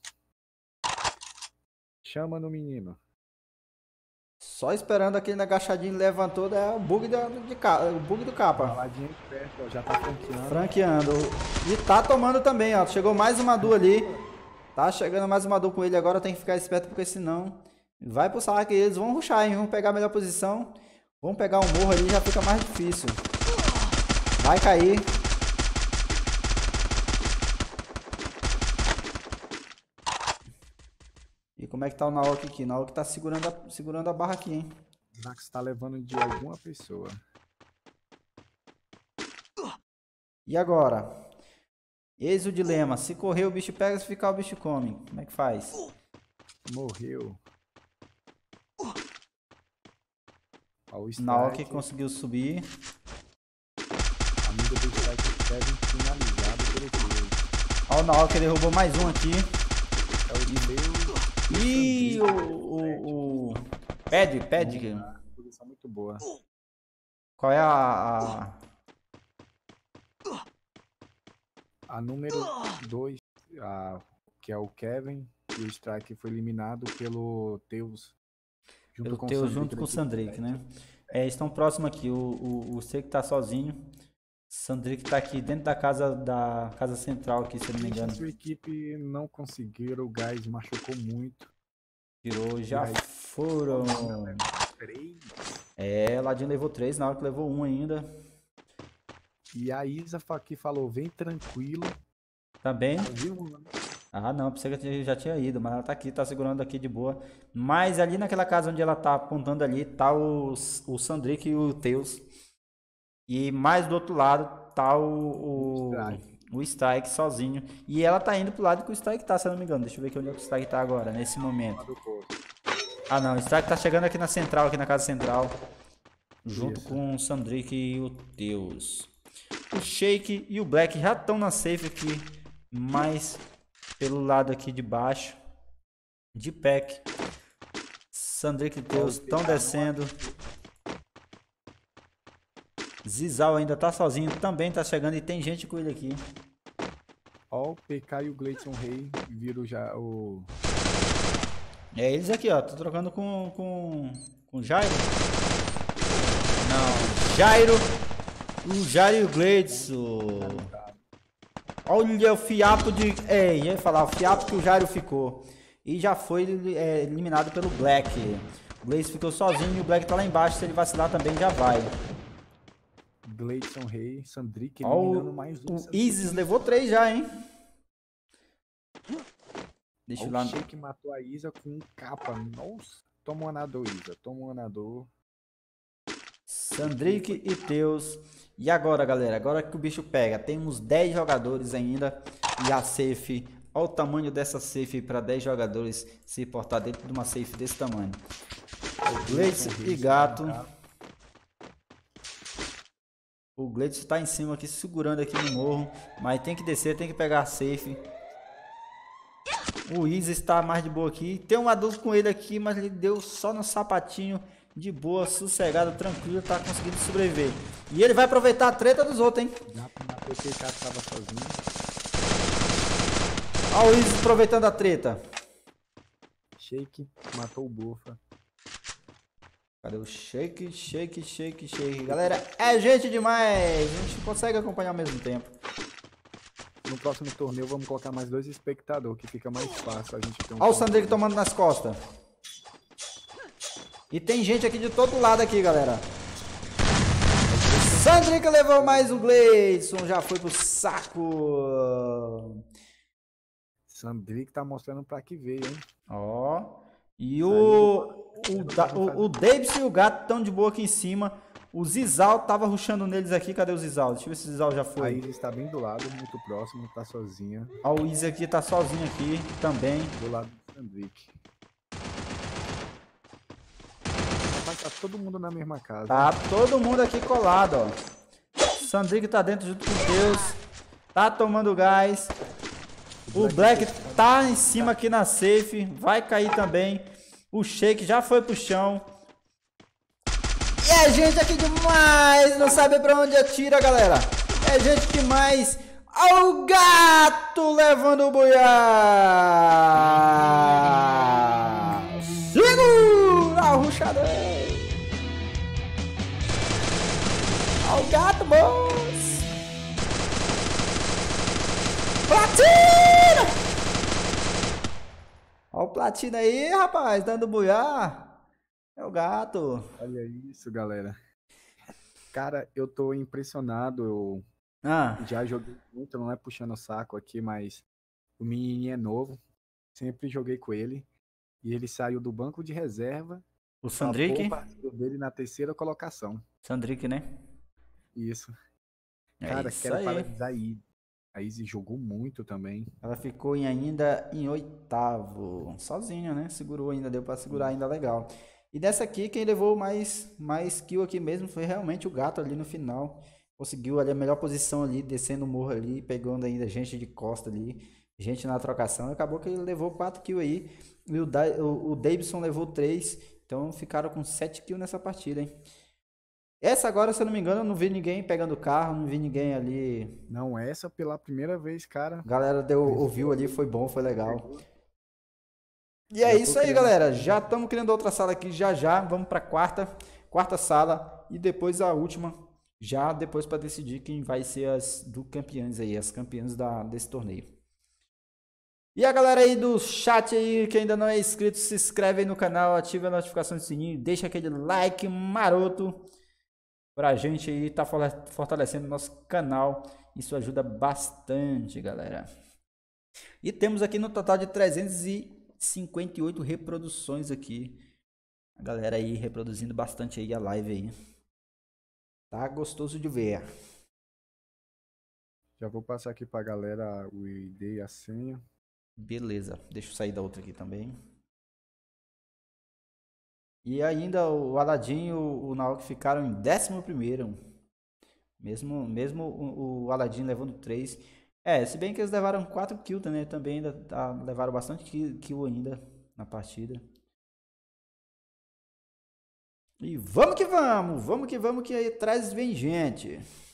Chama no menino. Só esperando aquele agachadinho levantou, é o bug, da, de, o bug do capa. Aladdin perto, ó, já tá franqueando. Franqueando. E tá tomando também, ó. Chegou mais uma duo ali. Tá chegando mais uma duo com ele agora, tem que ficar esperto porque senão vai pro saque. Eles vão rushar, hein? Vão pegar a melhor posição. Vão pegar um morro ali, já fica mais difícil. Vai cair. E como é que tá o Naoki aqui? O Naoki tá segurando a, segurando a barra aqui, hein? O Drax tá levando de alguma pessoa. E agora? Eis o dilema. Se correr o bicho pega, se ficar o bicho come. Como é que faz? Morreu. Ó, o Naoki conseguiu subir. Amigo do Strike Kevin finalizado pelo Deus. Ó, o Naoki derrubou mais um aqui. É o Deus. E o, o, o... Pede, pede. Uma posição muito boa. Qual é a... A, a número dois, que é o Kevin, e o Strike foi eliminado pelo Teus. Junto pelo com Teus o junto com o Sandrick, né? É, estão próximos aqui. O, o, o Seik tá sozinho. Sandrick tá aqui dentro da casa da casa central aqui, se eu não me engano. A sua equipe não conseguiram, o Gás machucou muito. Tirou, já Aí, foram. É, Ladinho levou três, na hora que levou um ainda. E a Isa aqui falou, vem tranquilo. Também. Tá vivo, né? Ah, não, pensei que eu já tinha ido, mas ela tá aqui, tá segurando aqui de boa. Mas ali naquela casa onde ela tá apontando ali, tá o, o Sandrick e o Teus. E mais do outro lado tá o, o, o Strike sozinho. E ela tá indo pro lado que o Strike tá, se eu não me engano. Deixa eu ver aqui onde é que o Strike tá agora, nesse momento. Ah, não, o Strike tá chegando aqui na central, aqui na casa central. Junto Isso. com o Sandrick e o Teus. O Shake e o Black já estão na safe aqui, mais pelo lado aqui de baixo. De pack. Sandrick e Teus estão descendo. Zizal ainda tá sozinho, também tá chegando e tem gente com ele aqui. Ó, o P K e o Gleison Rei viram já o... É eles aqui, ó. Tô trocando com com com Jairo. Não, Jairo. O Jairo e o Gleison. Olha o fiapo de... É, ia falar, o fiapo que o Jairo ficou. E já foi é, eliminado pelo Black. O Gleison ficou sozinho e o Black tá lá embaixo. Se ele vacilar também já vai. Gleison Rei, Sandrick eliminando oh, mais um. O Isis levou três já, hein? Deixa eu lá. O Shake matou a Isa com um capa. Nossa. Toma um anador, Isa. Toma um anador. Sandrick e Teus. E agora, galera? Agora que o bicho pega. Tem uns dez jogadores ainda. E a safe. Olha o tamanho dessa safe para dez jogadores se portar dentro de uma safe desse tamanho. Gleison e Gato. O Gleison está em cima aqui, segurando aqui no morro. Mas tem que descer, tem que pegar a safe. O Isa está mais de boa aqui. Tem um adulto com ele aqui, mas ele deu só no sapatinho. De boa, sossegado, tranquilo. Tá conseguindo sobreviver. E ele vai aproveitar a treta dos outros, hein? Olha o Isa aproveitando a treta. Shake matou o Bufa. Cadê o Shake, Shake, Shake, Shake? Galera, é gente demais! A gente consegue acompanhar ao mesmo tempo. No próximo torneio vamos colocar mais dois espectadores, que fica mais fácil a gente ter um... Olha o Sandrick tomando nas costas. E tem gente aqui de todo lado aqui, galera. Sandrick levou mais o Gleison, já foi pro saco. Sandrick tá mostrando pra que veio, hein? Ó. E o, o, da- o, o Davis e o Gato estão de boa aqui em cima. O Zizal tava rushando neles aqui. Cadê o Zizal? Deixa eu ver se o Zizal já A foi. Isis tá bem do lado, muito próximo, tá sozinha. Ó, o Izzy aqui tá sozinho aqui também. Do lado do Sandrick. Rapaz, tá todo mundo na mesma casa. Tá todo mundo aqui colado, ó. Sandrick tá dentro junto com Deus. Tá tomando gás. O Black tá em cima aqui na safe. Vai cair também. O Shake já foi pro chão. E é gente aqui demais. Não sabe pra onde atira, galera. É gente demais. Olha o Gato levando o buiá. Segura a ruchada. Olha o Gato, boss. Platina! Olha o Platina aí, rapaz, dando buiá. É o Gato. Olha isso, galera. Cara, eu tô impressionado. Eu Ah, já joguei muito, não é puxando o saco aqui, mas o menininho é novo. Sempre joguei com ele. E ele saiu do banco de reserva. o Tapou Sandrick. o partido dele na terceira colocação. Sandrick, né? Isso. É Cara, isso quero aí. paralisar a Izzy. A Izzy jogou muito também. Ela ficou em ainda em oitavo. Sozinha, né? Segurou ainda, deu pra segurar ainda legal. E dessa aqui, quem levou mais, mais kill aqui mesmo foi realmente o Gato ali no final. Conseguiu ali a melhor posição ali, descendo o morro ali, pegando ainda gente de costa ali, gente na trocação. Acabou que ele levou quatro kills aí. E o, da o, o Davidson levou três. Então ficaram com sete kills nessa partida, hein? Essa agora, se eu não me engano, eu não vi ninguém pegando carro, não vi ninguém ali. Não, essa pela primeira vez, cara. A galera deu, ouviu ali, foi bom, foi legal. E é Já tô isso aí, criando galera. essa- Já estamos criando outra sala aqui já já. Vamos para quarta, quarta sala e depois a última, já depois para decidir quem vai ser as do campeões aí, as campeãs da desse torneio. E a galera aí do chat aí que ainda não é inscrito, se inscreve aí no canal, ativa a notificação do sininho, deixa aquele like maroto pra gente aí tá fortalecendo o nosso canal. Isso ajuda bastante, galera. E temos aqui no total de trezentas e cinquenta e oito reproduções aqui. A galera aí reproduzindo bastante aí a live aí. Tá gostoso de ver. Já vou passar aqui pra galera o I D e a senha. Beleza, deixa eu sair da outra aqui também. E ainda o Aladdin e o, o Naok ficaram em décimo primeiro. Mesmo, mesmo o, o Aladdin levando três. É, se bem que eles levaram quatro kills, né? Também ainda tá, levaram bastante kill, kill ainda na partida. E vamos que vamos, vamos que vamos, que aí atrás vem gente.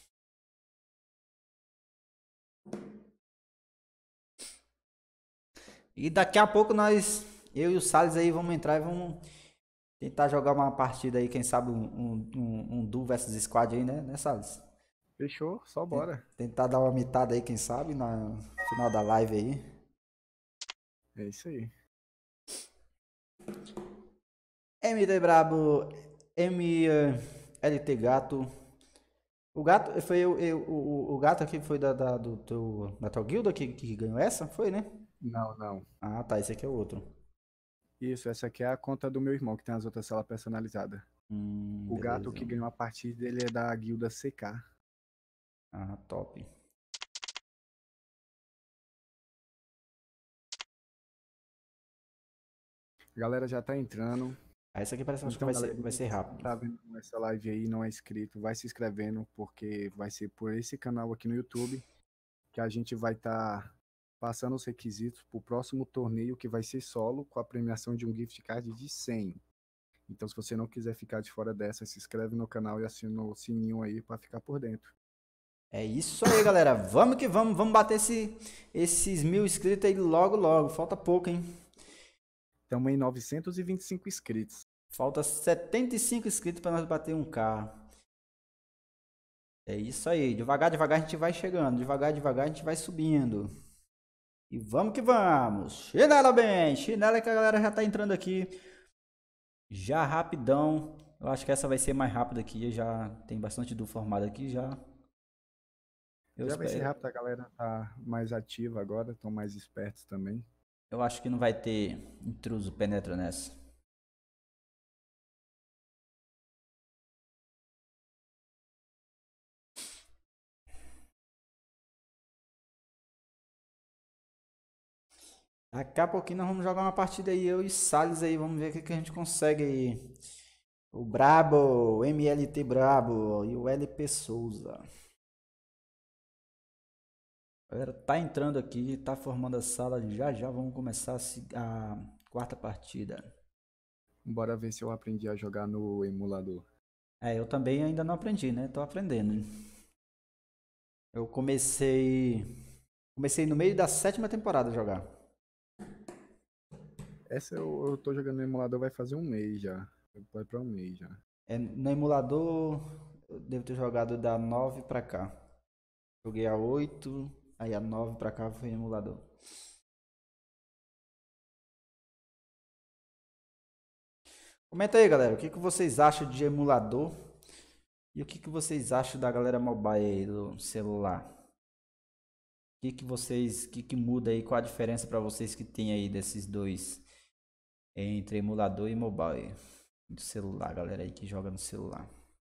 E daqui a pouco nós, eu e o Salles aí, vamos entrar e vamos tentar jogar uma partida aí, quem sabe um, um, um, um duo versus squad aí, né, né Salles? Fechou? Só bora. Tentar dar uma mitada aí, quem sabe, no final da live aí. É isso aí. M D Brabo, M L T Gato. O gato foi eu, eu, o, o gato aqui foi da, da, do teu, da tua guilda que, que ganhou essa? Foi, né? Não, não. Ah, tá. Esse aqui é o outro. Isso, essa aqui é a conta do meu irmão, que tem as outras salas personalizadas. Hum, O gato beleza. que ganhou a partida dele é da guilda C K. Ah, top. A galera já tá entrando. Ah, esse aqui parece que Então, vai ser, galera, vai ser rápido. tá vendo essa live aí, não é inscrito, vai se inscrevendo, porque vai ser por esse canal aqui no YouTube que a gente vai estar tá passando os requisitos pro próximo torneio, que vai ser solo, com a premiação de um gift card de cem. Então, se você não quiser ficar de fora dessa, se inscreve no canal e assina o sininho aí para ficar por dentro. É isso aí, galera. Vamos que vamos. Vamos bater esse, esses mil inscritos aí logo, logo. Falta pouco, hein? Estamos em novecentos e vinte e cinco inscritos. Falta setenta e cinco inscritos para nós bater um K. É isso aí. Devagar, devagar a gente vai chegando. Devagar, devagar a gente vai subindo. E vamos que vamos. Chinela bem. Chinela que a galera já tá entrando aqui. Já rapidão. Eu acho que essa vai ser mais rápida aqui. Já tem bastante do formado aqui já. Eu Já vai ser espero. rápido, a galera tá mais ativa agora, estão mais espertos também. Eu acho que não vai ter intruso penetra nessa. Daqui a pouquinho nós vamos jogar uma partida aí, eu e Salles aí, vamos ver o que, que a gente consegue aí. O Brabo, o M L T Brabo e o L P Souza. Galera, tá entrando aqui, tá formando a sala, já já vamos começar a, se- a quarta partida. Bora ver se eu aprendi a jogar no emulador. É, eu também ainda não aprendi, né? Tô aprendendo. Eu comecei, comecei no meio da sétima temporada a jogar. Essa eu, eu tô jogando no emulador vai fazer um mês já. Vai pra um mês já. É, no emulador, eu devo ter jogado da nove pra cá. Joguei a oito, aí a nove pra cá foi emulador. Comenta aí, galera, o que, que vocês acham de emulador e o que, que vocês acham da galera mobile aí do celular? O que, que vocês, o que, que muda aí, qual a diferença para vocês que tem aí desses dois entre emulador e mobile do celular, galera aí que joga no celular?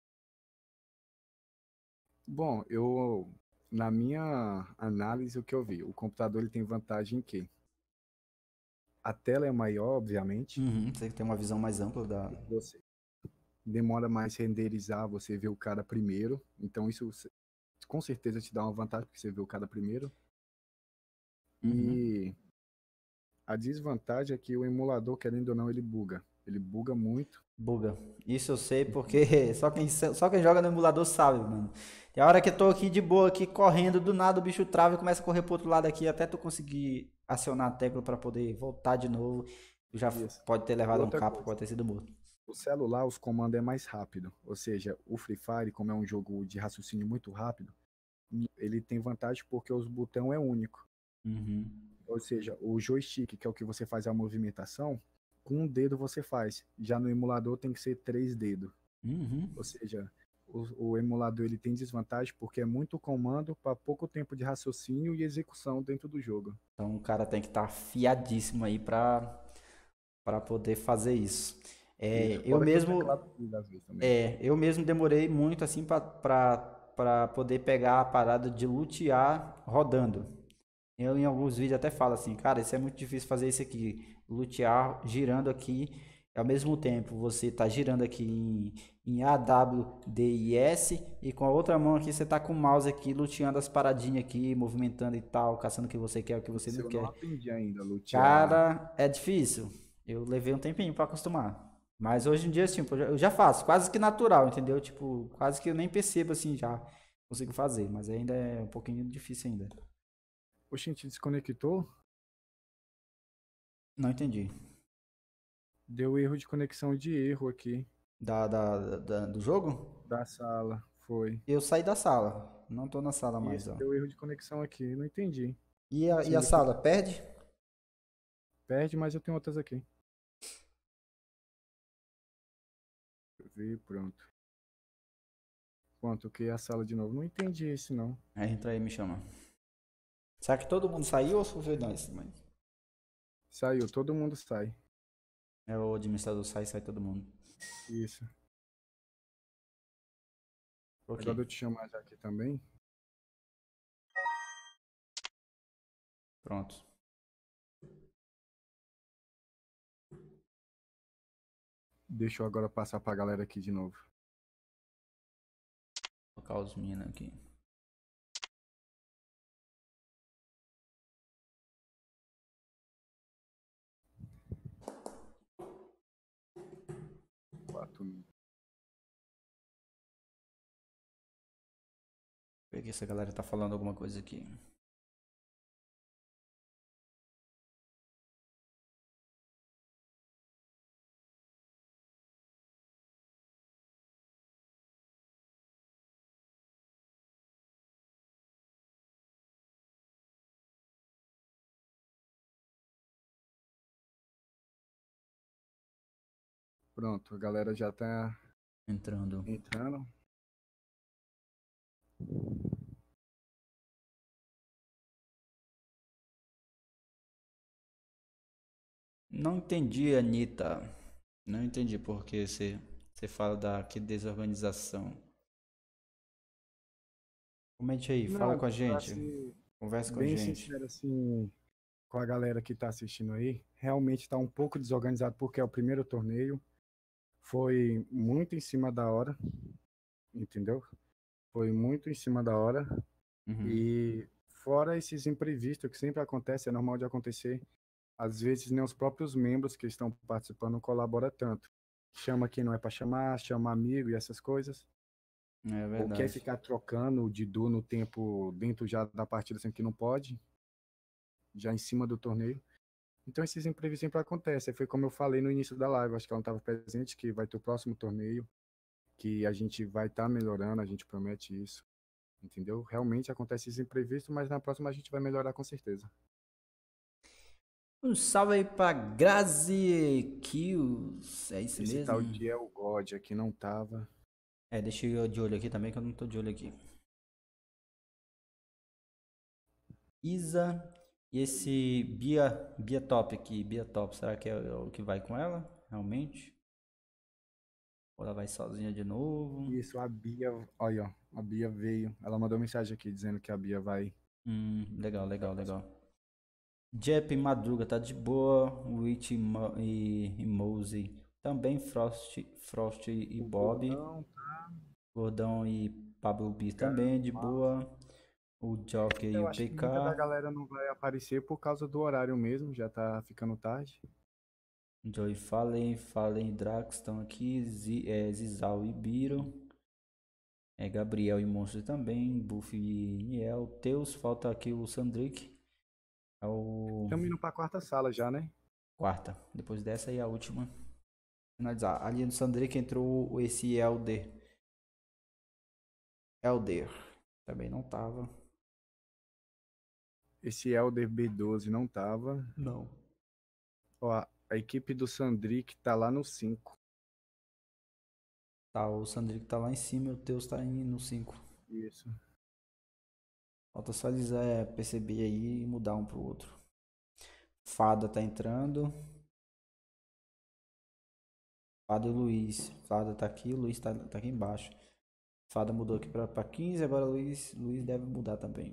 Bom, eu na minha análise o que eu vi, o computador ele tem vantagem em que a tela é maior, obviamente, Uhum, você tem uma visão mais ampla da. você demora mais renderizar, você vê o cara primeiro, então isso com certeza te dá uma vantagem porque você vê o cara primeiro. Uhum. E a desvantagem é que o emulador, querendo ou não, ele buga. Ele buga muito. Buga. Isso eu sei porque só quem, só quem joga no emulador sabe, mano. Tem hora que eu tô aqui de boa, aqui correndo, do nada o bicho trava e começa a correr pro outro lado aqui, até tu conseguir acionar a tecla pra poder voltar de novo. Já Isso. pode ter E levado um outra capa, coisa, pode ter sido morto. o celular, os comandos é mais rápido. Ou seja, o Free Fire, como é um jogo de raciocínio muito rápido, ele tem vantagem porque os botão é único. Uhum. Ou seja, o joystick, que é o que você faz a movimentação, com um dedo você faz. Já no emulador tem que ser três dedos. Uhum. Ou seja, o, o emulador ele tem desvantagem porque é muito comando para pouco tempo de raciocínio e execução dentro do jogo. Então o cara tem que estar afiadíssimo aí pra, pra poder fazer isso. É, Isso. eu Fora que o mesmo teclado muda às vezes também. É, eu mesmo demorei muito assim pra, pra, pra poder pegar a parada de lutear rodando. Eu em alguns vídeos até falo assim, cara, isso é muito difícil fazer isso aqui, lutear girando aqui, ao mesmo tempo você tá girando aqui em, em A, W, D e S e com a outra mão aqui você tá com o mouse aqui luteando as paradinhas aqui, movimentando e tal, caçando o que você quer, o que você Isso não eu não quer. aprendi ainda, lutear. Cara, é difícil. Eu levei um tempinho pra acostumar. Mas hoje em dia, tipo, eu já eu já faço, quase que natural, entendeu? Tipo, quase que eu nem percebo assim já consigo fazer, mas ainda é um pouquinho difícil ainda. Oxe, a gente desconectou, Não entendi. deu erro de conexão de erro aqui Da, da, da- do jogo? da sala. Foi. Eu saí da sala. Não tô na sala mais, Isso, ó. deu erro de conexão aqui, não entendi. E a, e a Sendo que sala, perde? perde, mas eu tenho outras aqui. Deixa eu ver, pronto. Quanto que a sala de novo? Não entendi esse não. Aí entra aí e me chama. Será que todo mundo saiu ou só foi nós também? Saiu, todo mundo sai. É o administrador sai, sai todo mundo. Isso. Ok, Agora eu te chamar já aqui também. pronto. Deixa eu agora passar pra galera aqui de novo. Vou colocar os meninos aqui. Quatro. Ver aqui se a galera tá falando alguma coisa aqui. Pronto, a galera já tá Entrando. entrando. Não entendi, Anitta. Não entendi por que você, você fala da que desorganização. Comente aí, fala Não, com a pra gente. ser Conversa com a bem gente. sincero, assim, com a galera que tá assistindo aí, realmente tá um pouco desorganizado porque é o primeiro torneio. Foi muito em cima da hora, entendeu? Foi muito em cima da hora. Uhum. E fora esses imprevistos que sempre acontece, é normal de acontecer, às vezes nem os próprios membros que estão participando colaboram tanto. Chama quem não é para chamar, chama amigo e essas coisas. É Ou quer verdade. ficar trocando o Didu no tempo dentro já da partida, sendo que não pode, já em cima do torneio. Então esses imprevistos sempre acontecem. Foi como eu falei no início da live, acho que ela não estava presente, que vai ter o próximo torneio, que a gente vai estar tá melhorando, a gente promete isso. Entendeu? Realmente acontece esse imprevisto, mas na próxima a gente vai melhorar com certeza. Um salve aí pra Grazi Kills. É isso Esse tal mesmo? de El God aqui não tava. É, deixa eu de olho aqui também, que eu não tô de olho aqui. Isa e esse Bia, Bia Top aqui. Bia Top, será que é o que vai com ela? Realmente? Ou ela vai sozinha de novo? Isso, a Bia, olha, ó, a Bia veio. Ela mandou mensagem aqui dizendo que a Bia vai Hum, legal, pra legal, próxima. legal. Jep Madruga tá de boa. Witch e, Mo- e, e Mosey também. Frost, Frost e O Bob. Gordão, Gordão e Pablo B cara, também de boa. O Jockey e eu o acho que muita da P K. galera não vai aparecer por causa do horário mesmo, já tá ficando tarde. Joey Fallen, Fallen e Drax estão aqui. Zi, é, Zizal e Biro. É, Gabriel e Monstro também. Buff e Niel. Teus, falta aqui o Sandrick. É o Estamos indo pra quarta sala já, né? quarta. Depois dessa aí a última. Finalizar. Ali no Sandrick entrou esse Elder. Elder. Também não tava. Esse Elder B doze não tava. Não. Ó, a a equipe do Sandrick tá lá no cinco. Tá, o Sandrick tá lá em cima e o Teus tá aí no cinco. Isso. Falta só eles é, perceber aí e mudar um pro outro. Fada tá entrando. Fada e Luiz. Fada tá aqui, o Luiz tá, tá aqui embaixo. Fada mudou aqui pra, pra quinze, agora o Luiz, Luiz deve mudar também.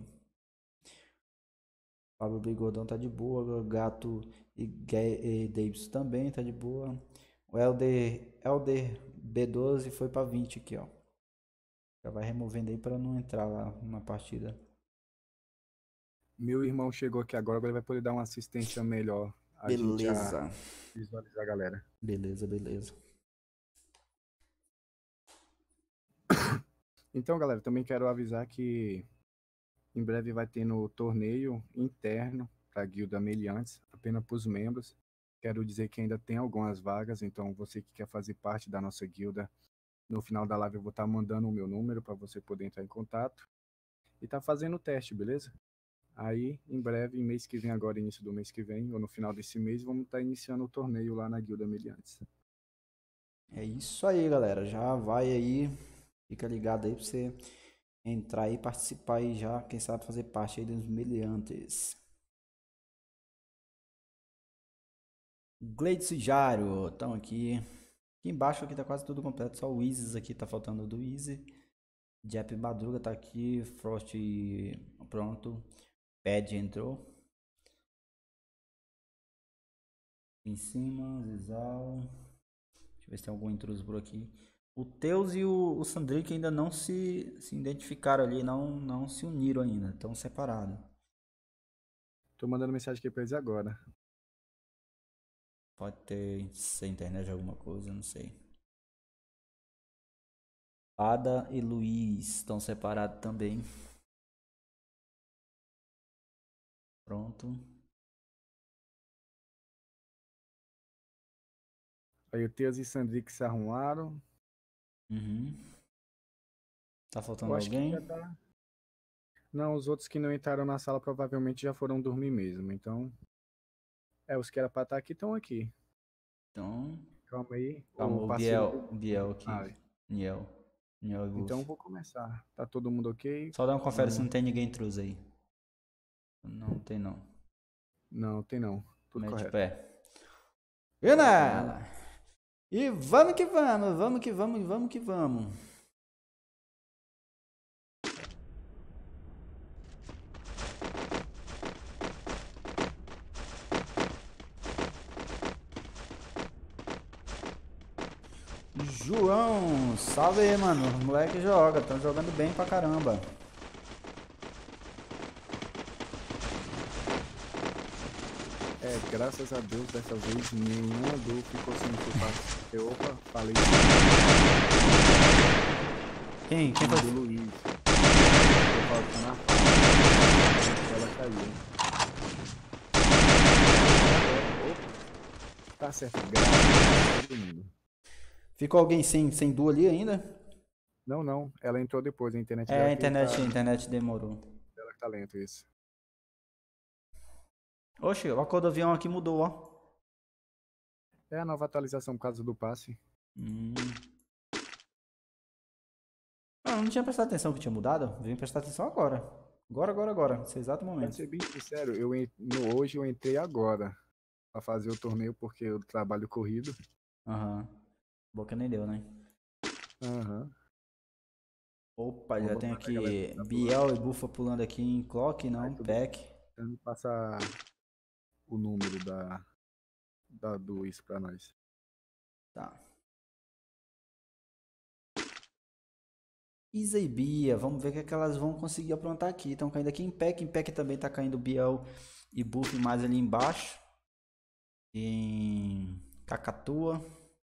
Pablo Bigodão tá de boa. Gato e, Ga- e Davis também tá de boa. O Elder, Elder B doze foi pra vinte aqui, ó. Já vai removendo aí pra não entrar lá na partida. Meu irmão chegou aqui agora, agora ele vai poder dar uma assistência melhor. A gente já Beleza. visualizar a galera. Beleza, beleza. Então, galera, também quero avisar que em breve vai ter no torneio interno para a Guilda Meliantes, apenas para os membros. Quero dizer que ainda tem algumas vagas, então você que quer fazer parte da nossa guilda, no final da live eu vou estar mandando o meu número para você poder entrar em contato e tá fazendo o teste, beleza? Aí, em breve, em mês que vem agora, início do mês que vem, ou no final desse mês, vamos estar iniciando o torneio lá na Guilda Meliantes. É isso aí, galera. Já vai aí. Fica ligado aí pra você entrar aí e participar aí já. Quem sabe fazer parte aí dos meliantes. Gleides e Jário estão aqui. Aqui embaixo aqui tá quase tudo completo. Só o Isis aqui tá faltando do Easy. Jep Madruga tá aqui. Frost pronto. Pad entrou. Em cima, Zizal. Deixa eu ver se tem algum intruso por aqui. O Teus e o, o Sandrick ainda não se, se identificaram ali, não, não se uniram ainda, estão separados. Tô mandando mensagem aqui para eles agora. Pode ter ser internet alguma coisa, não sei. Ada e Luiz estão separados também. Pronto. Aí o Teus e Sandrick se arrumaram. Uhum. Tá Eu faltando acho que alguém? já tá. Não, os outros que não entraram na sala provavelmente já foram dormir mesmo. Então, é, os que era pra estar aqui estão aqui. Então, Calma aí, calma, o o parceiro do. Biel, Biel Ah, aqui. Niel. Niel e então eu Wolf. vou começar. Tá todo mundo ok? Só dá uma confere se Vamos. não tem ninguém intruso aí. Não tem não. Não, tem não. Tudo Mete correto. pé. E nela. E vamos que vamos, vamos que vamos, vamos que vamos. João, salve aí, mano. Os moleques jogam, estão jogando bem pra caramba. É, graças a Deus, dessa vez, nenhuma do ficou sem chupar. Eu, opa, falei. Quem? Quem foi? Do Luiz. Eu falo que tá na fase. Ela caiu. Opa. Tá certo, graças a todo mundo. Ficou alguém sem, sem duo ali ainda? Não, não. Ela entrou depois, a internet É, dela a internet, tá... a internet demorou. Ela que tá lento, isso. Oxe, a cor do avião aqui mudou, ó. É a nova atualização por causa do passe. Hum. Ah, eu não tinha prestado atenção que tinha mudado. Vim prestar atenção agora. Agora, agora, agora. Nesse exato Pra momento. ser bem sincero, eu, en- no, hoje eu entrei agora pra fazer o torneio porque eu trabalho corrido. Aham. Boca nem deu, né? Aham. Opa, Vou já botar tem pra galera aqui que tá Biel e Bufa pulando aqui em clock, não, Aí tudo pack. tentando passar o número da, da do isso pra nós. Tá. Isa e Bia, vamos ver o que, é que elas vão conseguir aprontar aqui. Estão caindo aqui em pack, em pack também tá caindo Biel e Buff mais ali embaixo. Em Cacatua.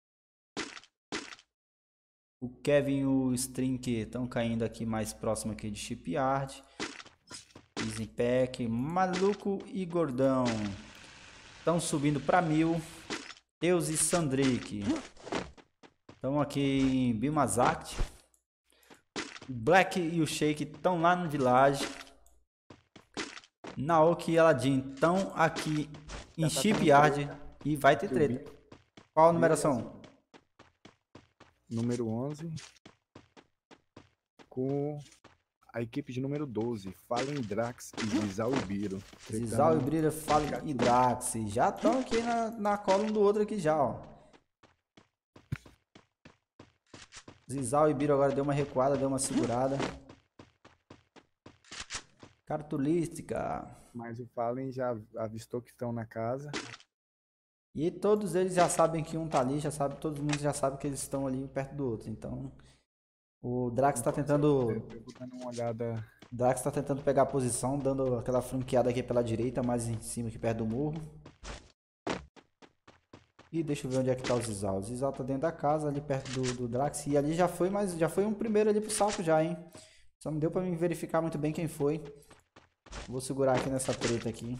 O Kevin e o Strink estão caindo aqui mais próximo aqui de Shipyard. Easy Pack, Maluco e Gordão estão subindo para mil. Deus e Sandrick estão aqui em Bimazakt. Black e o Shake estão lá no Village. Naoki e Aladdin estão aqui em Já tá Shipyard tendo e vai ter Que o treta. Bi- Qual a numeração? Número onze com a equipe de número doze, Fallen Drax e Zizal e Biro. Zizal e Brira, Fallen e Drax já estão aqui na, na cola um do outro aqui já, ó. Zizal e Biro agora deu uma recuada, deu uma segurada. Cartulística. Mas o Fallen já avistou que estão na casa. E todos eles já sabem que um tá ali, já sabe, todo mundo já sabe que eles estão ali perto do outro. Então, o Drax tá tentando, Eu vou dando uma olhada. Drax tá tentando pegar a posição, dando aquela franqueada aqui pela direita, mais em cima aqui perto do murro. E deixa eu ver onde é que tá o Zizal. O Zizal tá dentro da casa, ali perto do, do Drax. E ali já foi, mas já foi um primeiro ali pro saco já, hein? Só não deu pra me verificar muito bem quem foi. Vou segurar aqui nessa treta aqui.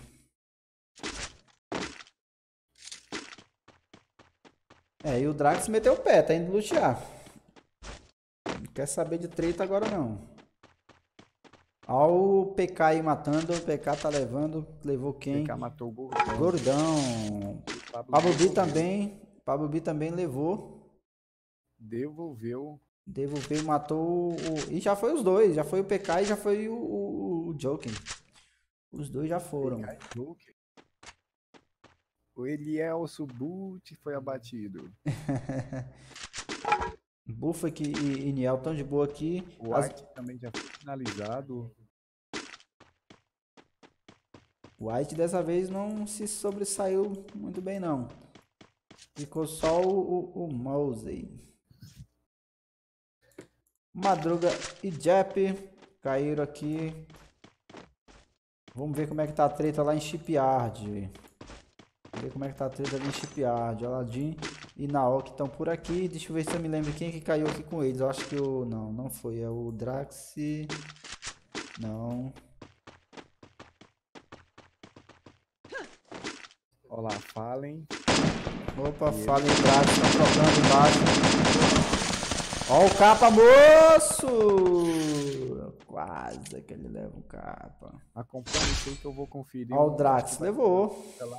É, e o Drax meteu o pé, tá indo lutear. Não quer saber de treta agora não. Olha o P K aí matando, o P K tá levando, levou quem? P K matou o Gordão. Gordão. Pablo B também, Pablo B também levou. Devolveu. Devolveu e matou o... E já foi os dois, já foi o P K e já foi o, o, o Joking. Os dois já foram. O Eliel Subut foi abatido. Buffett e, e Niel estão de boa aqui. O White As... também já foi finalizado. O White dessa vez não se sobressaiu muito bem não. Ficou só o, o, o Mousey. Madruga e Jep caíram aqui. Vamos ver como é que tá a treta lá em Shipyard. Vamos ver como é que tá a treta ali em Shipyard. Aladdin e Naoki estão por aqui. Deixa eu ver se eu me lembro quem é que caiu aqui com eles. Eu acho que o... Não, não foi. É o Drax. Não. Olha lá, Fallen. Opa, Fallen e Drax estão trocando embaixo. Ó o capa, moço! Quase que ele leva um capa. Acompanhe aí que eu vou conferir. Ó o Drax, levou.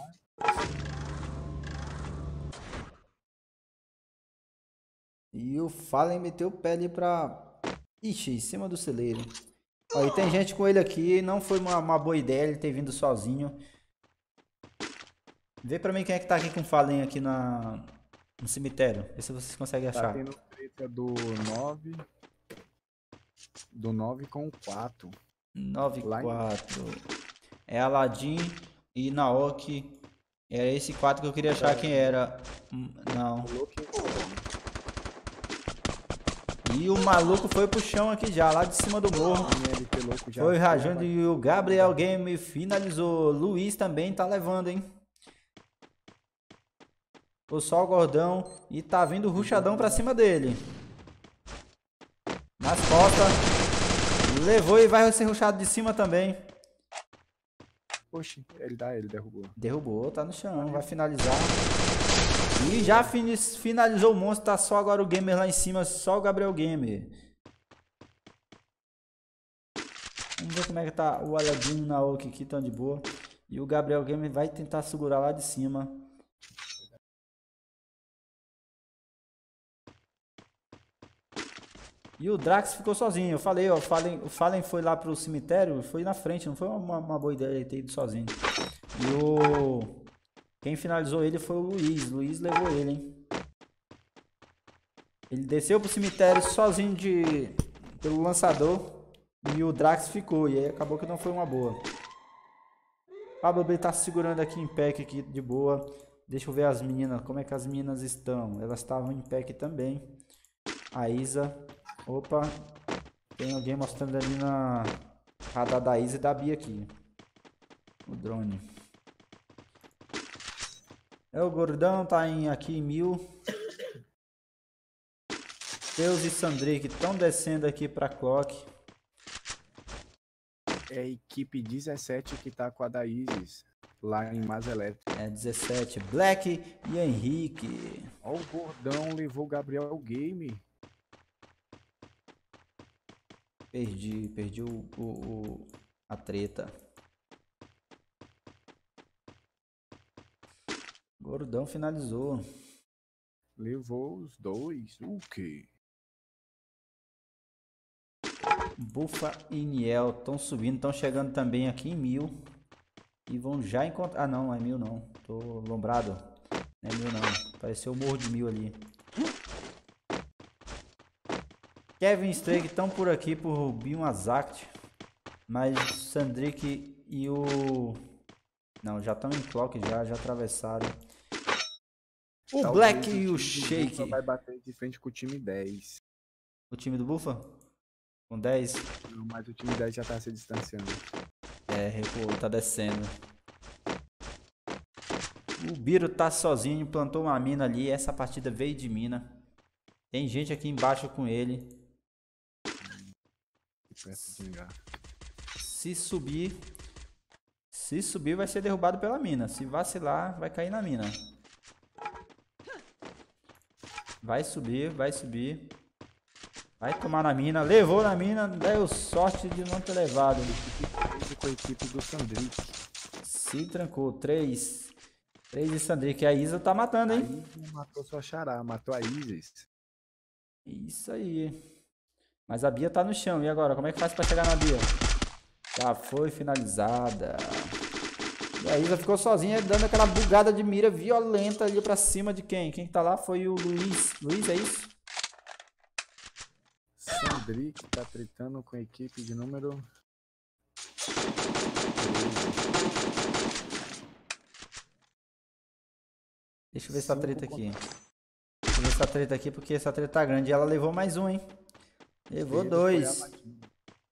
E o Fallen meteu o pé ali pra... Ixi, em cima do celeiro. Ó, e tem gente com ele aqui. Não foi uma, uma boa ideia ele ter vindo sozinho. Vê pra mim quem é que tá aqui com Fallen aqui na, no cemitério. Vê se vocês conseguem achar. Tá tendo treta do nove. Do nove com o quatro. nove Lá em- quatro. É Aladdin e Naoki. Era esse quatro que eu queria achar quem era. Hum, Não. E o maluco foi pro chão aqui já, lá de cima do morro. M L P louco já Foi foi, rajando vai- e o Gabriel Game finalizou. Luiz também tá levando, hein? O Sol Gordão e tá vindo o ruchadão pra cima dele. Nas costas. Levou e vai ser ruchado de cima também. Oxi, ele dá, ele derrubou. Derrubou, tá no chão, vai finalizar. E já fini- finalizou o monstro, tá só agora o Gamer lá em cima, só o Gabriel Gamer. Vamos ver como é que tá o Aladdin e o Naoki aqui, tão de boa. E o Gabriel Gamer vai tentar segurar lá de cima. E o Drax ficou sozinho. Eu falei, ó, o Fallen, o Fallen foi lá pro cemitério, foi na frente, não foi uma, uma boa ideia ele ter ido sozinho. E o... Quem finalizou ele foi o Luiz. Luiz levou ele, hein? Ele desceu pro cemitério sozinho de... pelo lançador. E o Drax ficou. E aí acabou que não foi uma boa. O Pablo B tá segurando aqui em pack aqui de boa. Deixa eu ver as meninas. Como é que as meninas estão? Elas estavam em pack também. A Isa. Opa. Tem alguém mostrando ali na radar da Isa e da Bia aqui. O drone. É, o Gordão tá em, aqui em mil. Deus e Sandrick estão descendo aqui pra Clock. É a equipe dezessete que tá com a da Isis, lá em Mazelétrica. É dezessete. Black e Henrique. Ó, o Gordão levou o Gabriel Game. Perdi, perdi o, o, o- a treta. Gordão finalizou. Levou os dois. O quê? Bufa e Niel estão subindo, estão chegando também aqui em mil. E vão já encontrar. Ah, não, não é mil não. Tô lombrado. Não é mil não. Apareceu o morro de mil ali. Kevin e Strake estão por aqui por Rubinho Azact. Mas o Sandrick e o. Não, já estão em clock, já, já atravessaram. O Talvez Black e o time do Shake. Bufa vai bater de frente com o time dez. O time do Bufa? Com dez. Não, mas o time dez já tá se distanciando. É, recuou, tá descendo. O Biro tá sozinho, plantou uma mina ali. Essa partida veio de mina. Tem gente aqui embaixo com ele. Perto de ligar. Se subir... Se subir vai ser derrubado pela mina. Se vacilar, vai cair na mina. Vai subir, vai subir. Vai tomar na mina. Levou na mina. Deu sorte de não ter levado. Com a equipe do Sandrick. Se trancou. três. três de Sandrick. A Isa tá matando, A hein? Isis matou sua xará, matou a Isis. Isso aí. Mas a Bia tá no chão. E agora? Como é que faz pra chegar na Bia? Já foi finalizada. E a Isa ficou sozinha, dando aquela bugada de mira violenta ali pra cima de quem? Quem que tá lá foi o Luiz. Luiz, é isso? Sandrick tá tretando com a equipe de número... Deixa eu ver essa treta aqui. Deixa eu ver essa treta aqui, porque essa treta tá grande. E ela levou mais um, hein? Levou Ele dois. foi abatido.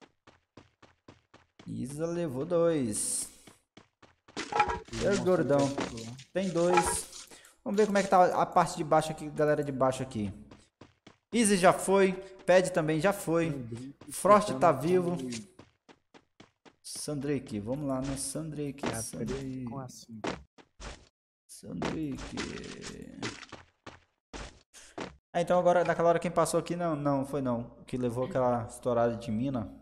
Isa levou dois. Ele É o mostrou Gordão. que é titular. Tem dois. Vamos ver como é que tá a parte de baixo aqui, galera de baixo aqui. Easy já foi. Pad também já foi. Sandrick Frost tretando tá com vivo. o- Sandrake, vamos lá no Sandrake. É a Sandrake. três com a cinco. Sandrake. Ah, então agora, naquela hora quem passou aqui, não, não, foi não. O que levou aquela estourada de mina.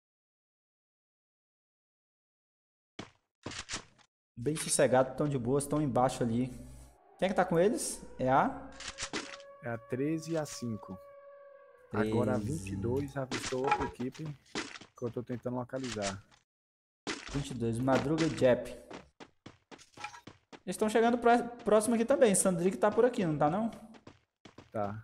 Bem sossegado, estão de boas, estão embaixo ali. Quem é que tá com eles? É a? É a treze e a cinco. Agora a vinte e dois avistou outra equipe que eu tô tentando localizar. vinte e dois, Madruga e Jep. Eles estão chegando pra, próximo aqui também. Sandrick tá por aqui, não tá não? Tá.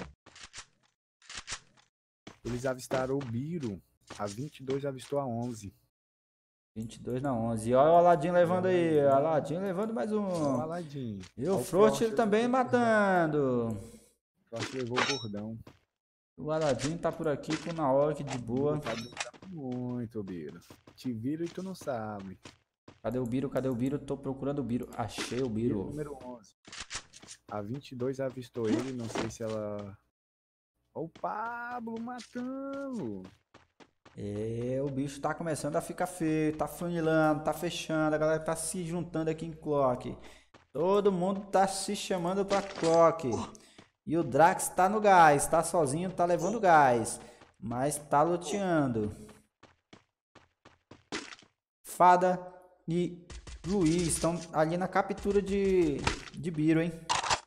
Eles avistaram o Biro. A vinte e dois avistou a onze. vinte e dois na onze. E olha o Aladim levando aí. Aladim levando mais um. O Aladim. E o Frost ele também matando. O Frost levou o gordão. O Aladim tá por aqui com o Naok de boa. Tá muito, Biro. Te viro e tu não sabe. Cadê o Biro? Cadê o Biro? Tô procurando o Biro. Achei o Biro. Número onze. A vinte e dois avistou ele. Não sei se ela... Ó o Pablo matando. É, o bicho tá começando a ficar feio. Tá funilando, tá fechando. A galera tá se juntando aqui em Clock. Todo mundo tá se chamando pra Clock. E o Drax tá no gás. Tá sozinho, tá levando gás. Mas tá luteando. Fada e Luiz estão ali na captura de, de Biro, hein?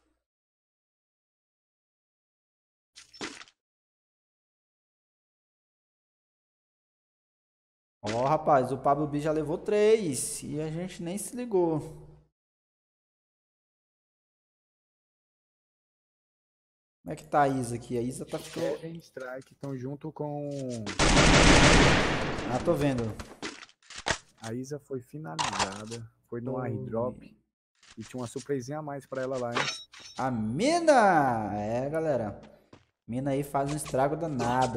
Ó, oh, rapaz, o Pablo B já levou três e a gente nem se ligou. Como é que tá a Isa aqui? A Isa tá ficando... Kevin e Strike estão junto com... Ah, tô vendo. A Isa foi finalizada. Foi no airdrop. E tinha uma surpresinha a mais pra ela lá, hein? A mina! É, galera. Mina aí faz um estrago danado.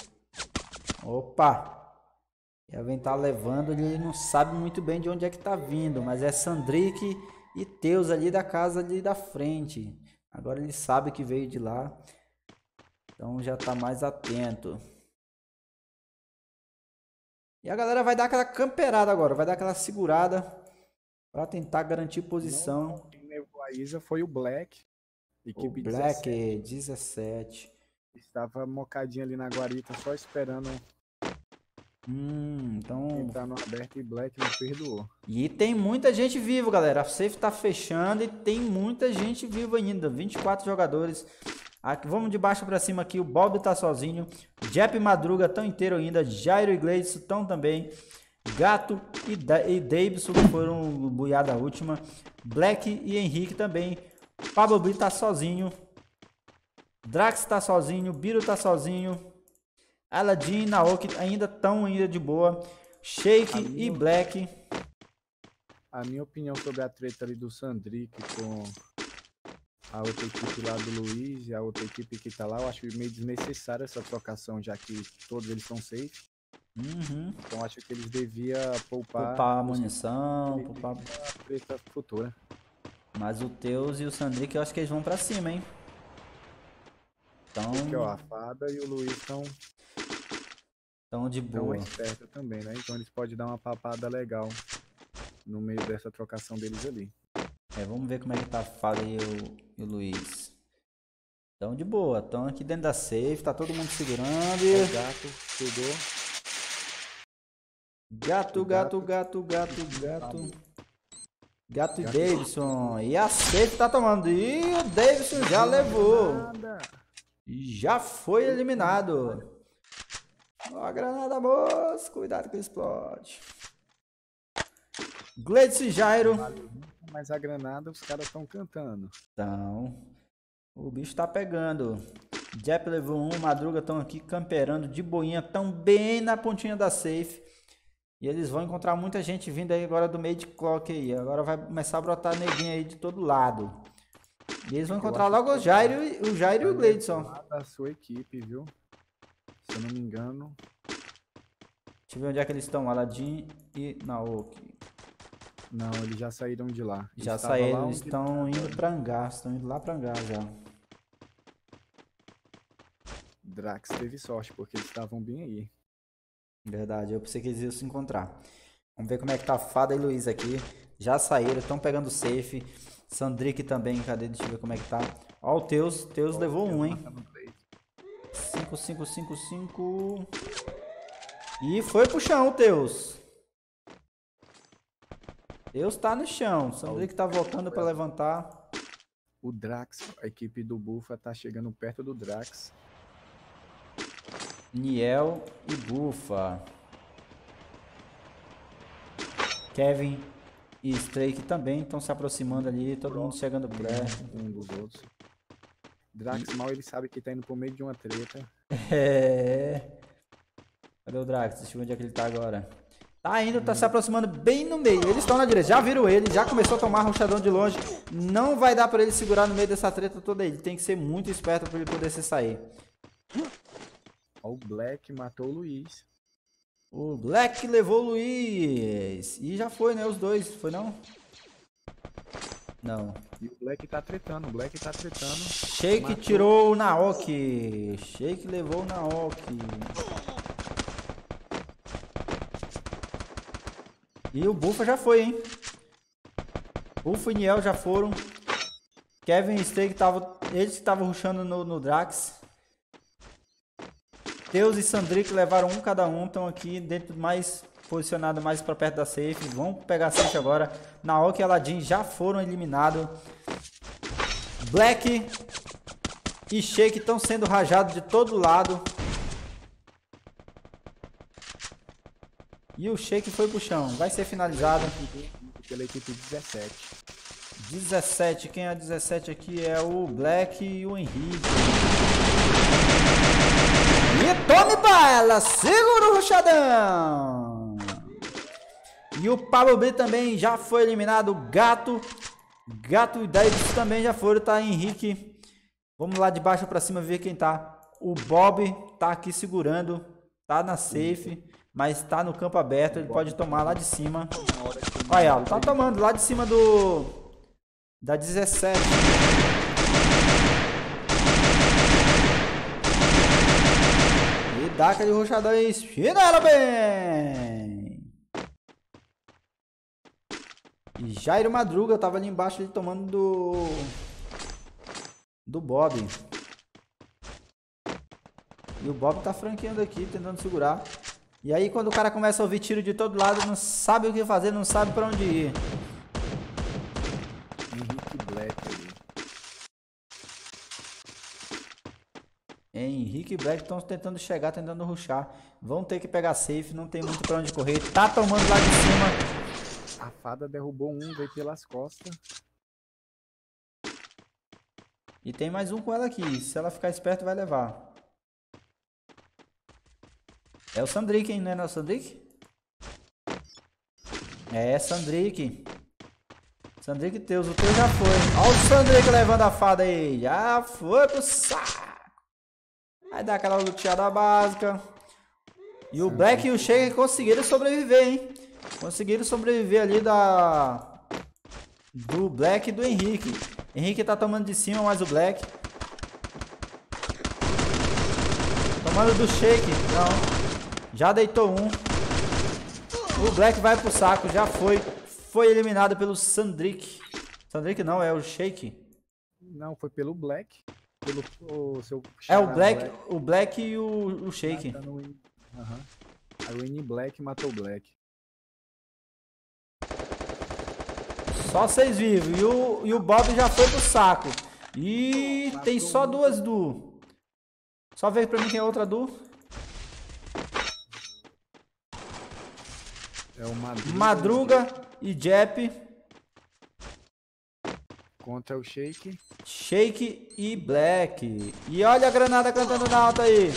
Opa! Kevin tá levando, ele não sabe muito bem de onde é que tá vindo, mas é Sandrick e Teus ali da casa ali da frente. Agora ele sabe que veio de lá, então já tá mais atento. E a galera vai dar aquela camperada agora, vai dar aquela segurada para tentar garantir posição. Não, quem levou a Isa foi o Black. Equipe o Black dezessete. dezessete. Estava mocadinho ali na guarita, só esperando... Hum, então... Entrar no aberto e Black não perdoou. E tem muita gente viva, galera. A safe tá fechando e tem muita gente viva ainda. vinte e quatro jogadores. Aqui, vamos de baixo para cima aqui. O Bob tá sozinho. Jep e Madruga estão inteiro ainda. Jairo e Gleidson estão também. Gato e, da e Davidson foram buiada a última. Black e Henrique também. Pablo B tá sozinho. Drax tá sozinho. Biro tá sozinho. Aladim e Naok ainda estão ainda de boa. Shake minha, e Black. A minha opinião sobre a treta ali do Sandrick com a outra equipe lá do Luiz e a outra equipe que tá lá, eu acho meio desnecessária essa trocação, já que todos eles são safe. Uhum. Então acho que eles deviam poupar... Poupar a munição, poupar... a treta futura. Mas o Teus e o Sandrick eu acho que eles vão pra cima, hein? Então... Porque ó, a Fada e o Luiz estão... Estão de boa. Estão espertos também, né? Então eles podem dar uma papada legal no meio dessa trocação deles ali. É, vamos ver como é que tá a Fada e o, e o Luiz. Estão de boa, estão aqui dentro da safe, tá todo mundo segurando. E... O gato chegou. Gato, gato, gato, gato, gato. Gato e Davidson. E a safe tá tomando. E o Davidson já levou. E já foi eliminado. Ó a granada, moço. Cuidado que explode. Gleidson e Jairo. Mas a granada os caras estão cantando. Então, o bicho tá pegando. Jep levou um, Madruga estão aqui camperando de boinha. Estão bem na pontinha da safe. E eles vão encontrar muita gente vindo aí agora do meio de clock aí. Agora vai começar a brotar neguinho aí de todo lado. E eles vão encontrar logo o Jairo, o Jairo e o Gleidson. Da sua equipe, viu? Se eu não me engano. Deixa eu ver onde é que eles estão. Aladim e Naoki. Não, eles já saíram de lá. Já eles saíram, eles estão indo pra hangar. Estão indo lá pra hangar já. Drax teve sorte, porque eles estavam bem aí. Verdade, eu pensei que eles iam se encontrar. Vamos ver como é que tá Fada e Luiz aqui. Já saíram, estão pegando safe. Sandrick também, cadê? Deixa eu ver como é que tá. Ó o Teus, Teus levou um, hein? cinco, cinco, cinco, cinco. E foi pro chão o Teus. Teus tá no chão. Sandrick tá voltando pra levantar. O Drax, a equipe do Bufa tá chegando perto do Drax. Niel e Bufa. Kevin e Strake também estão se aproximando ali, todo mundo chegando perto. Um dos outros. Drax mal ele sabe que tá indo pro meio de uma treta. É. Cadê o Drax? Deixa eu ver onde é que ele tá agora. Tá indo, tá se aproximando bem no meio. Eles estão na direita, já viram ele, já começou a tomar rushadão de longe. Não vai dar pra ele segurar no meio dessa treta toda aí. Ele tem que ser muito esperto pra ele poder se sair. Ó, o Black matou o Luiz. O Black levou o Luiz. E já foi, né? Os dois, foi não? Não. E o Black tá tretando, o Black tá tretando. Shake matou. tirou o Naoki. Shake levou o Naoki. E o Buffa já foi, hein? Buffa e Niel já foram. Kevin e Stake tava, eles que estavam rushando no, no Drax. Teus e Sandrick levaram um cada um. Estão aqui dentro mais posicionado mais para perto da safe. Vão pegar a safe agora. Naoki e Aladdin já foram eliminados. Black e Shake estão sendo rajados de todo lado. E o Shake foi pro chão. Vai ser finalizado. Pela equipe dezessete. dezessete. Quem é dezessete aqui é o Black e o Henrique. E tome bala! Segura o rushadão! E o Pablo B também já foi eliminado. Gato. Gato e Davis também já foram. Tá Henrique. Vamos lá de baixo pra cima ver quem tá. O Bob tá aqui segurando. Tá na safe. Mas tá no campo aberto. Ele pode tomar lá de cima. Olha, tá tomando lá de cima do... Da dezessete. E dá aquele rushadão e espina ela bem. E Jairo Madruga tava ali embaixo ali tomando do... Do Bob. E o Bob tá franqueando aqui, tentando segurar. E aí quando o cara começa a ouvir tiro de todo lado, não sabe o que fazer, não sabe pra onde ir. Henrique Black ali. Henrique e Black estão tentando chegar, tentando rushar. Vão ter que pegar safe, não tem muito pra onde correr. Tá tomando lá de cima. A fada derrubou um, veio pelas costas. E tem mais um com ela aqui. Se ela ficar esperta, vai levar. É o Sandrick, hein? Não é, não é o Sandrick? É, Sandrick. Sandrick Teus. O teu já foi. Olha o Sandrick levando a fada aí. Já foi pro saco. Vai dar aquela luteada básica. E o Black e o Shake conseguiram sobreviver, hein? Conseguiram sobreviver ali da... Do Black e do Henrique. Henrique tá tomando de cima, mas o Black... Tomando do Shake. Não. Já deitou um. O Black vai pro saco. Já foi. Foi eliminado pelo Sandrick. Sandrick não, é o Shake. Não, foi pelo Black. Pelo o seu É o Black, Black. O Black e o, o Shake. Uhum. A Winnie Black matou o Black. Só seis vivos. E o, e o Bob já foi pro saco. E matou tem só duas Du. Só ver pra mim quem é outra Du. É o Madruga, Madruga e Jep. Contra o Shake. Shake e Black. E olha a granada cantando na alta aí.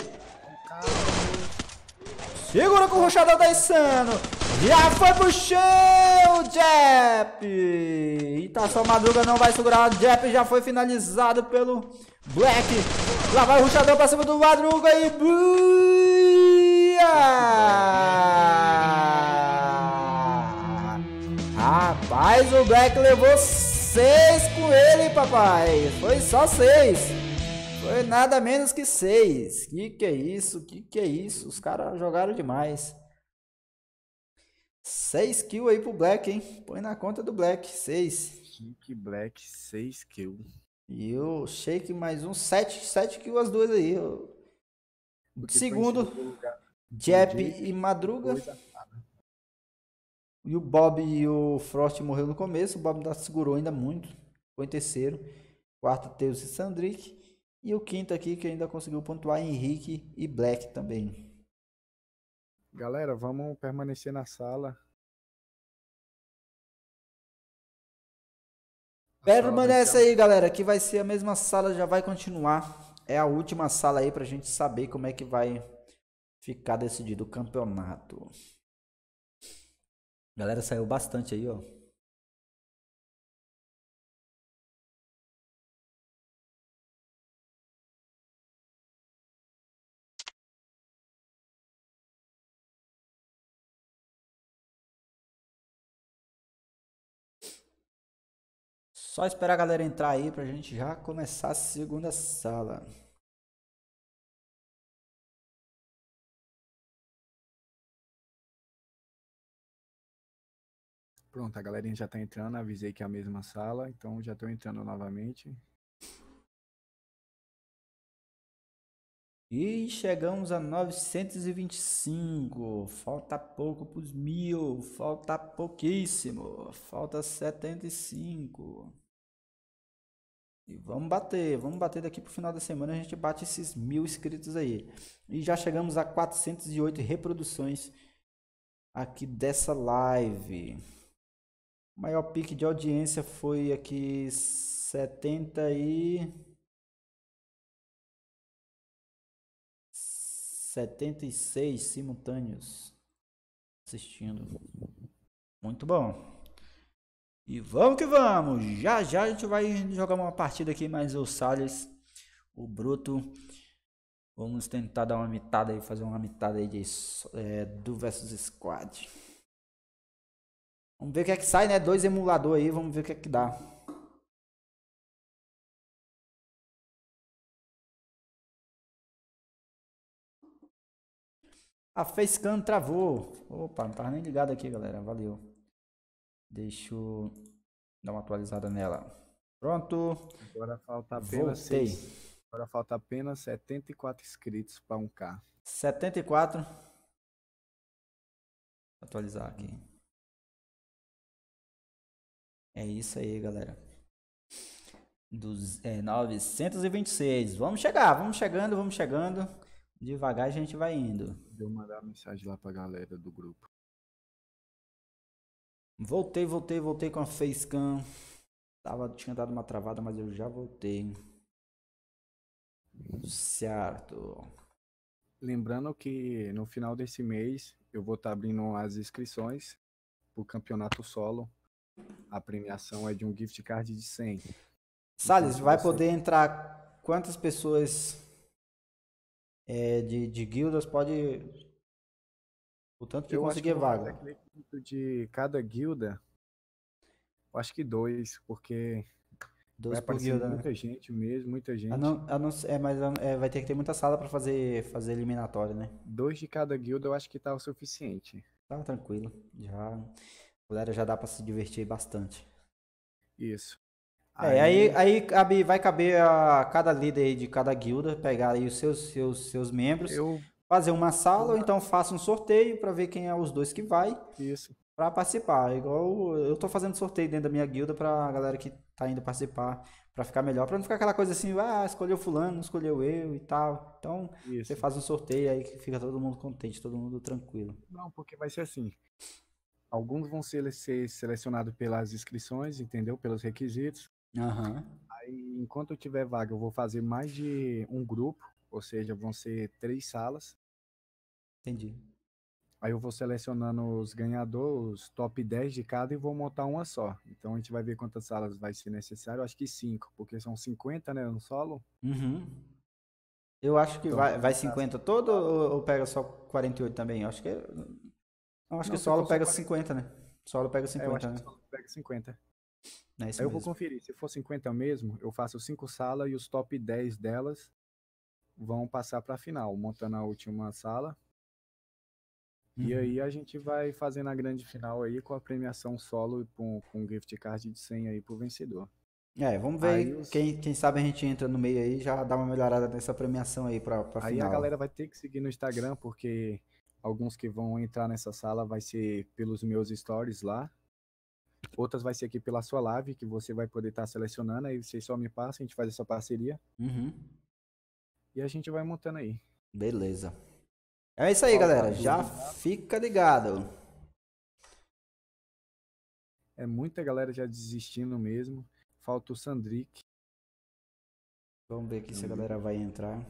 Segura com o rushadão da Insano. Já foi pro chão, Jep. E tá só Madruga, não vai segurar. Jep já foi finalizado pelo Black. Lá vai o rushadão pra cima do Madruga e... Rapaz, o Black levou seis com ele, papai. Foi só seis. Foi nada menos que seis. Que que é isso? Que que é isso? Os caras jogaram demais. Seis kills aí pro Black, hein? Põe na conta do Black. Seis. Shake Black, seis kills. E o Shake mais um. Sete, sete kills as duas aí. O segundo, Jep e Madruga. E o Bob e o Frost morreu no começo. O Bob ainda segurou ainda muito. Foi em terceiro. Quarto, Teus e Sandrick. E o quinto aqui que ainda conseguiu pontuar, Henrique e Black também. Galera, vamos permanecer na sala. Permanece aí, galera, que vai ser a mesma sala, já vai continuar. É a última sala aí pra gente saber como é que vai ficar decidido o campeonato. A galera saiu bastante aí, ó. Só esperar a galera entrar aí pra gente já começar a segunda sala. Pronto, a galerinha já tá entrando, avisei que é a mesma sala, então já tô entrando novamente. E chegamos a novecentos e vinte e cinco. Falta pouco para os mil. Falta pouquíssimo. Falta setenta e cinco. E vamos bater. Vamos bater daqui pro final da semana. A gente bate esses mil inscritos aí. E já chegamos a quatrocentas e oito reproduções aqui dessa live. O maior pique de audiência foi aqui setenta e... setenta e seis simultâneos assistindo. Muito bom. E vamos que vamos. Já já a gente vai jogar uma partida aqui, mais o Salles, o Bruto. Vamos tentar dar uma mitada aí, fazer uma mitada aí de é, do versus Squad. Vamos ver o que é que sai, né? Dois emuladores aí, vamos ver o que é que dá. A Facecam travou. Opa, não tava nem ligado aqui, galera. Valeu. Deixa eu dar uma atualizada nela. Pronto. Agora falta apenas Voltei. seis. Agora falta apenas setenta e quatro inscritos para um K. setenta e quatro. Vou atualizar aqui. É isso aí, galera. Dos, é, novecentos e vinte e seis. Vamos chegar, vamos chegando, vamos chegando. Devagar a gente vai indo. Deu mandar mensagem lá pra galera do grupo. Voltei, voltei, voltei com a Facecam. Tava, tinha dado uma travada, mas eu já voltei. Certo. Lembrando que no final desse mês eu vou estar abrindo as inscrições pro campeonato solo. A premiação é de um gift card de cem. Salles, Então, vai você... poder entrar quantas pessoas é, de, de guildas pode... O tanto que eu conseguir acho que vaga. aquele de cada guilda, eu acho que dois, porque Dois vai por aparecer guilda, muita né? gente mesmo, muita gente. A não, a não, é, mas é, vai ter que ter muita sala para fazer, fazer eliminatória, né? Dois de cada guilda eu acho que tá o suficiente. Tá tranquilo. Já, a galera já dá para se divertir bastante. Isso. É, aí, aí cabe, vai caber a cada líder aí de cada guilda pegar aí os seus, seus, seus membros, eu... fazer uma sala, ou então faça um sorteio para ver quem é os dois que vai. Isso. Para participar. Igual eu tô fazendo sorteio dentro da minha guilda pra galera que tá indo participar, para ficar melhor, para não ficar aquela coisa assim, ah, escolheu fulano, escolheu eu e tal. Então, Isso. você faz um sorteio aí que fica todo mundo contente, todo mundo tranquilo. Não, porque vai ser assim. Alguns vão ser, ser selecionados pelas inscrições, entendeu? Pelos requisitos. Aham. Aí, enquanto eu tiver vaga, eu vou fazer mais de um grupo, ou seja, vão ser três salas. Entendi. Aí eu vou selecionando os ganhadores, os top dez de cada, e vou montar uma só. Então a gente vai ver quantas salas vai ser necessário. Eu acho que cinco, porque são cinquenta, né, no solo. Uhum. Eu acho que Então, vai, vai cinquenta todo ou, ou pega só quarenta e oito também? Eu acho que, eu acho Não, que se solo for pega só cinquenta, né? Solo pega É, eu cinquenta, acho né? que solo pega cinquenta. É isso Aí eu vou mesmo. conferir. Se for cinquenta mesmo, eu faço cinco salas e os top dez delas vão passar para a final, montando a última sala. E Uhum. aí a gente vai fazendo a grande final aí com a premiação solo com, com um gift card de cem aí pro vencedor. É, vamos ver Aí, aí, os... quem, quem sabe a gente entra no meio aí, já dá uma melhorada nessa premiação aí pra, pra aí final. a galera vai ter que seguir no Instagram, porque alguns que vão entrar nessa sala vai ser pelos meus stories lá. Outras vai ser aqui pela sua live, que você vai poder estar selecionando, aí você só me passa, a gente faz essa parceria. Uhum. E a gente vai montando aí. Beleza. É isso aí, galera. Já fica ligado. É muita galera já desistindo mesmo. falta o Sandrick. Vamos ver aqui se a galera vai entrar.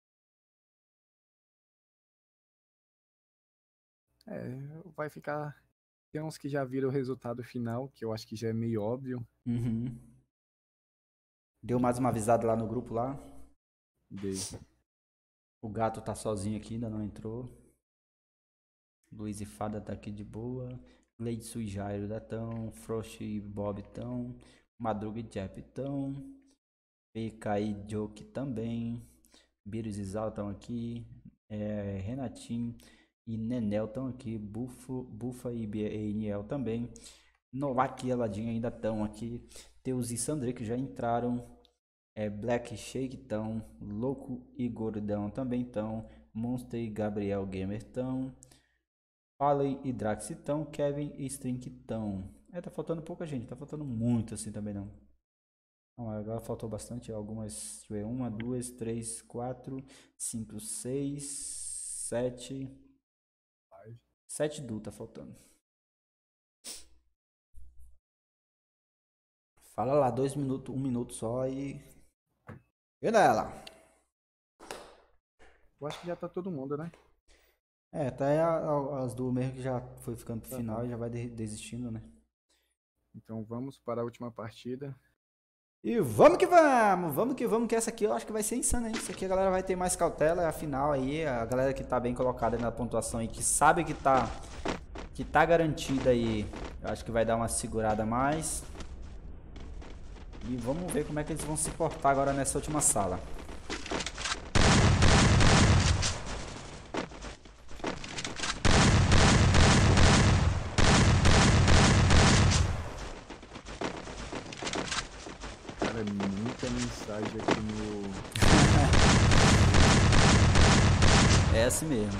É, vai ficar... Tem uns que já viram o resultado final, que eu acho que já é meio óbvio. Uhum. Deu mais uma avisada lá no grupo lá. Dei. O gato tá sozinho aqui, ainda não entrou. Luiz e Fada tá aqui de boa. Gleidson e Jairo da tão. Frost e Bob tão. Madruga e Jeff tão. P K e Joke também. Birus e Zal estão aqui. É, Renatinho e Nenel estão aqui. Bufo, Bufa e Niel também. Novak e Aladdin ainda estão aqui. Teus e Sandrick já entraram. É, Black Shake estão. Louco e Gordão também estão. Monster e Gabriel Gamer estão. Fallen e Drax estão. Kevin e Strink estão. É, tá faltando pouca gente. Tá faltando muito assim também não. Não, agora faltou bastante. Algumas. Deixa eu ver. Uma, duas, três, quatro, cinco, seis, sete. Sete Du tá faltando. Fala lá, dois minutos, um minuto só e. E nela? Eu acho que já tá todo mundo, né? É, tá aí a- a- as duas mesmo que já foi ficando pro Tá final bom. e já vai de- desistindo, né? Então vamos para a última partida. E vamos que vamos, vamos que vamos, que essa aqui eu acho que vai ser insana, hein? Isso aqui a galera vai ter mais cautela, afinal aí, a galera que tá bem colocada na pontuação e que sabe que tá, que tá garantida aí, eu acho que vai dar uma segurada a mais. E vamos ver como é que eles vão se portar agora nessa última sala. Cara, muita mensagem aqui no... É assim mesmo.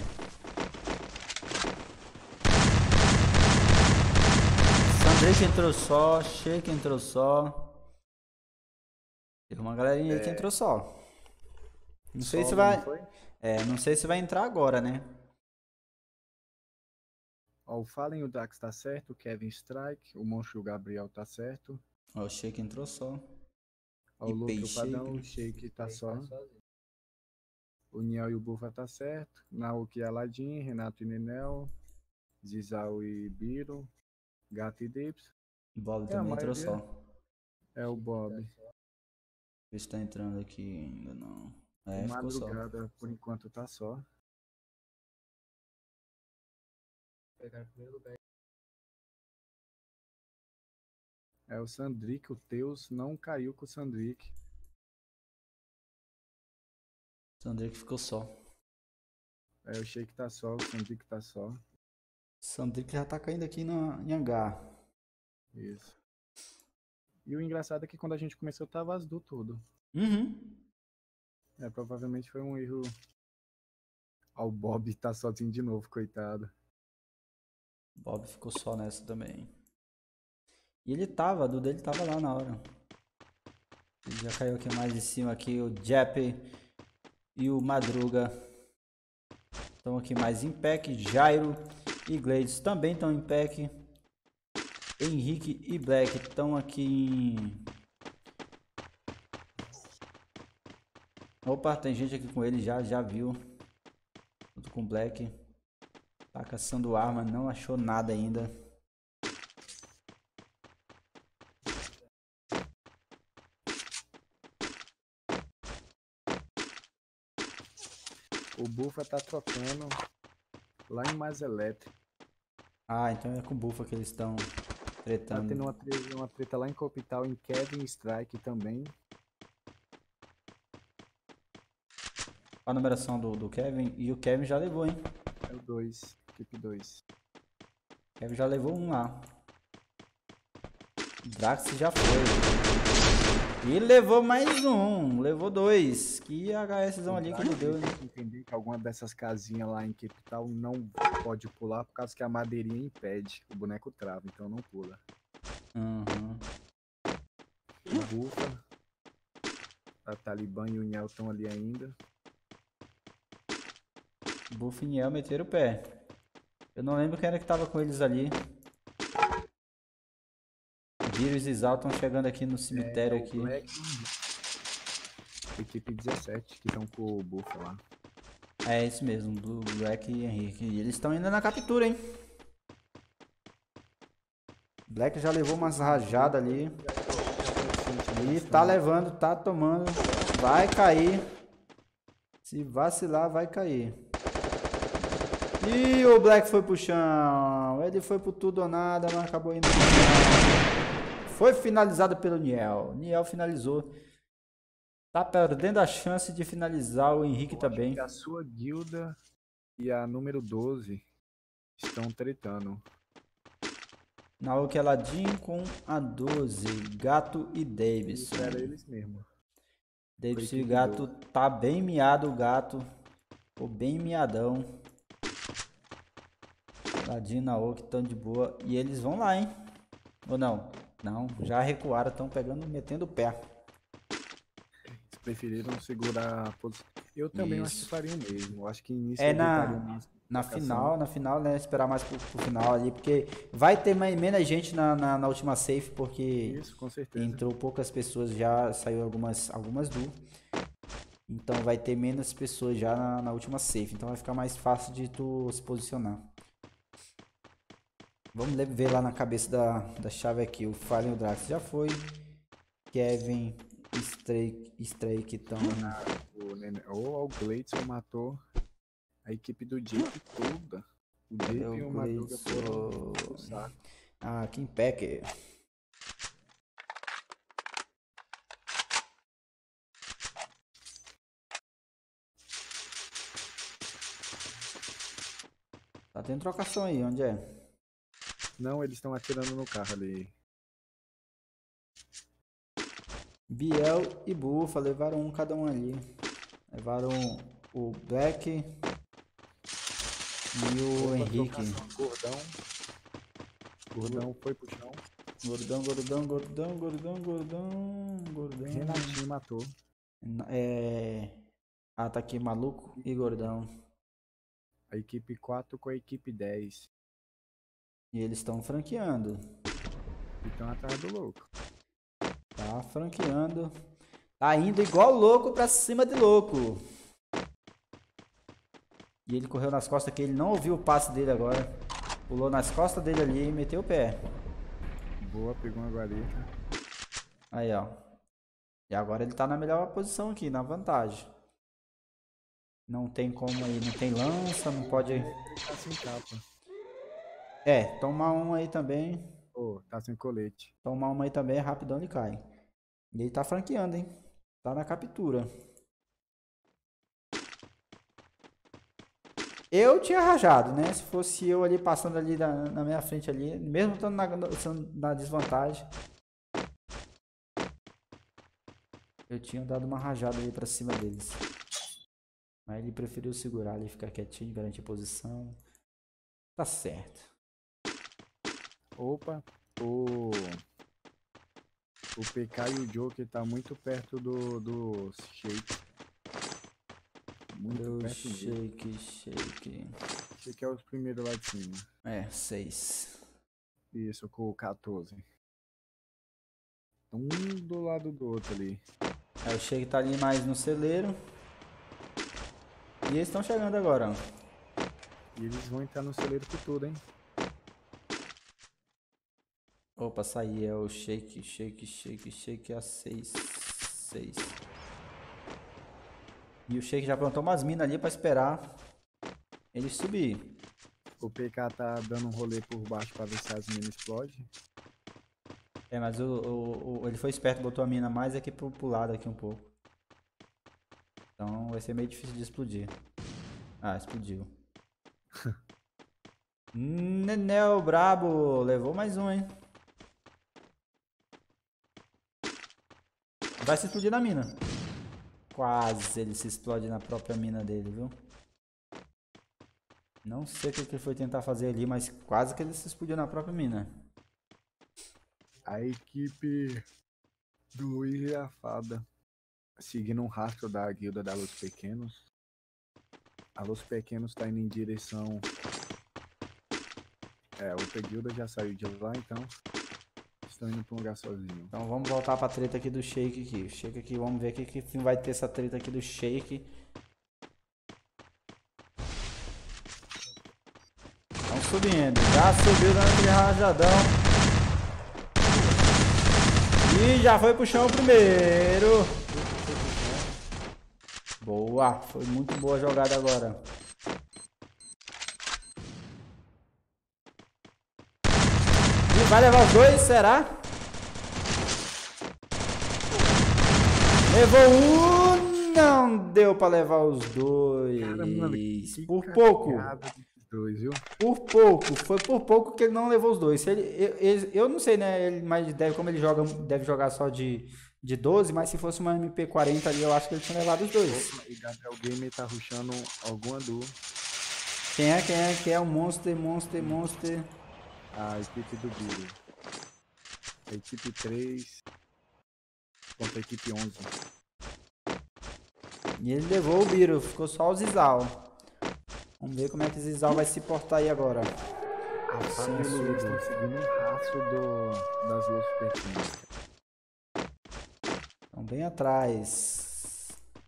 Sandrick entrou só, Shake entrou só. Teve uma galerinha aí que entrou só. Não sei se Solo, vai. não foi? É, não sei se vai entrar agora, né? Ó, o Fallen e o Dax tá certo, o Kevin Strike, o Monstro e o Gabriel tá certo. Ó, o Shake entrou só. Ó, o E Luke e o Peixe, Padão, né? o Shake tá só. O Niel e o Bufa tá certo. Naoki e Aladdin, Renato e Nenel, Zizal e Biro, Gato e Dips. Bob É, a também entrou maioria só. é o Bob. Vê se tá entrando aqui ainda não. O É, ficou só. Madrugada, por enquanto, tá só. Pegar em primeiro lugar. É o Sandrick, o Teus não caiu com o Sandrick. Sandrick ficou só. É, o Shake tá só, o Sandrick tá só. Sandrick já tá caindo aqui no, em hangar. Isso. E o engraçado é que quando a gente começou tava as do tudo. Uhum. É, provavelmente foi um erro. Ó, o Bob tá sozinho de novo, coitado. Bob ficou só nessa também. E ele tava, a do dele tava lá na hora. Ele já caiu aqui mais em cima aqui, o Jep e o Madruga estão aqui mais em pack. Jairo e Glades também estão em pack. Henrique e Black estão aqui em... Opa, tem gente aqui com ele já, já viu. Junto com o Black. Tá caçando arma, não achou nada ainda. O Bufa tá trocando lá em Mais Elétrico. Ah, então é com o Bufa que eles estão Tá tretando. tendo uma treta, uma treta lá em Copital, em Kevin Strike também. A numeração do, do Kevin. E o Kevin já levou, hein? É o dois, equipe dois. O Kevin já levou um lá. Drax já foi. E levou mais um. Levou dois. Que HSzão ali que ele deu, hein? Tem que entender que alguma dessas casinhas lá em Capital não pode pular por causa que a madeirinha impede. O boneco trava, então não pula. Uhum. O Bufa, a Talibã e o Niel estão ali ainda. Buff e Niel meteram o pé. Eu não lembro quem era que tava com eles ali. Viro e Zizal estão chegando aqui no cemitério. É, aqui. Black, equipe dezessete, que estão com o buff lá. É isso mesmo, Blue, Black e Henrique. E eles estão indo na captura, hein? Black já levou umas rajadas ali. E tá levando, tá tomando. Vai cair. Se vacilar, vai cair. E o Black foi pro chão. Ele foi pro tudo ou nada, mas acabou indo pro chão. Foi finalizado pelo Niel. Niel finalizou. Tá perdendo a chance de finalizar o Henrique também. A sua guilda e a número doze estão tretando. Naoki Aladdin com a doze. Gato e Davidson. Isso era eles mesmo. Davidson e Gato tá bem miado o gato. Ficou bem miadão. Aladdin e Naoki estão de boa. E eles vão lá, hein? Ou não? Não, já recuaram. Estão pegando, metendo o pé. Preferiram segurar a posição. Eu também Isso. acho que faria o mesmo. Eu acho que início É na, na final, na final, né? Esperar mais pro, pro final ali, porque vai ter mais, menos gente na, na, na última safe, porque Isso, com certeza. entrou poucas pessoas, já saiu algumas, algumas duo. Então vai ter menos pessoas já na, na última safe. Então vai ficar mais fácil de tu se posicionar. Vamos ver lá na cabeça da, da chave aqui. O Fallen e o Drax já foi. Kevin, Stray, Stray que estão. Ou o Gleidson matou a equipe do Jake toda. O Jake e o Madruga foram pro saco. Ah, Kim Packer. Tá tendo trocação aí, onde é? Não, eles estão atirando no carro ali. Biel e Bufa levaram um cada um ali. Levaram o Black e o Opa, Henrique. Gordão. Gordão foi pro chão. Gordão, gordão, gordão, gordão, gordão, gordão. Renatinho matou. É... Ah, tá aqui, maluco e gordão. A equipe quatro com a equipe dez. E eles estão franqueando. Estão atrás do louco. Tá franqueando. Tá indo igual louco pra cima de louco. E ele correu nas costas que ele não ouviu o passe dele agora. Pulou nas costas dele ali e meteu o pé. Boa, pegou uma guarita. Aí, ó. E agora ele tá na melhor posição aqui, na vantagem. Não tem como aí, não tem lança, não pode... Ele tá sem capa. É, tomar um aí também. Oh, tá sem colete. Tomar uma aí também, rapidão ele cai. E ele tá franqueando, hein? Tá na captura. Eu tinha rajado, né? Se fosse eu ali passando ali na, na minha frente ali, mesmo estando na, na desvantagem, eu tinha dado uma rajada ali pra cima deles. Mas ele preferiu segurar ali, ficar quietinho, garantir posição. Tá certo. Opa, o... O P K e o Joker tá muito perto do, do Shake. Muito Deu perto shake, mesmo. shake. Shake é os primeiros lá de cima. É, seis. Isso, com o quatorze. Um do lado do outro ali. É, o shake tá ali mais no celeiro. E eles estão chegando agora, ó. E eles vão entrar no celeiro com tudo, hein? Opa, saí, é o shake, shake, shake, shake a seis, seis. E o shake já plantou umas minas ali pra esperar ele subir. O P K tá dando um rolê por baixo pra ver se as minas explodem. É, mas o, o, o, ele foi esperto, botou a mina mais aqui pro, pro lado aqui um pouco. Então vai ser meio difícil de explodir. Ah, explodiu. Nenel brabo, levou mais um, hein? Vai se explodir na mina. Quase ele se explode na própria mina dele, viu? Não sei o que ele foi tentar fazer ali, mas quase que ele se explodiu na própria mina. A equipe do Luiz e a Fada, seguindo um rastro da guilda da Los Pequenos. A Los Pequenos tá indo em direção... É, a outra guilda já saiu de lá, então... estão indo pra um lugar sozinho. Então vamos voltar pra treta aqui do Shake aqui. Shake aqui, vamos ver aqui que fim vai ter essa treta aqui do Shake. Estão subindo. Já subiu dando aquele rajadão. E já foi pro chão o primeiro. Boa. Foi muito boa a jogada agora. E vai levar os dois, será? Levou um. Não deu pra levar os dois. Caramba, por pouco. Dois, viu? Por pouco. Foi por pouco que ele não levou os dois. Ele, eu, eu, eu não sei, né? Ele, mas deve, como ele joga, deve jogar só de, de doze, mas se fosse uma M P quarenta ali, eu acho que ele tinha levado os dois. Opa, e Gabriel Gamer tá rushando alguma duo. Quem é? Quem é? Quem é o Monster, Monster, Monster? A equipe do Biro. A equipe três contra a equipe onze. E ele levou o Biro, ficou só o Zizal. Vamos ver como é que o Zizal vai se portar aí agora. A Fábio e o Luiz estão seguindo um rastro do, das duas superquinhas. Estão bem atrás.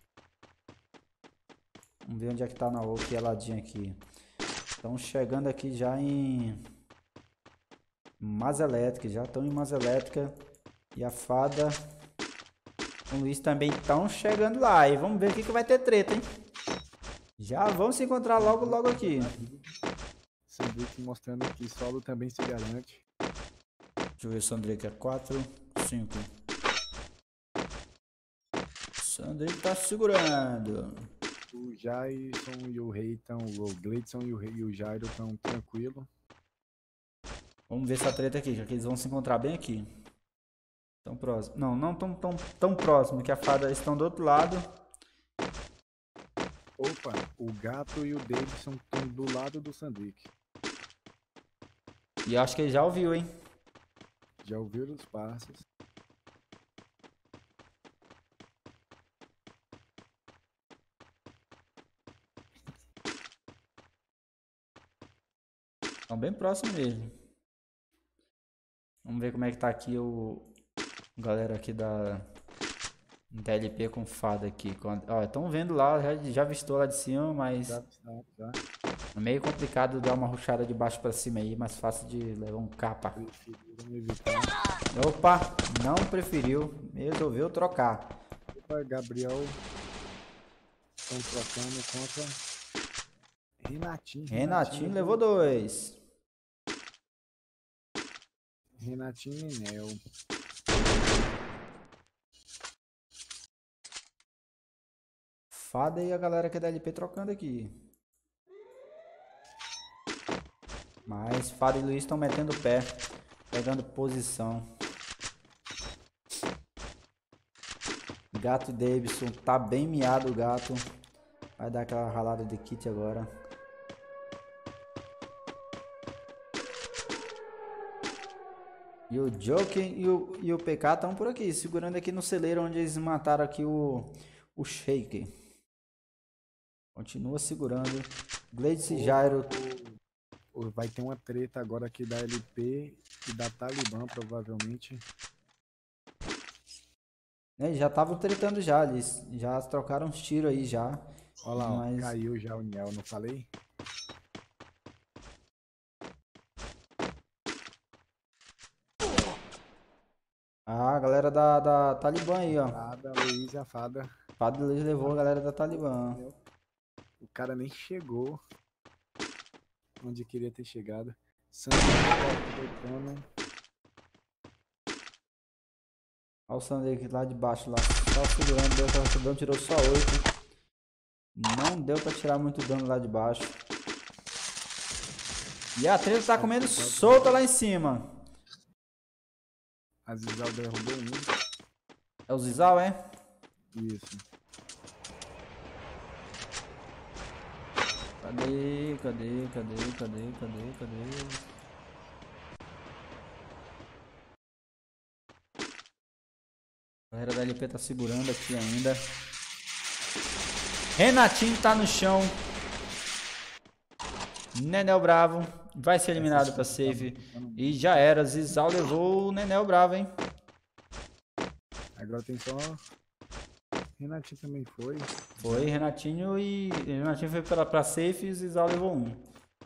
Vamos ver onde é que tá na outra ladinha aqui. Estão chegando aqui já em Masa Elétrica. Já estão em Masa Elétrica. E a Fada e o Luiz também estão chegando lá. E vamos ver o que, que vai ter treta, hein? Já vão se encontrar logo, logo aqui. Sandrick mostrando que solo também se garante. Deixa eu ver o Sandrick é quatro, cinco. Sandrick tá segurando. O Jason e o Rei estão. O Gleidson e o, Rei, e o Jairo estão tranquilo. Vamos ver essa treta aqui, já que eles vão se encontrar bem aqui. Tão próximo. Não, não tão, tão, tão próximo, que a Fada estão do outro lado. Opa, o Gato e o Davidson estão do lado do Sandrick. E eu acho que ele já ouviu, hein? Já ouviram os passos. Estão bem próximos mesmo. Vamos ver como é que tá aqui o... Galera aqui da... T L P com Fada aqui. Ó, estão vendo lá, já, já vistou lá de cima, mas... Já, já, já. É meio complicado dar uma rushada de baixo pra cima aí, mais fácil de levar um capa. Opa, não preferiu, resolveu trocar. Opa, Gabriel. Estão trocando contra Renatinho. Renatinho, Renatinho levou dois. Renatinho e Nel. Fada e a galera que é da L P trocando aqui. Mas Fada e Luiz estão metendo o pé, pegando posição. Gato e Davidson, tá bem miado o gato. Vai dar aquela ralada de kit agora. E o Joker e o, e o P K estão por aqui, segurando aqui no celeiro onde eles mataram aqui o, o Shake. Continua segurando. Gleice e Jairo. Vai ter uma treta agora aqui da L P e da Talibã, provavelmente. É, já estavam tretando já, eles já trocaram uns tiros aí já. Olha lá, mas... ó, caiu já o Nel, não falei? Ah, a galera da, da Talibã aí, ó. Fada, Luiz e a Fada. Fada e Luiz levou a galera da Talibã. O cara nem chegou onde queria ter chegado. Santos Olha o Sander aqui lá de baixo, lá. Só segurando, deu pra dano, tirou só oito. Não deu pra tirar muito dano lá de baixo. E a treta tá comendo solta lá em cima. A Zizal derrubou um. É o Zizal, é? Isso. Cadê? Cadê? Cadê? Cadê? Cadê? Cadê? A galera da L P tá segurando aqui ainda. Renatinho tá no chão. Nenel Bravo vai ser eliminado para safe. E já era, Zizal levou o Nenel bravo, hein? Agora tem só... Renatinho também foi. Foi, Renatinho e... Renatinho foi pra, pra safe e Zizal levou um.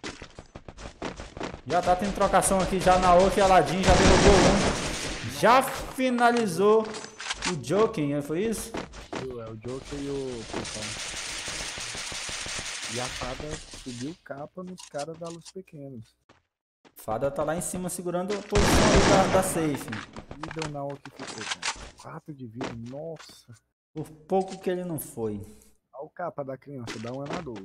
Já tá tendo trocação aqui, já na outra, e Aladdin já derrubou um. Já finalizou o Joking, foi isso? É o Joker e o Pipão. E a Fada subiu capa nos caras da Luz Pequenos. Fada tá lá em cima segurando a posição da, da safe. E deu na hora que ficou, cara. quatro de vida, nossa. Por pouco que ele não foi. Olha o capa da criança, dá um anador.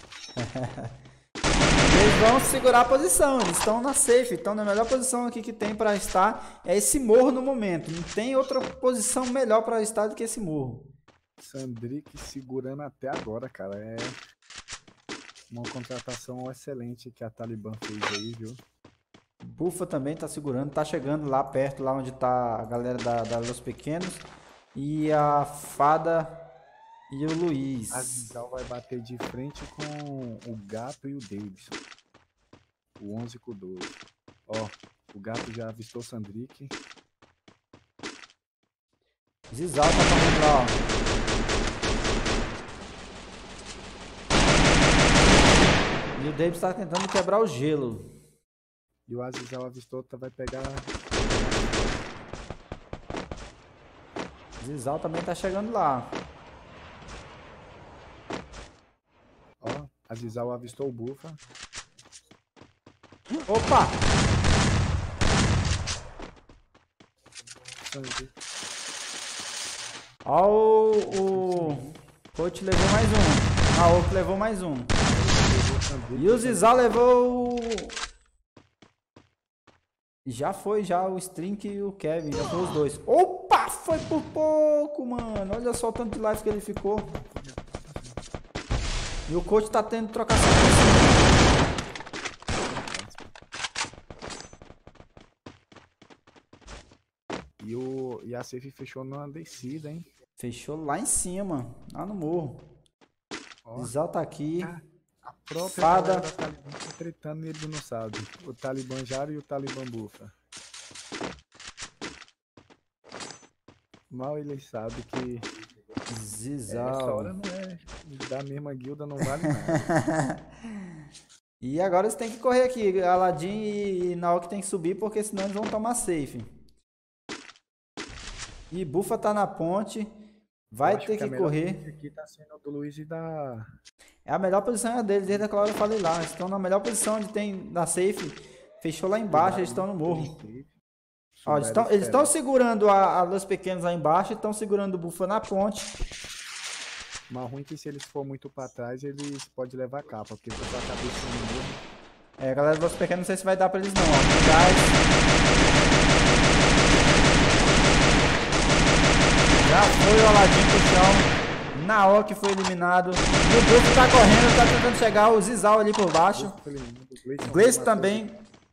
Eles vão segurar a posição, eles estão na safe, estão na melhor posição aqui que tem para estar. É esse morro no momento, não tem outra posição melhor para estar do que esse morro. Sandrick segurando até agora, cara. É uma contratação excelente que a Talibã fez aí, viu? Bufa também tá segurando, tá chegando lá perto, lá onde tá a galera da, da Los Pequenos. E a Fada e o Luiz. A Zizal vai bater de frente com o Gato e o Davidson. O onze com o doze. Ó, o Gato já avistou o Sandrick. Zizal tá correndo lá, ó. E o Davis tá tentando quebrar o gelo. E o Azizal avistou, tá, vai pegar... Zizal também tá chegando lá. Ó, Azizal avistou o Bufa. Opa! Ó, o, o coach levou mais um. A Oak levou mais um. E o Zizal levou... Já foi já o Strink e o Kevin, já foi os dois. Opa, foi por pouco, mano. Olha só o tanto de life que ele ficou. E o coach tá tendo trocação. E, o, e a safe fechou numa descida, hein? Fechou lá em cima, lá no morro. Zizal tá aqui. A própria Fada da Talibã tá tretando e ele não sabe. O Talibã Jaro e o Talibã Bufa. Mal ele sabe que Zizal. essa hora não é da mesma guilda, não vale nada. E agora eles têm que correr aqui. Aladdin e Naoki tem que subir porque senão eles vão tomar safe. E Bufa tá na ponte. Vai ter que, que correr. Aqui tá sendo do Luiz e da... É a melhor posição é deles, desde aquela hora eu falei lá. Eles estão na melhor posição onde tem na safe. Fechou lá embaixo, eles estão no morro. Ó, eles estão eles estão segurando a, a Los Pequenos lá embaixo e estão segurando o Bufa na ponte. Mas ruim que se eles for muito pra trás, eles podem levar a capa, porque você acaba no morro. É, galera dos Pequenos, não sei se vai dar pra eles não, ó. Gás. Já foi o Aladdin pro chão. Naoki foi eliminado. E o Buff tá correndo, tá tentando chegar. O Zizal ali por baixo. Gleice também.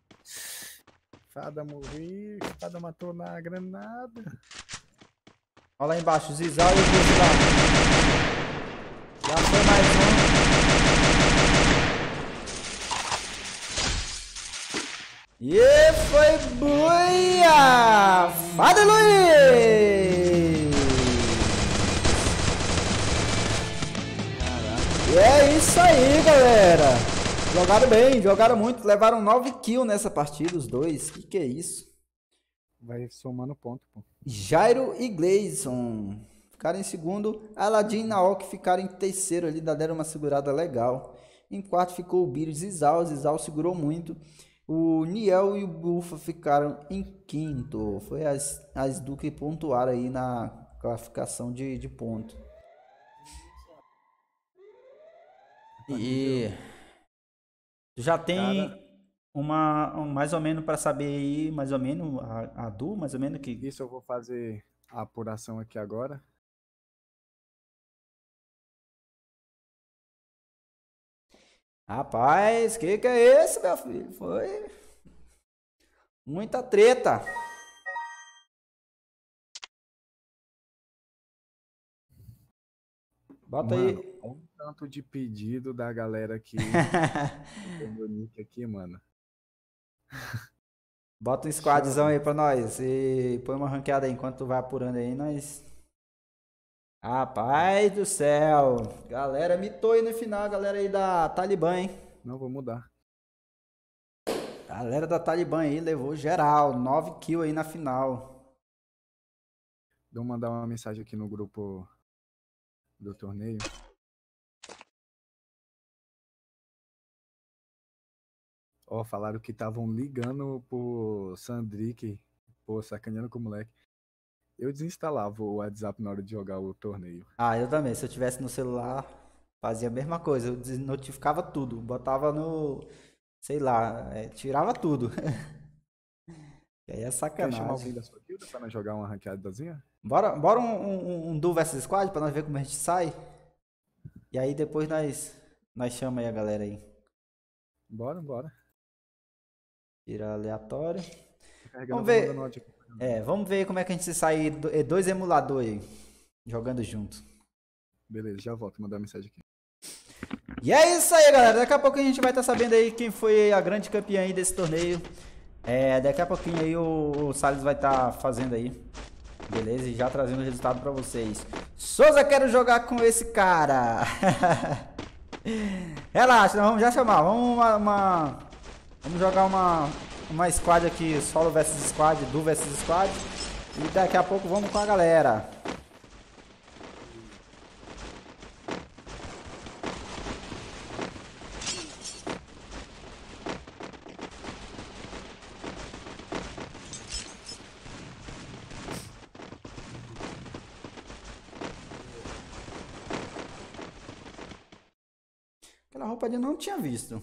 Fada morreu. Fada matou na granada. Olha lá embaixo, o Zizal e o Buff lá. Já foi mais um. E foi buia! Fada Luiz! E é isso aí, galera. Jogaram bem, jogaram muito. Levaram nove kills nessa partida, os dois. Que que é isso? Vai somando ponto, pô. Jairo e Gleison ficaram em segundo. Aladdin e Naoki ficaram em terceiro ali. Deram uma segurada legal. Em quarto ficou o Biro e Zizal. Zizal segurou muito. O Niel e o Bufa ficaram em quinto. Foi as, as do que pontuaram aí na classificação de, de ponto. E já tem Cara, uma um, mais ou menos para saber aí, mais ou menos a, a Du, mais ou menos que isso eu vou fazer a apuração aqui agora. Rapaz, que que é esse, meu filho? Foi muita treta. Bota mano, aí. Um tanto de pedido da galera aqui. O nick aqui, mano. Bota um squadzão aí pra nós. E põe uma ranqueada aí enquanto tu vai apurando aí, nós. Rapaz do céu. Galera mitou aí no final, galera aí da Talibã, hein? Não, vou mudar. Galera da Talibã aí levou geral. nove kills aí na final. Vou mandar uma mensagem aqui no grupo do torneio. Ó, falaram que estavam ligando pro Sandrick, pô, sacaneando com o moleque. Eu desinstalava o WhatsApp na hora de jogar o torneio. Ah, eu também. Se eu tivesse no celular, fazia a mesma coisa. Eu desnotificava tudo. Botava no. Sei lá, é, tirava tudo. E aí é Quer chamar alguém sacanagem. da sua guilda pra nós jogar uma ranqueadazinha? Bora, bora um, um, um duo versus squad pra nós ver como a gente sai. E aí depois nós, nós chamamos aí a galera aí. Bora, bora. Tira aleatório. Tá carregando, Vamos eu vou ver. mandando áudio aqui. É, vamos ver como é que a gente se sai do- é, dois emuladores aí, jogando junto. Beleza, já volto, mandar uma mensagem aqui. E é isso aí, galera. Daqui a pouco a gente vai estar sabendo aí quem foi a grande campeã aí desse torneio. É, daqui a pouquinho aí o, o Salles vai estar fazendo aí. Beleza? E já trazendo o resultado pra vocês. Souza, quero jogar com esse cara. Relaxa, nós vamos já chamar. Vamos uma, uma- vamos jogar uma uma squad aqui, solo versus squad, duo versus squad. E daqui a pouco vamos com a galera. Aquela roupa ali eu não tinha visto.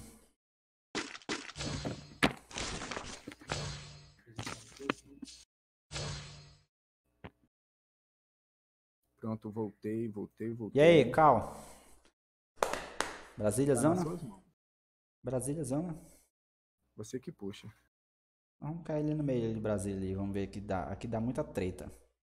Pronto, voltei, voltei, voltei. E aí, Cal? Brasília Tá nas zona? suas mãos. Brasília zona? Você que puxa. Vamos cair ali no meio de Brasília ali. Vamos ver que dá. Aqui dá muita treta.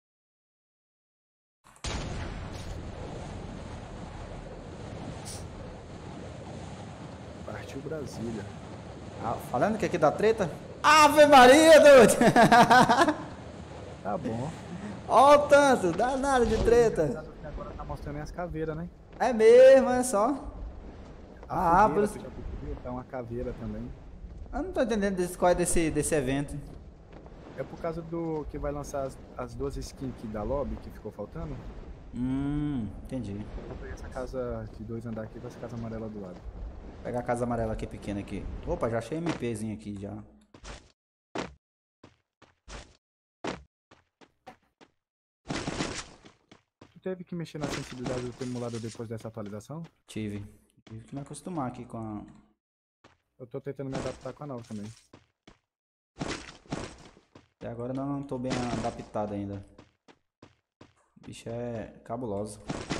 Partiu Brasília. Ah, falando que aqui dá treta? Ave Maria, doido! Tá bom. Ó o tanto, dá nada de treta. Agora tá mostrando as caveiras, né? É mesmo, é só. A Ah, fogueira, por isso- tu já percebeu? Tá uma caveira também. Eu não tô entendendo desse, qual é desse, desse evento. É por causa do que vai lançar as, as duas skins aqui da lobby que ficou faltando. Hum, entendi. Vou pegar essa casa de dois andares aqui com essa casa amarela do lado. Vou pegar a casa amarela aqui pequena aqui. Opa, já achei MPzinho aqui já. Tu teve que mexer na sensibilidade do teu emulador depois dessa atualização? Tive. Tive que me acostumar aqui com a. Eu tô tentando me adaptar com a nova também. Até agora eu não tô bem adaptado ainda. O bicho é cabuloso.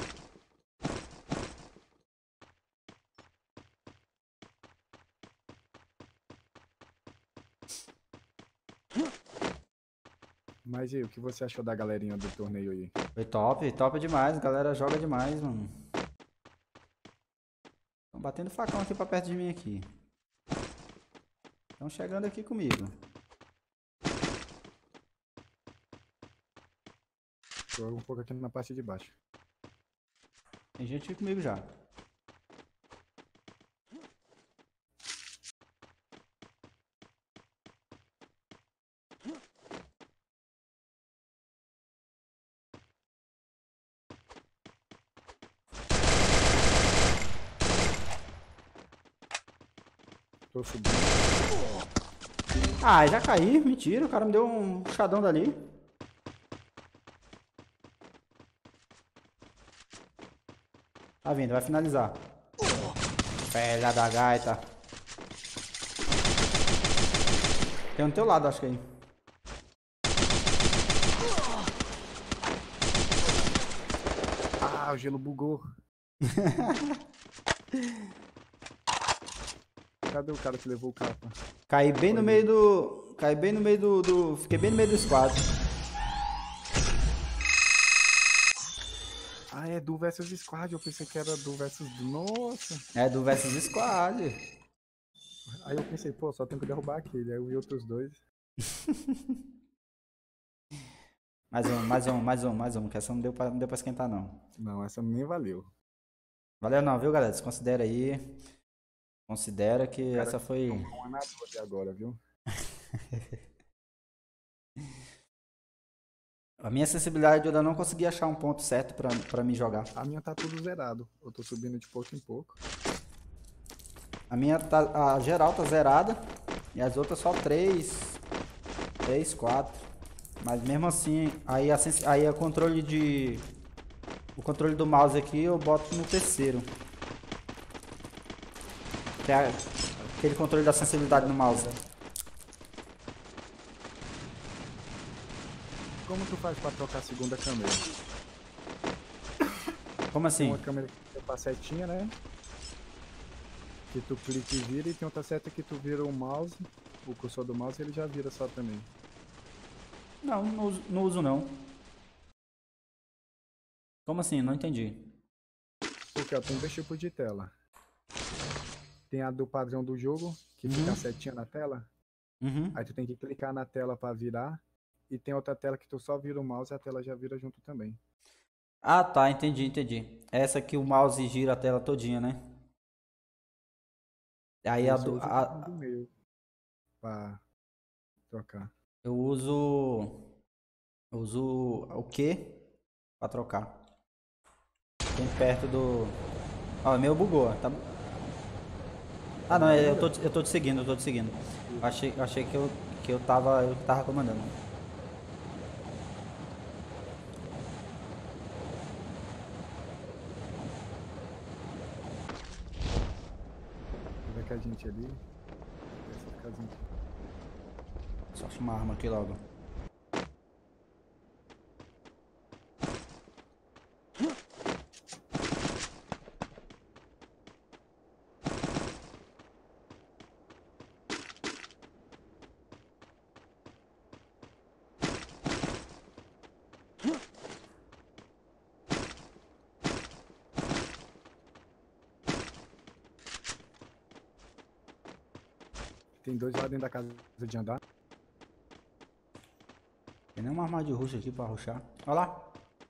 Mas e aí, o que você achou da galerinha do torneio aí? Foi top, top demais. A galera joga demais, mano. Estão batendo facão aqui pra perto de mim aqui. Estão chegando aqui comigo. Joga um pouco aqui na parte de baixo. Tem gente aqui comigo já. Tô subindo. Ah, já caí. Mentira, o cara me deu um puxadão dali. Tá vindo, vai finalizar. Velha da gaita. Tem um do teu lado, acho que aí. Ah, o gelo bugou. Cadê o cara que levou o capa? Caí bem no meio do... Caí bem no meio do... do... Fiquei bem no meio do squad. Ah, é do versus squad. Eu pensei que era do versus... Nossa. É, do versus squad. Aí eu pensei, pô, só tenho que derrubar aquele. Aí eu vi outros dois. Mais um, mais um, mais um, mais um, que essa não deu pra, não deu pra esquentar, não. Não, essa nem valeu. Valeu não, viu, galera? Desconsidera aí. Considera que Cara, essa foi... um anador ali agora, viu? A minha sensibilidade, eu ainda não consegui achar um ponto certo pra, pra me jogar. A minha tá tudo zerado. Eu tô subindo de pouco em pouco. A minha tá, a geral tá zerada. E as outras só três, três, quatro. Mas mesmo assim, aí a, aí a controle de... O controle do mouse aqui eu boto no terceiro. Que é aquele controle da sensibilidade no mouse. Como tu faz pra trocar a segunda câmera? Como assim? Tem uma câmera que tem uma setinha, né? Que tu clica e vira, e tem outra seta que tu vira o mouse, o cursor do mouse, ele já vira só também. Não, não uso, não uso não. Como assim? Não entendi. Porque ó, tem dois tipos de tela. Tem a do padrão do jogo, que Uhum. fica a setinha na tela. Uhum. Aí tu tem que clicar na tela pra virar. E tem outra tela que tu só vira o mouse e a tela já vira junto também. Ah, tá, entendi, entendi. Essa que o mouse gira a tela todinha, né? Aí a Eu só do, uso o a, botão do meio pra trocar. eu uso eu uso o Q pra trocar. Tem perto do... Ó, o meu bugou, tá? Ah, não, eu tô, eu tô te seguindo, eu tô te seguindo. Eu achei, eu achei que eu que eu tava eu tava comandando. Vai que a gente ali. Essa casinha aqui. Só acho uma arma aqui logo. Tem dois lá dentro da casa de andar. Tem nem uma arma de rush aqui pra rushar. Olha lá.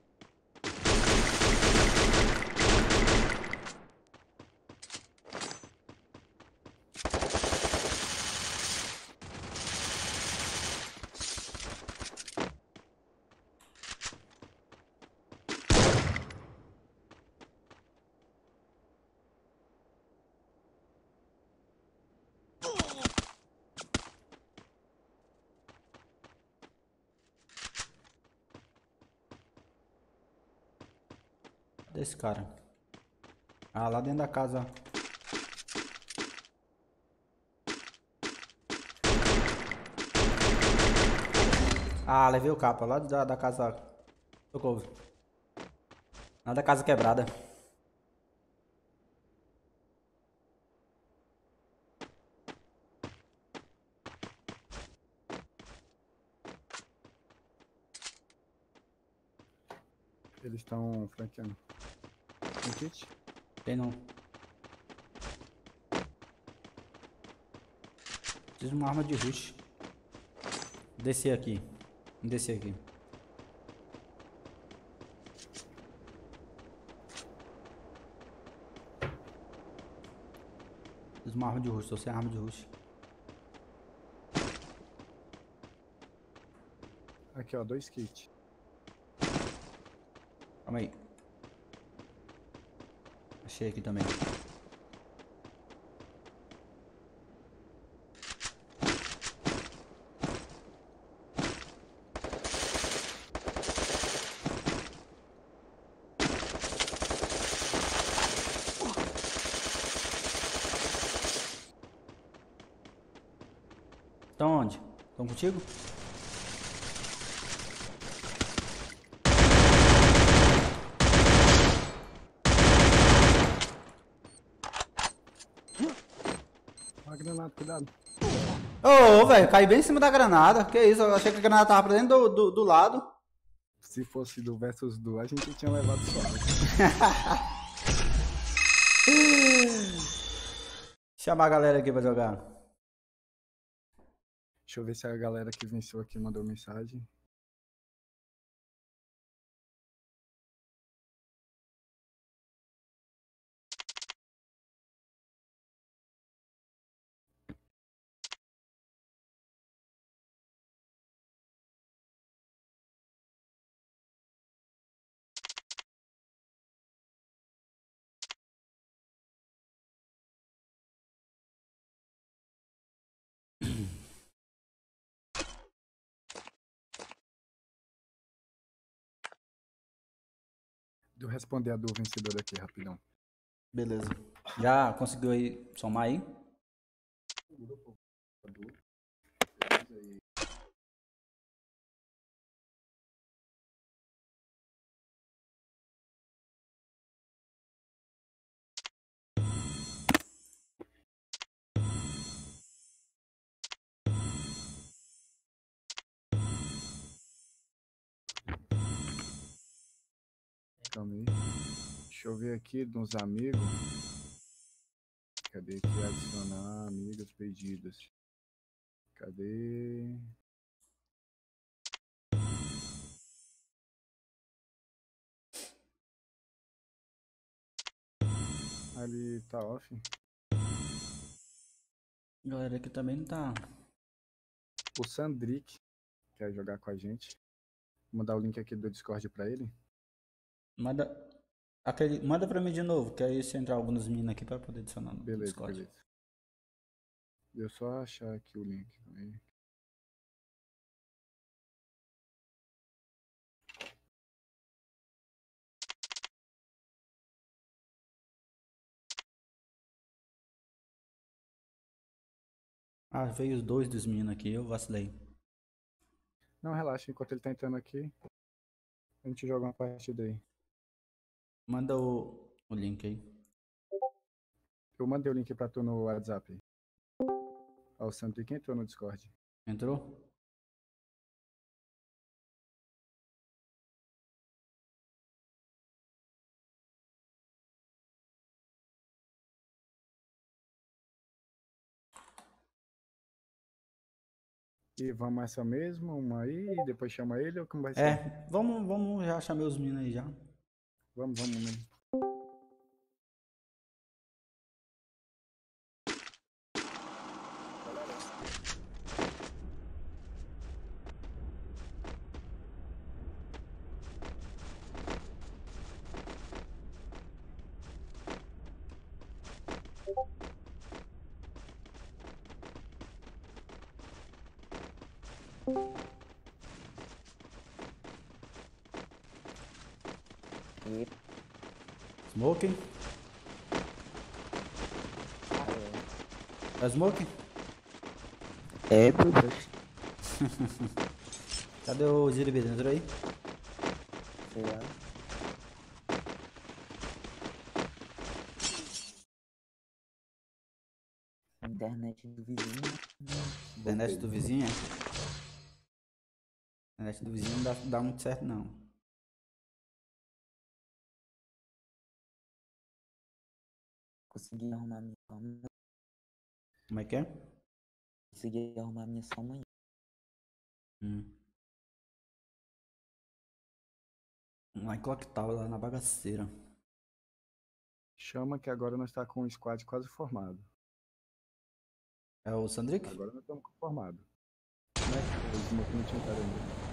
Desse cara. Ah, lá dentro da casa. Ah, levei o capa lá da, da casa. Socorro. Lá da casa quebrada. Eles estão flanqueando. Tem kit? Tem não. Preciso de uma arma de rush. Descer aqui. Descer aqui. Preciso de uma arma de rush. Tô sem arma de rush. Aqui ó, dois kits. Calma aí. Achei aqui também. Estão onde? Estão contigo? Uma granada, cuidado. Ô, oh, velho, caí bem em cima da granada. Que isso? Eu achei que a granada tava pra dentro do, do, do lado. Se fosse do versus do, a gente tinha levado suave. Chamar a galera aqui pra jogar. Deixa eu ver se a galera que venceu aqui mandou mensagem. Deixa eu responder a do vencedor aqui, rapidão. Beleza. Já conseguiu aí somar aí? Calma aí. Deixa eu ver aqui nos amigos. Cadê aqui? Adicionar amigos pedidos. Cadê? Ali tá off. Galera aqui também não tá. O Sandrick quer jogar com a gente. Vou mandar o link aqui do Discord pra ele. Manda, aquele, manda pra mim de novo, que aí se entrar alguns meninos aqui pra poder adicionar no Beleza, Discord. beleza. Deixa eu só achar aqui o link. Aí. Ah, veio os dois dos meninos aqui, eu vacilei. Não, relaxa, enquanto ele tá entrando aqui, a gente joga uma partida aí. Manda o, o link aí. Eu mandei o link pra tu no WhatsApp. Ó, o Sandrick entrou no Discord. Entrou? E vamos essa mesmo, uma aí, e depois chama ele ou como vai ser? É, vamos, vamos já chamar os meninos aí já. Vamos, vamos mesmo. Smoking? É Smoking? É, Brutus. Cadê o Ziribit? Entrou aí? Sei lá. Internet do vizinho. Internet do vizinho, é? Internet do vizinho não dá, dá muito certo, não. Consegui arrumar minha só amanhã. Como é que é? Consegui arrumar minha só amanhã. Hum. Um iClock tava lá na bagaceira. Chama que agora nós está com o squad quase formado. É o Sandrick? Agora nós estamos formados. Como é que o Smoke não tinha entrado ainda?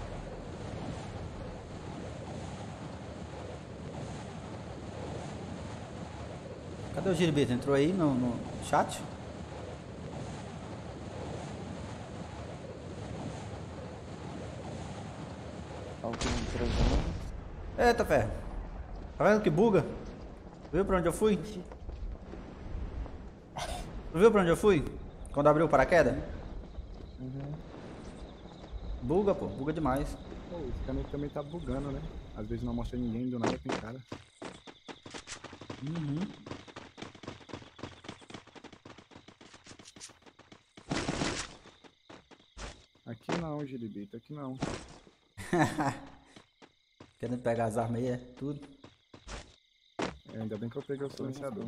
Cadê o Giribito? Entrou aí no, no chat? Alguém entrou junto. Eita, ferro. Tá vendo que buga? Viu pra onde eu fui? Viu pra onde eu fui? Quando abriu o paraquedas? Uhum. Buga, pô. Buga demais. Pô, esse canal também tá bugando, né? Às vezes não mostra ninguém, do nada tem cara. Uhum. Aqui não, Giribito, aqui não. Querendo pegar as armas aí, é tudo. É, ainda bem que eu peguei o silenciador.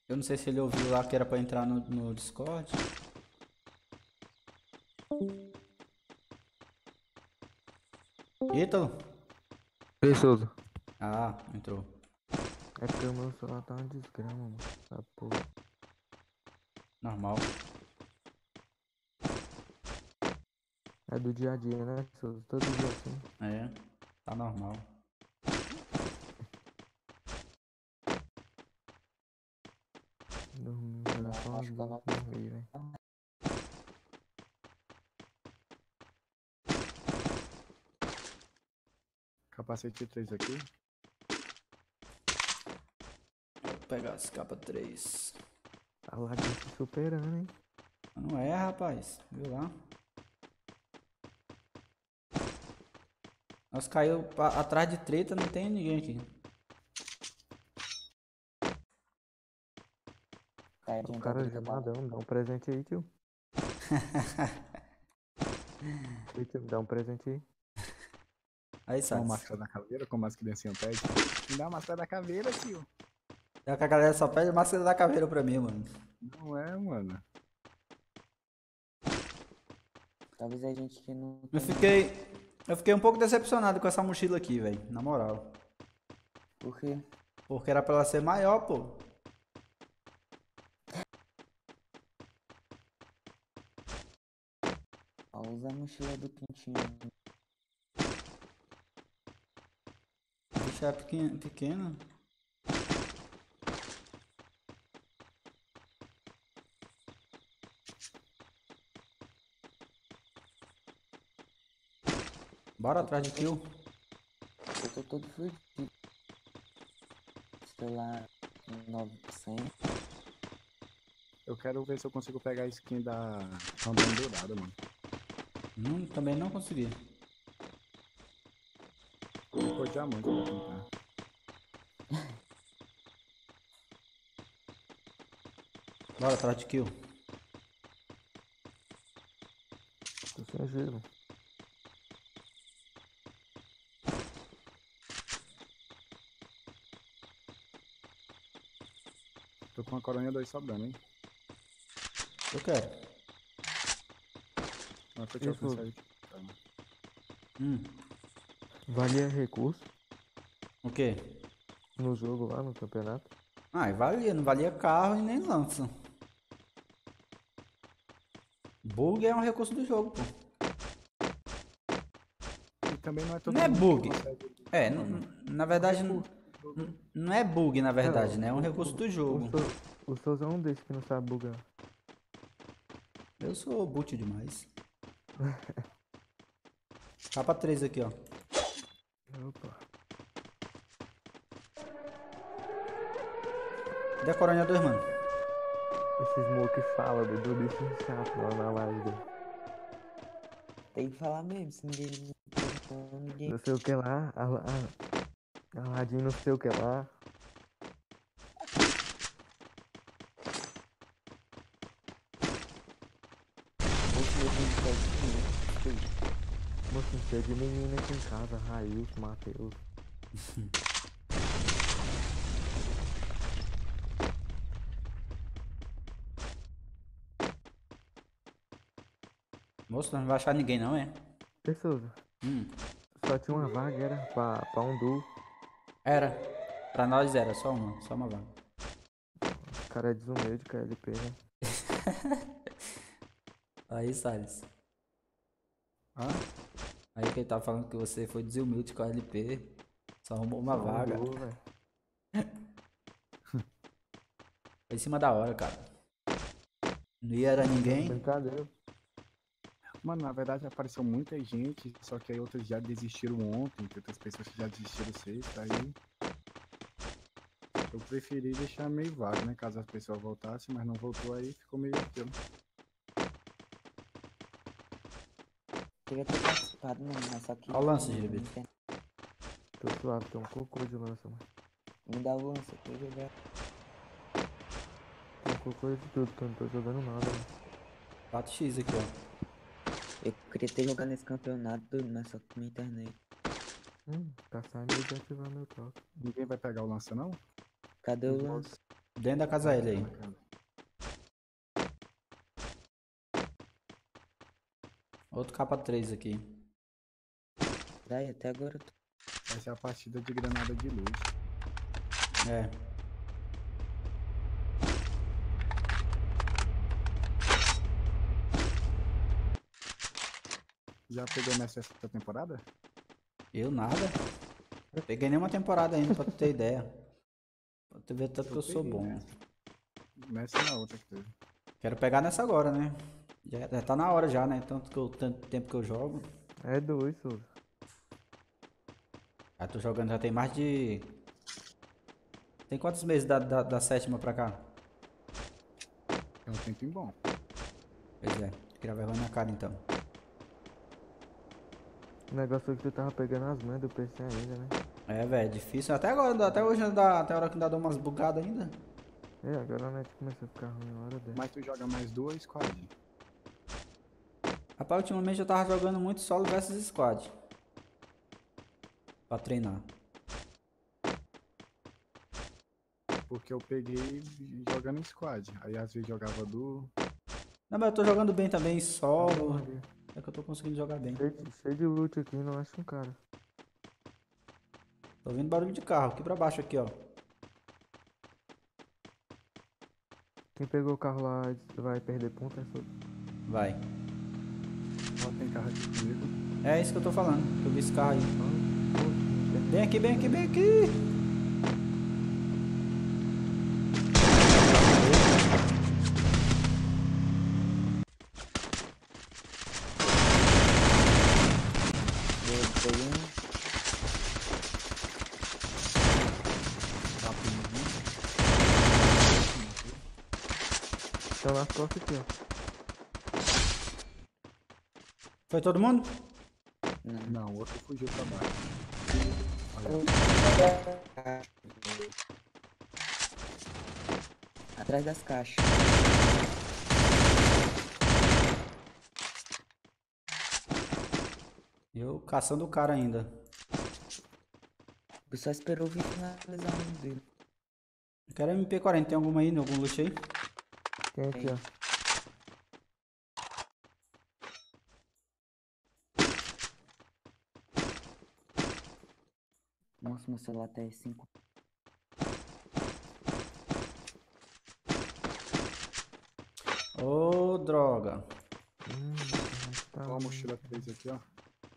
Eu não sei se ele ouviu lá que era pra entrar no, no Discord. Ítalo? Pessoa. Ah, entrou. É porque o meu celular tá uma desgrama, mano. Tá porra. Normal. É do dia a dia, né, Souza? Todo dia assim. É, tá normal. Dormir, era só umas Acho que eu bolas não. dormir, velho. Capacete três aqui. Vou pegar as capa três. Tá lá se superando, hein? Não é, rapaz. Viu lá? Nós caiu pra- atrás de treta, não tem ninguém aqui. Tá O adiantado cara ele jogar lá. gemadão, dá um presente aí, tio. Ei, tio, me dá um presente aí. Aí, Uma Salles. máscara da caveira, como as criancinhas pedem. Me dá uma máscara da caveira, tio. É que a galera só pede máscara da caveira pra mim, mano. Não é, mano. Talvez a gente que não Eu tem. fiquei. Eu fiquei um pouco decepcionado com essa mochila aqui, velho. Na moral. Por quê? Porque era pra ela ser maior, pô. Ó, usa a mochila do Quintinho. A bicha é pequena. pequena. Bora atrás de kill. Eu tô todo fudido. Celular nove por cento. Eu quero ver se eu consigo pegar a skin da Random Dourada, mano. Hum, também não consegui. Ficou diamante pra tentar. Bora atrás de kill. Tô sem gelo. Tô com uma coronha dois sobrando, hein? Eu quero. Mas foi te Isso. alcançar aí. Hum. Valia recurso O quê? no jogo lá, no campeonato. Ah, e valia. Não valia carro e nem lança. Bug é um recurso do jogo, pô. E também não é todo Não é mundo bug. que consegue. É, Não, n- mano. n- na verdade, n- Recurso. n- não é bug, na verdade, né? É um o- recurso o- do jogo. O, Sou- o Souza é um desses que não sabe bugar. Eu sou boot demais. Capa três aqui, ó. Opa. Cadê a coronha dois, mano? Esse smoke fala, do bicho chato lá na live dele. Tem que falar mesmo, se ninguém. Não, ninguém. Não sei o que lá, a, a, a Ladinho não sei o que lá. Poxa, eu tenho que fazer isso. Moço, cheio de menina aqui em casa, Raíssa, Matheus. Moço, não vai achar ninguém, não, é? Pessoas, Hum. só tinha uma vaga, era pra, pra um duo. Era. Pra nós era, só uma. Só uma vaga. O cara é desumilde, K L P, né? Aí, Salles. Ah, Aí que ele tava falando que você foi desumilde com a L P. Só arrumou uma Só um vaga. duo, velho. Foi em cima da hora, cara. Não ia era ninguém. Brincadeira. mano, na verdade apareceu muita gente, só que aí outras já desistiram ontem, tem outras pessoas que já desistiram sexta, aí eu preferi deixar meio vago, né? Caso a pessoa voltasse, mas não voltou aí, ficou meio aquilo. Queria ter participado, mano, mas só que. Olha o lance, não Gilberto. tem- Tô suave, tem um cocô de lança, mano. Me dá o lance, eu tô jogando. Tem um cocô de tudo, que eu não tô jogando nada, mano. quatro x aqui, ó. Eu queria ter jogado nesse campeonato, doido, mas só com minha internet. Hum, tá saindo de ativar meu toque. Ninguém vai pegar o lança, não? Cadê o lance? Dentro da casa L aí. Outro capa três aqui. Daí, até agora eu tô... Essa é a partida de granada de luz. É. Já pegou o Messi essa temporada? Eu nada. Peguei nenhuma temporada ainda, pra tu ter ideia. Pra tu ver tanto que eu sou peguei, bom. né? Messi na outra que teve. Quero pegar nessa agora, né? Já, já tá na hora já, né? Tanto, que eu, tanto tempo que eu jogo. É dois, Souza. Já tô jogando, já tem mais de... Tem quantos meses da, da, da sétima pra cá? É um tempinho bom. Pois é, tirar vergonha na cara então. O negócio é que tu tava pegando as manhas do P C ainda, né? É, velho, difícil. Até agora, até hoje, ainda, até a hora que ainda dá umas bugadas ainda. É, agora a net começou a ficar ruim uma hora dessa. Mas tu joga mais duas squad. Rapaz, ultimamente eu tava jogando muito solo versus squad. Pra treinar. Porque eu peguei jogando em squad. Aí às vezes jogava duo. Não, mas eu tô jogando bem também, solo. Ali. É que eu tô conseguindo jogar bem. Cheio, de- cheio de loot aqui, não acho um cara. Tô ouvindo barulho de carro, aqui pra baixo aqui, ó. Quem pegou o carro lá vai perder ponto, é só... Vai. Ó, tem carro aqui comigo. É isso que eu tô falando, que eu vi esse carro aí. Ah, Bem aqui, bem aqui, bem aqui. Eu peguei um... Rapidinho. estão nas costas aqui, ó. Foi todo mundo? Não. Não, o outro fugiu pra baixo. Atrás das caixas. Eu caçando o cara ainda. O pessoal esperou vir finalizar um dele. Eu quero M P quarenta, tem alguma aí, algum loot aí? Quem aqui, ó? Nossa, meu celular tá cinco. Ô, droga. Hum, tá... Ó a mochila três aqui, ó.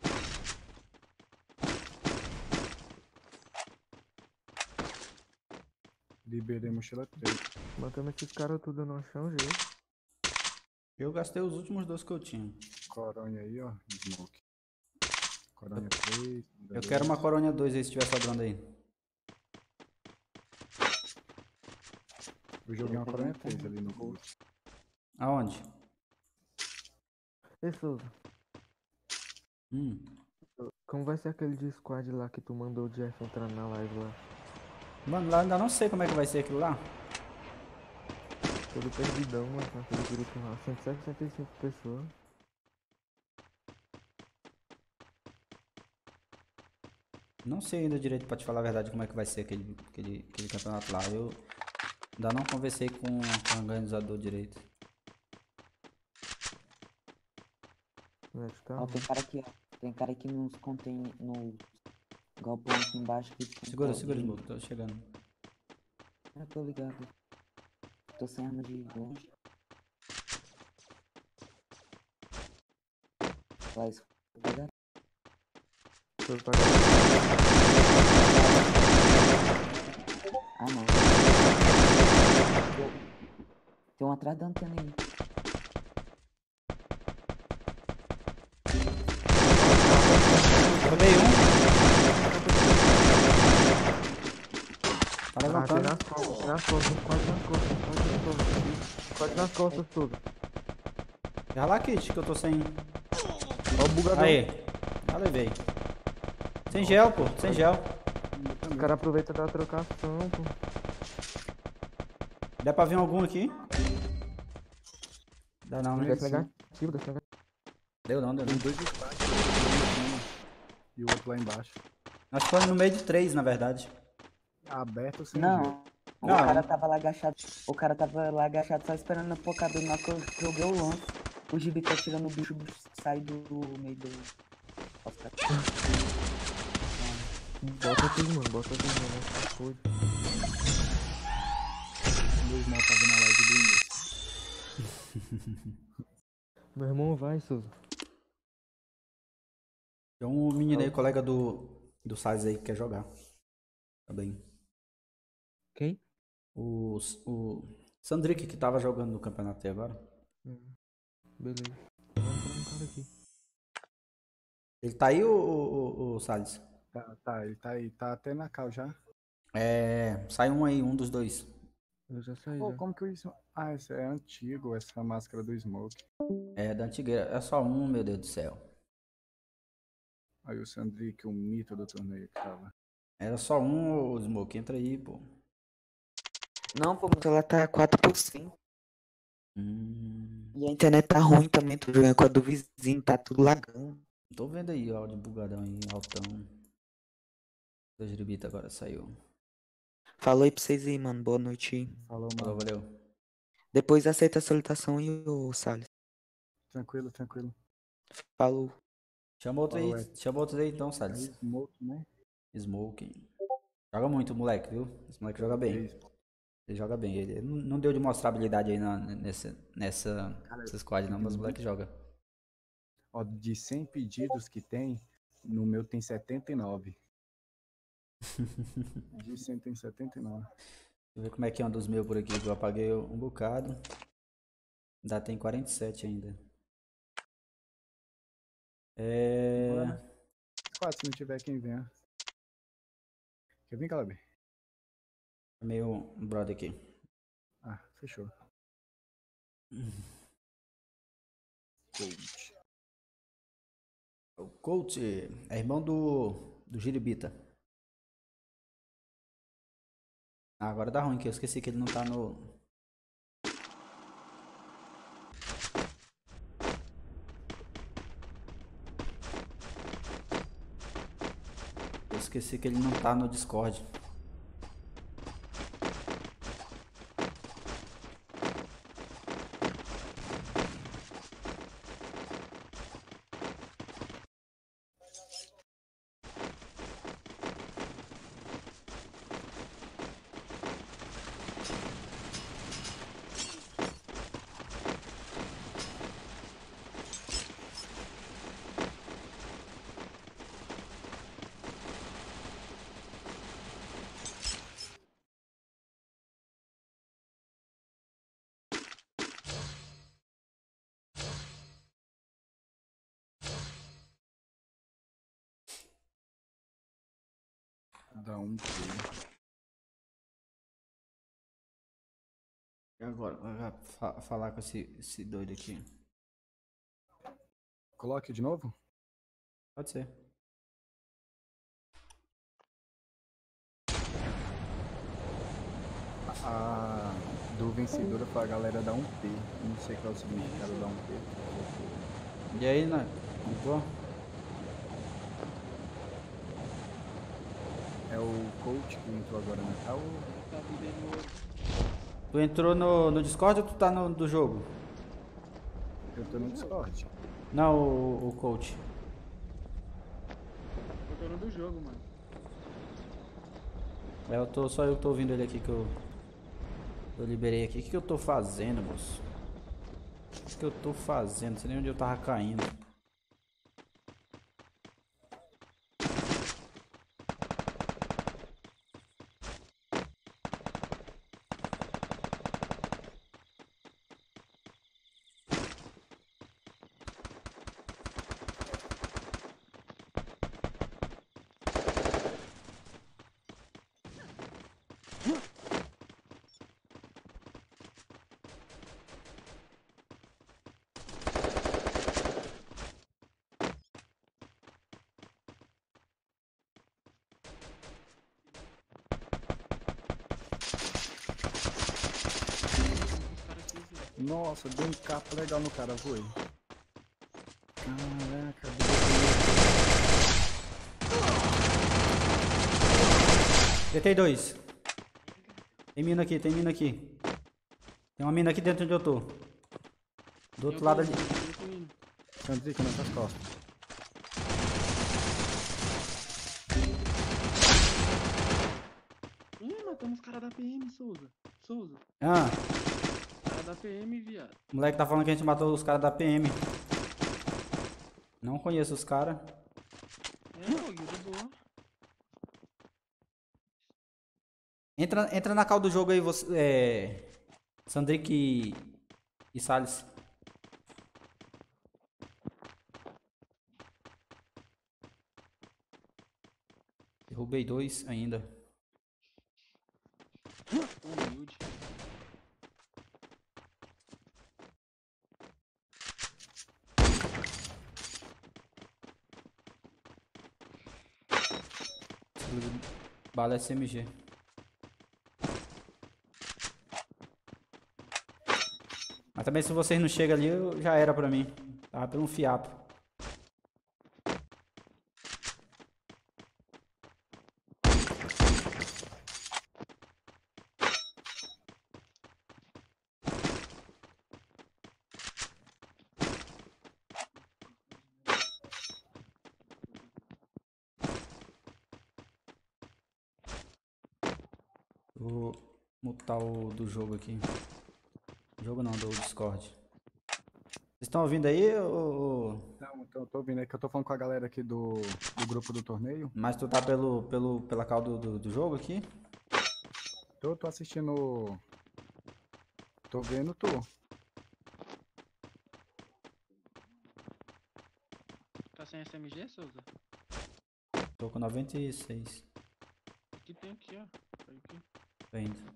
Liberei a mochila três. Matando esses caras tudo no chão, gente. Eu gastei os últimos dois que eu tinha. Coronha aí, ó. Smoke. Coronha três. Eu quero uma Coronha dois aí se tiver sobrando aí. Eu joguei uma Coronha três ali no Gold. Aonde? Ei, Souza, Hum. como vai ser aquele de squad lá que tu mandou o Jeff entrar na live lá? Mano, lá ainda não sei como é que vai ser aquilo lá. Todo perdidão, mano, naquele grupo lá. cento e sessenta e cinco pessoas. Não sei ainda direito, pra te falar a verdade, como é que vai ser aquele, aquele, aquele campeonato lá. Eu ainda não conversei com, com o organizador direito. Como é que tá? Ó, tem cara aqui, ó. Tem cara aqui nos contém... no galpão aqui embaixo que... tem Segura, tal segura, de- Smoke, tô chegando. Ah, tô ligado. Tô sem arma de longe. Vai, isso. Pegar. Souza pra cá. Ah, não. Tem um atrás da antena aí. Derrubei um. Tá Ah, tem levantando. nas costas, tem nas costas, quase nas costas, quase nas costas. Quase nas costas, tudo. Já lá, Kit, que eu tô sem. Ó o bugador. Aí. Já levei. Sem gel, pô, sem gel. O cara aproveita da trocação, pô. Dá pra vir algum aqui? Dá não, né? Desce negativo, desce negativo. Deu não, deu não. Tem dois squads. Um em cima e o outro lá embaixo. Nós ficamos no meio de três, na verdade. Aberto sem Não. jeito. O Não. cara tava lá agachado. O cara tava lá agachado só esperando a pocada. Na hora que eu joguei o lance, o gibi tá tirando o bicho, o bicho sai do meio do. Nossa, cara. Bota tudo, mano. Bota tudo, mano. Essa coisa. Meu irmão tá vendo a live do início. Meu irmão vai, Souza. Tem um menino aí, colega do, do Salles aí que quer jogar. Tá bem. Quem? O, o Sandrick que tava jogando no campeonato até agora. Hum, beleza. Vamos falar um cara aqui. Ele tá aí, o, o, o Salles? Tá, tá, ele tá aí, tá até na cal já. É. Sai um aí, um dos dois. Eu já saí, Pô, já. como que eu isso? Ah, esse é antigo, essa máscara do Smoke. É, da antigueira. É só um, meu Deus do céu. Aí o Sandrick, o mito do torneio que tava. Era só um, o Smoke. Entra aí, pô. Não, pô, mas ela tá quatro por cinco. Hum, E a internet tá ruim também, tô jogando com a do vizinho, tá tudo lagando. tô vendo aí, ó, de bugadão aí, altão. Da Jiribita agora saiu. Falou aí pra vocês aí, mano. Boa noite aí. Falou, Falou, mano. valeu. Depois aceita a solicitação e o Salles. Tranquilo, tranquilo. Falou. Chama outro Falou, aí, é. chama outro aí então, É Salles. Smoke, né? Smoking. Joga muito, moleque, viu? Esse moleque joga bem. É isso. Ele joga bem. Ele não, não deu de mostrar habilidade aí na, nessa, nessa, nessa squad não, mas o moleque joga. Ó, de cem pedidos que tem, no meu tem setenta e nove. De cem tem setenta e nove. Deixa eu ver como é que é um dos meus por aqui, que eu apaguei um bocado. Ainda tem quarenta e sete ainda. É... Bora. Quatro, se não tiver quem venha. Quer vir, Caleb? Chamei um brother aqui. Ah, fechou. Coach. O coach é irmão do, do Jiribita. Ah, agora dá ruim que eu esqueci que ele não tá no... Eu esqueci que ele não tá no Discord. Dá um pulo. E agora? Vai fa- falar com esse, esse doido aqui. Coloque de novo? Pode ser. A do vencedora foi a galera da um P. Não sei qual é o significado da um P. E aí, né? Entrou? É o coach que entrou agora na cal. Tu entrou no, no Discord ou tu tá no do jogo? Eu tô no Discord. Não, o, o coach. Eu tô no do jogo, mano. É, eu tô, só eu tô ouvindo ele aqui que eu, eu liberei aqui. O que, que eu tô fazendo, moço? O que, que eu tô fazendo? Não sei nem onde eu tava caindo. Nossa, deu um capa legal no cara, foi. Caraca, Deitei dois. Tem mina aqui, tem mina aqui. Tem uma mina aqui dentro onde eu tô. Do outro lado ali. Sandrick nessas costas. Ih, matamos os caras da P M, Souza. Souza. Ah, Os caras da P M, viado. o moleque tá falando que a gente matou os caras da P M. Não conheço os caras. É, ô, Guilherme, boa. Entra, entra na cal do jogo aí, você. É. Sandrick e. E Salles. Derrubei dois ainda. Humilde. Bala S M G. Mas também se vocês não chegam ali, eu- já era pra mim. Tava pelo um fiapo. Vou mutar o do jogo aqui. Jogo não, do Discord. Vocês estão ouvindo aí, ou... Não, então eu tô ouvindo aí que eu tô falando com a galera aqui do, do grupo do torneio. Mas tu tá pelo, pelo, pela cal do, do, do jogo aqui? Tô, tô assistindo. Tô vendo tu. Tá sem S M G, Souza? Tô com noventa e seis. Aqui tem aqui, ó. Olha aqui. Ainda.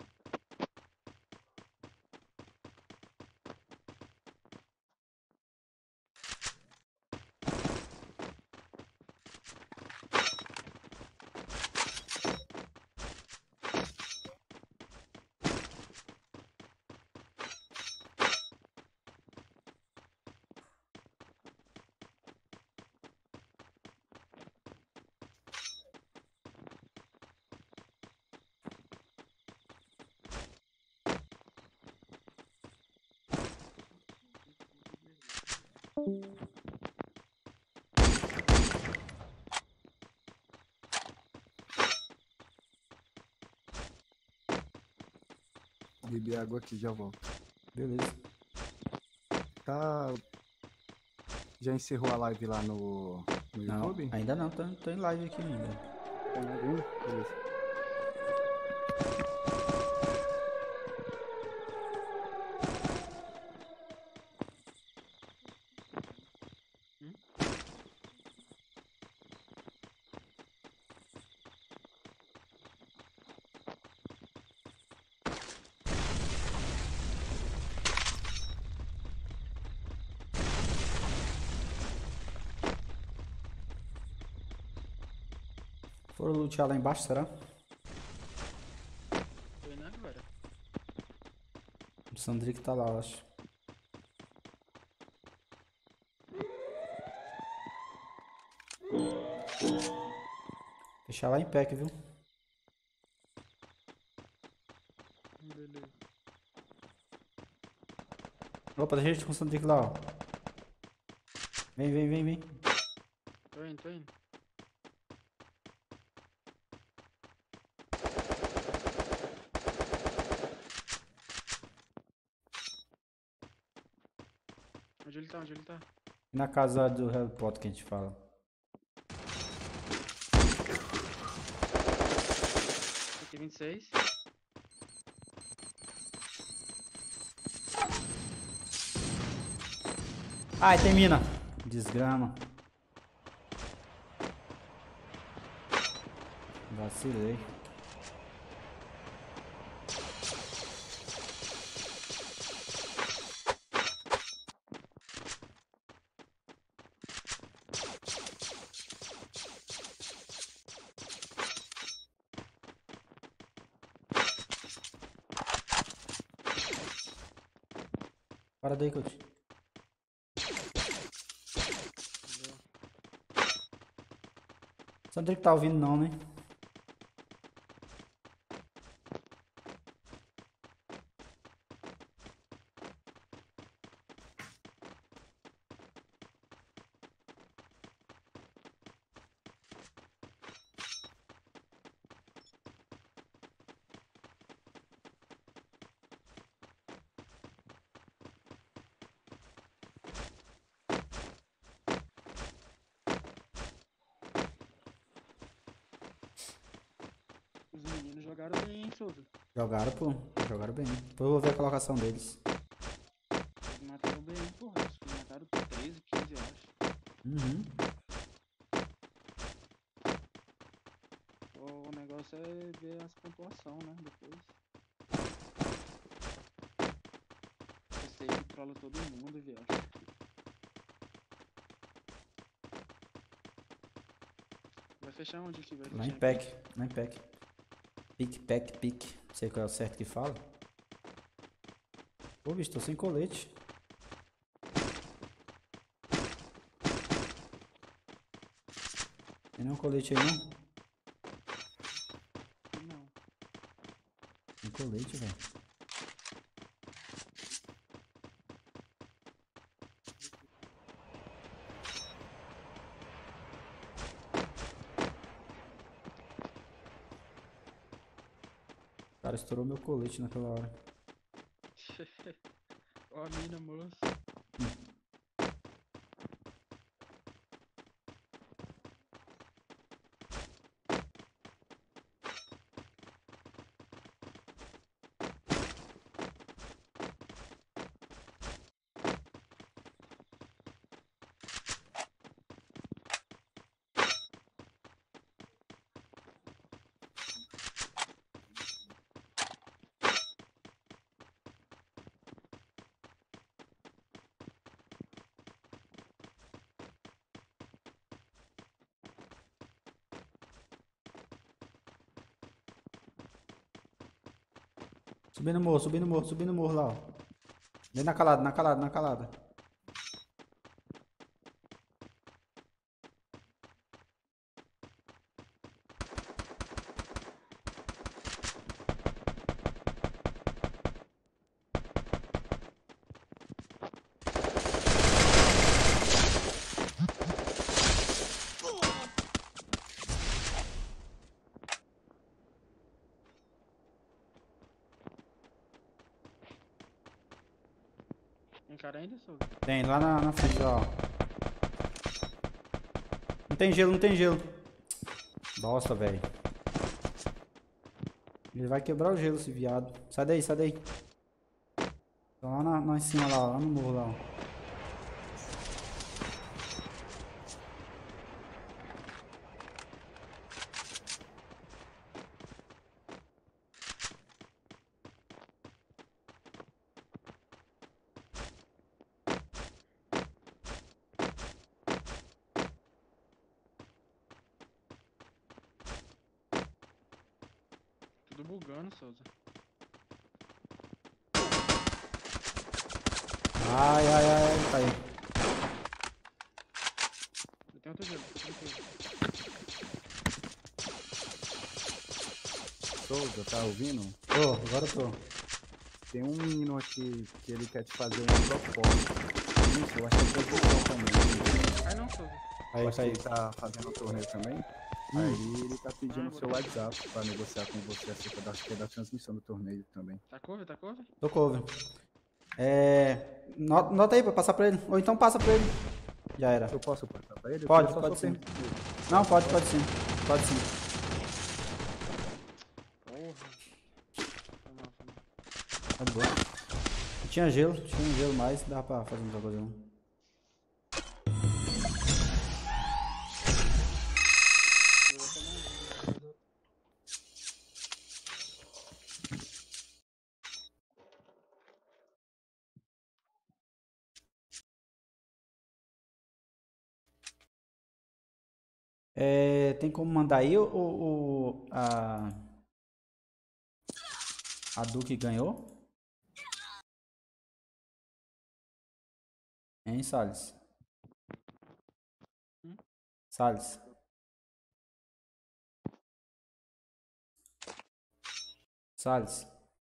Bebi água aqui, já volto. Beleza. Tá. Já encerrou a live lá no, no Não, YouTube? ainda não, tô, tô em live aqui ainda. Tá vendo? Beleza. Foram lutear lá embaixo, será? Tô indo agora. O Sandrick tá lá, eu acho. Fechar lá em pack, viu? Beleza. Opa, deixa a gente com o Sandrick lá, ó. Vem, vem, vem, vem. Tô indo, tô indo. Onde ele tá? Onde ele tá? Na casa do Harry Potter que a gente fala. Aqui vinte e seis. Ai, tem mina. Desgrama. Vacilei. Para daí, coach. Sandrick tá ouvindo não, né? Jogaram bem, hein, Souza? Jogaram, pô. Jogaram bem. Depois eu vou ver a colocação deles. Eles mataram bem, porra. Eles mataram treze, quinze, eu acho. Uhum. O negócio é ver as pontuações, né? Depois. Eu sei que trola todo mundo, viado. Vai fechar onde aqui? Vai Lá fechar em pack. Lá em pack. Pique, pack, pique. Não sei qual é o certo que fala. Pô, bicho, tô sem colete. Tem nenhum colete aí, não? Não. Tem colete, velho. O cara estourou meu colete naquela hora. Ó a mina, moço. Subi no morro, subi no morro, subi no morro lá, ó. Vem na calada, na calada, na calada. Tem cara ainda, Souza? Tem, lá na, na frente, ó. Não tem gelo, não tem gelo. Bosta, velho. Ele vai quebrar o gelo, esse viado. Sai daí, sai daí. Tá lá, na, lá em cima, lá, lá no morro, lá, ó. Tudo bugando, Souza. Ai, ai, ai, tá aí. Eu tenho outro gelo. Tranquilo. Souza, tá ouvindo? Tô, agora eu tô. Tem um menino aqui que ele quer te fazer uma proposta. Isso, eu acho que é profissional também. Ai não, Souza. Eu Aí, acho tá que aí. ele tá fazendo um torneio também. Hum. Aí ele tá pedindo Ah, o seu vou- WhatsApp pra negociar com você acerca da, acho que é da transmissão do torneio também. Tá cover, tá cover? Tô cover. É. no- Nota aí pra passar pra ele. Ou então passa pra ele. Já era. Eu posso passar pra ele? Eu Pode, queria só pode sua sim. permissão. Não, pode, pode sim. Pode sim. Porra. Foi mal, foi mal. Tá boa. Tinha gelo, tinha um gelo mais, dava pra fazer um jogador. Jogou até mais um. É, tem como mandar aí o, o- a a Duque ganhou? Hein, Salles? Hum? Salles? Salles?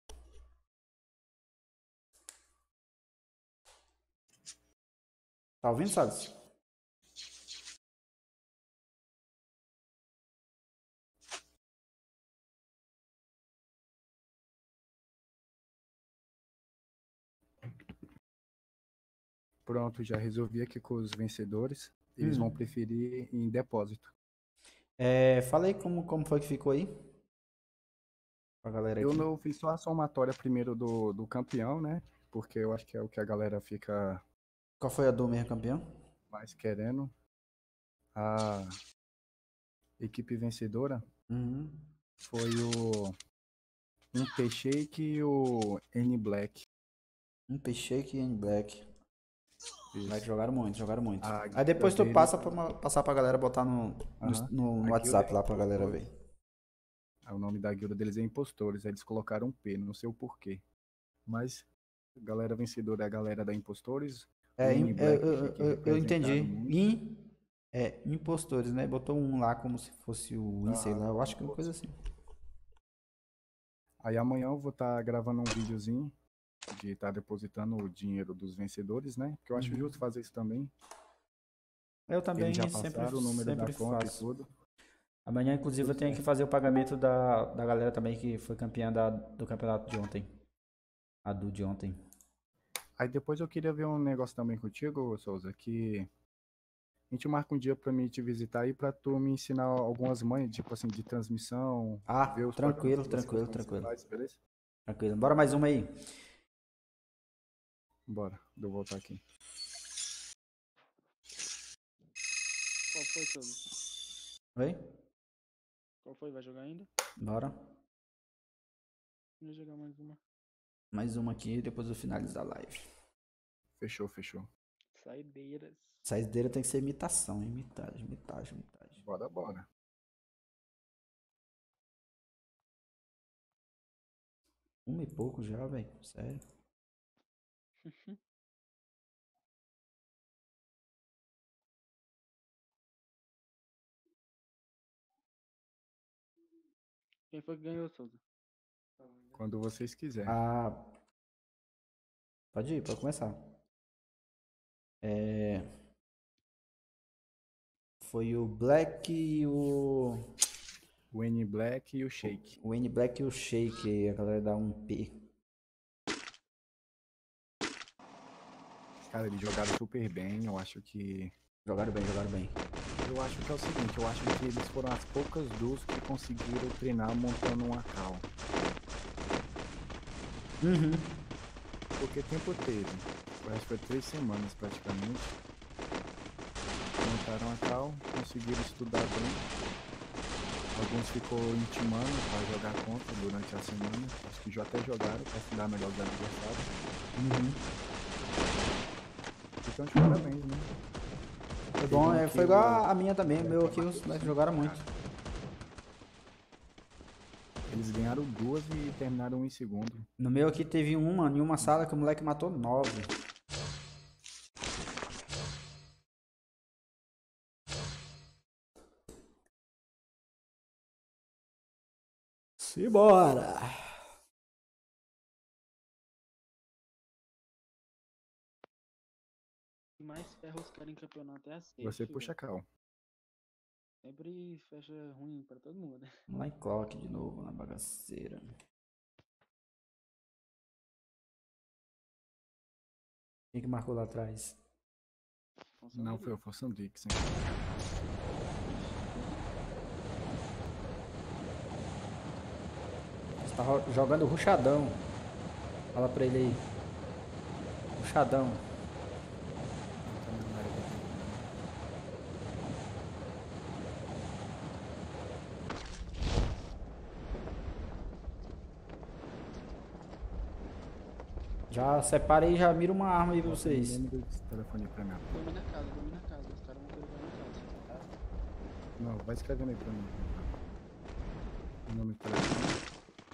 Tá ouvindo, Salles? Pronto, já resolvi aqui com os vencedores. Eles Hum. vão preferir em depósito. É, fala aí como, como foi que ficou aí. Pra galera Eu aqui. não fiz só a somatória primeiro do, do campeão, né? Porque eu acho que é o que a galera fica Qual foi a do mesmo campeão? mais querendo. A equipe vencedora Uhum. foi o um T-Shake e o N-Black. Um P-Shake e N Black. Black jogaram muito, jogaram muito. A Aí depois tu guilda passa deles- pra, passar pra galera botar no, no, Aham. no- no A WhatsApp guilda lá pra galera Impostores. ver. O nome da guilda deles é Impostores. Aí eles colocaram um P, não sei o porquê. Mas a galera vencedora é a galera da Impostores. É, o in- N eu, Black eu, que eu- eu entendi. representaram muito. In, é, impostores, né? Botou um lá como se fosse o In, sei Aham, lá. Eu acho que é uma como coisa fosse. assim. Aí amanhã eu vou estar gravando um videozinho de estar depositando o dinheiro dos vencedores, né? Porque eu acho Uhum. justo fazer isso também. Eu também Eles já sempre, passaram o número da sempre conta e faço. tudo. Amanhã, inclusive, eu Tudo tenho que certo. fazer o pagamento da, da galera também que foi campeã da, do campeonato de ontem. A do de ontem. Aí depois eu queria ver um negócio também contigo, Souza, que a gente marca um dia pra mim te visitar aí pra tu me ensinar algumas manhas, tipo assim, de transmissão, Ah, ver os tranquilo, programas que você tranquilo, costuma tranquilo. faz, beleza? Tranquilo. Bora mais uma aí. Bora, deixa eu voltar aqui. Qual foi, Souza? Oi? Qual foi? Vai jogar ainda? Bora. Vou jogar mais uma. Mais uma aqui e depois eu finalizo a live. Fechou, fechou. Saideiras. Saideira tem que ser imitação, imitagem, imitagem, imitagem. Bora, bora. Uma e pouco já, velho. Sério. Quem foi que ganhou, Souza? Quando vocês quiserem. Ah, pode ir, pode começar. É... Foi o Black e o... O N Black e o Shake. O N Black e o Shake. A galera dá um P. Cara, eles jogaram super bem, eu acho que... Jogaram bem, jogaram bem. Eu acho que é o seguinte, eu acho que eles foram as poucas duas que conseguiram treinar montando um A C A L. Uhum. Porque tempo teve? Eu acho que foi três semanas praticamente. Montaram a C A L, conseguiram estudar bem. Alguns ficou intimando para jogar contra durante a semana. Acho que já até jogaram para estudar melhor os adversários. Uhum. Então de parabéns, né? Foi bom, é, aqui foi igual o- a minha também. O meu aqui os moleques jogaram muito. Eles ganharam duas e terminaram em segundo. No meu aqui teve uma, em uma sala que o moleque matou nove. Simbora! O que mais ferra os caras em campeonato é a safety. Você puxa a C A L. Sempre fecha ruim pra todo mundo, né? Vamos lá em clock de novo, na bagaceira. Quem que marcou lá atrás? Não foi o Forçam Dixon. Você tá ro- jogando ruchadão. Fala pra ele aí. Ruchadão. Já separa aí, já mira uma arma aí pra vocês. Número desse telefone pra mim. Domina a casa, domina a casa. Os caras vão querer ganhar a casa. Não, vai escrevendo aí pra mim. O nome do telefone.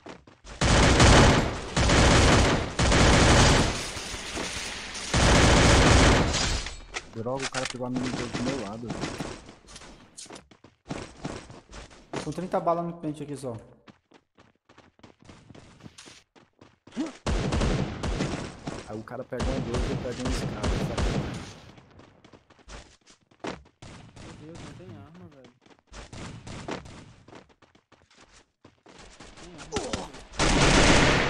Droga, o cara pegou a mini do meu lado. Tô com trinta balas no pente aqui só. Aí o cara pega uma doze e eu pego um escada. Meu Deus, não tem arma, velho. Tem arma. velho.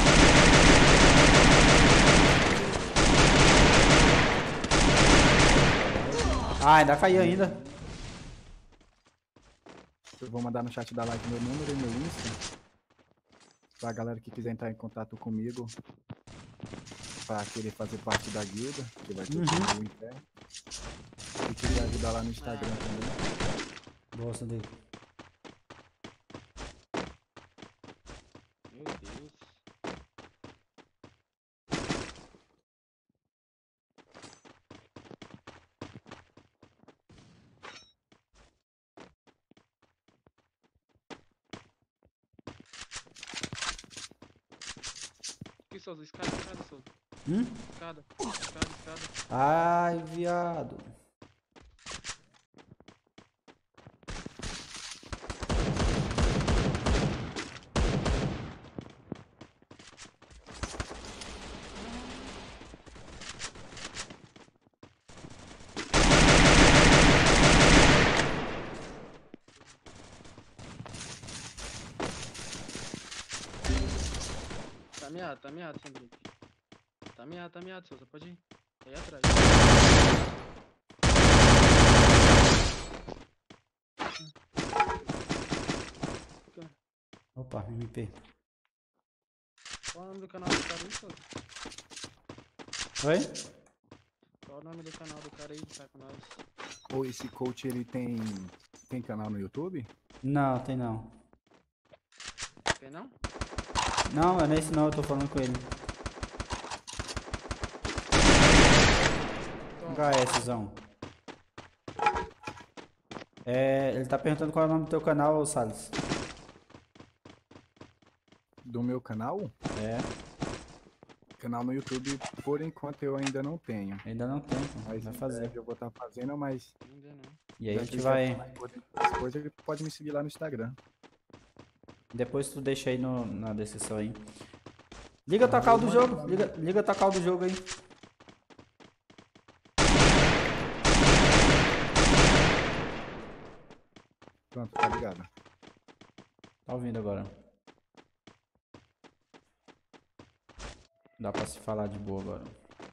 Ah, ainda caiu ainda. Eu vou mandar no chat da live meu número e meu Insta. Pra galera que quiser entrar em contato comigo, pra querer fazer parte da guilda, que vai ter Uhum. o interno. E quiser ajudar lá no Instagram também. Gosto dele. Meu Deus. Aqui, Souza, escada, escada, Souza. Hum? Escada, escada, escada. Ai, viado. Tá meado, tá meado, Sandrick. Tá meado, tá meado, Souza, pode ir. Aí atrás. Opa, M P. Qual é o nome do canal do cara aí, Souza? Oi? Qual é o nome do canal do cara aí que tá com nós? Ou esse coach, ele tem, tem canal no YouTube? Não, tem não. Tem não? Não, não é nesse não, eu tô falando com ele. HSzão. É, ele tá perguntando qual é o nome do teu canal, Salles. Do meu canal? É, Canal no YouTube, por enquanto eu ainda não tenho. ainda não tem, pô. Mas Vai em fazer. breve eu vou estar fazendo, mas Ainda não. E aí a já gente que vai. ele quer falar das coisas, ele pode me seguir lá no Instagram. Depois tu deixa aí no, na descrição aí. Liga a tua cal do jogo. Liga, liga a tua cal do jogo aí. Pronto, tá ligado? Tá ouvindo agora. Dá pra se falar de boa agora.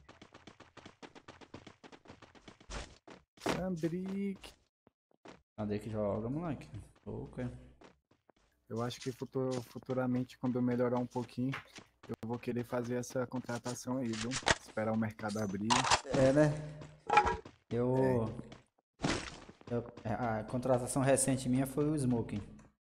Sandrick. Cadê que joga, moleque? Ok. Eu acho que futur- futuramente, quando eu melhorar um pouquinho, eu vou querer fazer essa contratação aí, viu? Esperar o mercado abrir. É, né? Eu. eu a contratação recente minha foi o Smoking.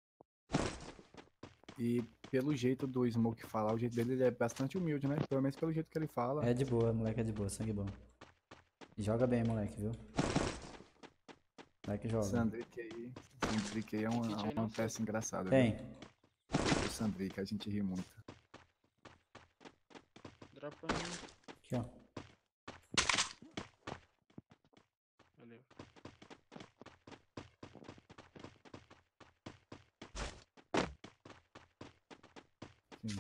E pelo jeito do Smoke falar, o jeito dele ele é bastante humilde, né? Pelo menos pelo jeito que ele fala. É de boa, moleque, é de boa, sangue bom. E joga bem, moleque, viu? Moleque joga. Sandrick aí. Sandrick aí é uma, Kit aí é uma não sei. peça engraçada. Tem. Viu? O Sandrick, a gente ri muito. Dropa aí. Aqui, ó. Valeu. Sim.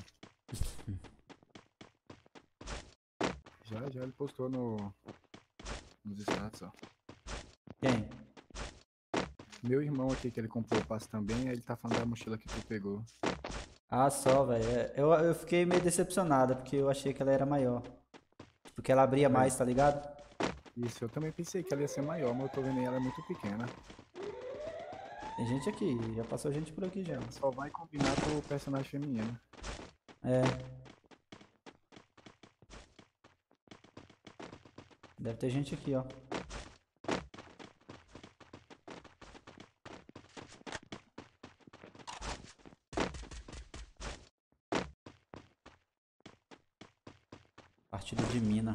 Já, já ele postou no, nos status, ó. Quem? Meu irmão aqui, que ele comprou o passe também, aí ele tá falando da mochila que tu pegou. Ah, só, velho. É, Eu, eu fiquei meio decepcionada, porque eu achei que ela era maior. Porque ela abria mais, tá ligado? Isso, eu também pensei que ela ia ser maior, mas eu tô vendo aí, ela é muito pequena. Tem gente aqui, já passou gente por aqui já. Só vai combinar com o personagem feminino. É. Deve ter gente aqui, ó. Partida de mina.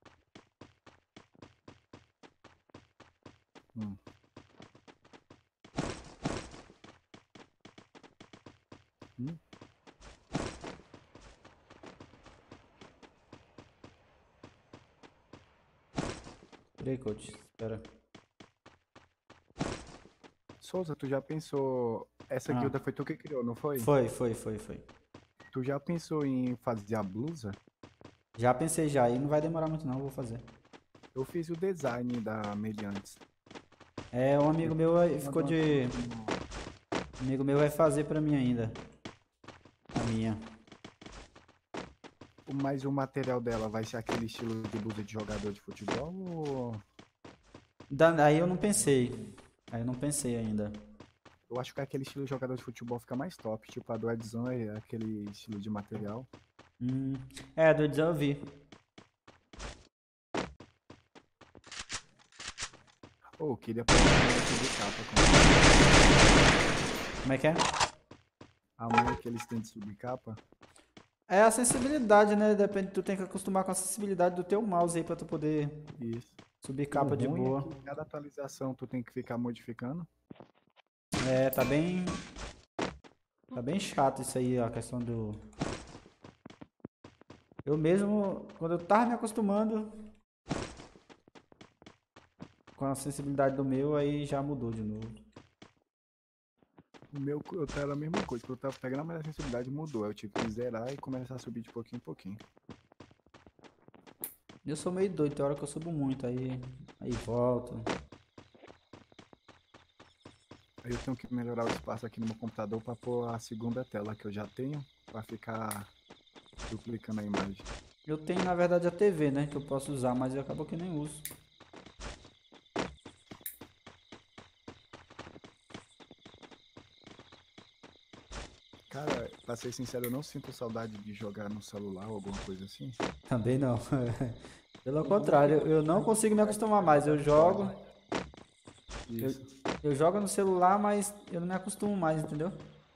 Hum. Hum? Peraí, coach. Espera. Souza, tu já pensou... Essa Ah. guilda foi tu que criou, não foi? Foi, foi, foi, foi. Tu já pensou em fazer a blusa? Já pensei já, e não vai demorar muito não, eu vou fazer. Eu fiz o design da Meliantes. É, um amigo meu aí ficou de... Um amigo meu vai fazer pra mim ainda. A minha. Mas o material dela vai ser aquele estilo de blusa de jogador de futebol ou... Da- Aí eu não pensei. Aí eu não pensei ainda. Eu acho que aquele estilo de jogador de futebol fica mais top. Tipo, a do Edzão é aquele estilo de material. Hum, é, do Edzão eu vi. Ô, eu queria pegar uma subcapa. Como é que é? A manha que eles têm de subcapa. É a sensibilidade, né? Depende, tu tem que acostumar com a sensibilidade do teu mouse aí pra tu poder Isso. subir O capa de ruim boa. é que cada atualização tu tem que ficar modificando. É, tá bem. Tá bem chato isso aí, ó, a questão do. Eu mesmo, quando eu tava me acostumando com a sensibilidade do meu, aí já mudou de novo. O meu, eu tava a mesma coisa. Quando eu tava pegando a mais sensibilidade, mudou. Eu tive que zerar e começar a subir de pouquinho em pouquinho. Eu sou meio doido, tem hora que eu subo muito, aí, aí volto. Aí eu tenho que melhorar o espaço aqui no meu computador pra pôr a segunda tela que eu já tenho, pra ficar duplicando a imagem. Eu tenho, na verdade, a T V, né, que eu posso usar, mas eu acabo que nem uso. Cara, pra ser sincero, eu não sinto saudade de jogar no celular ou alguma coisa assim. Também não. Pelo contrário, eu não consigo me acostumar mais. Eu jogo, eu, Isso. eu jogo no celular, mas eu não me acostumo mais, entendeu?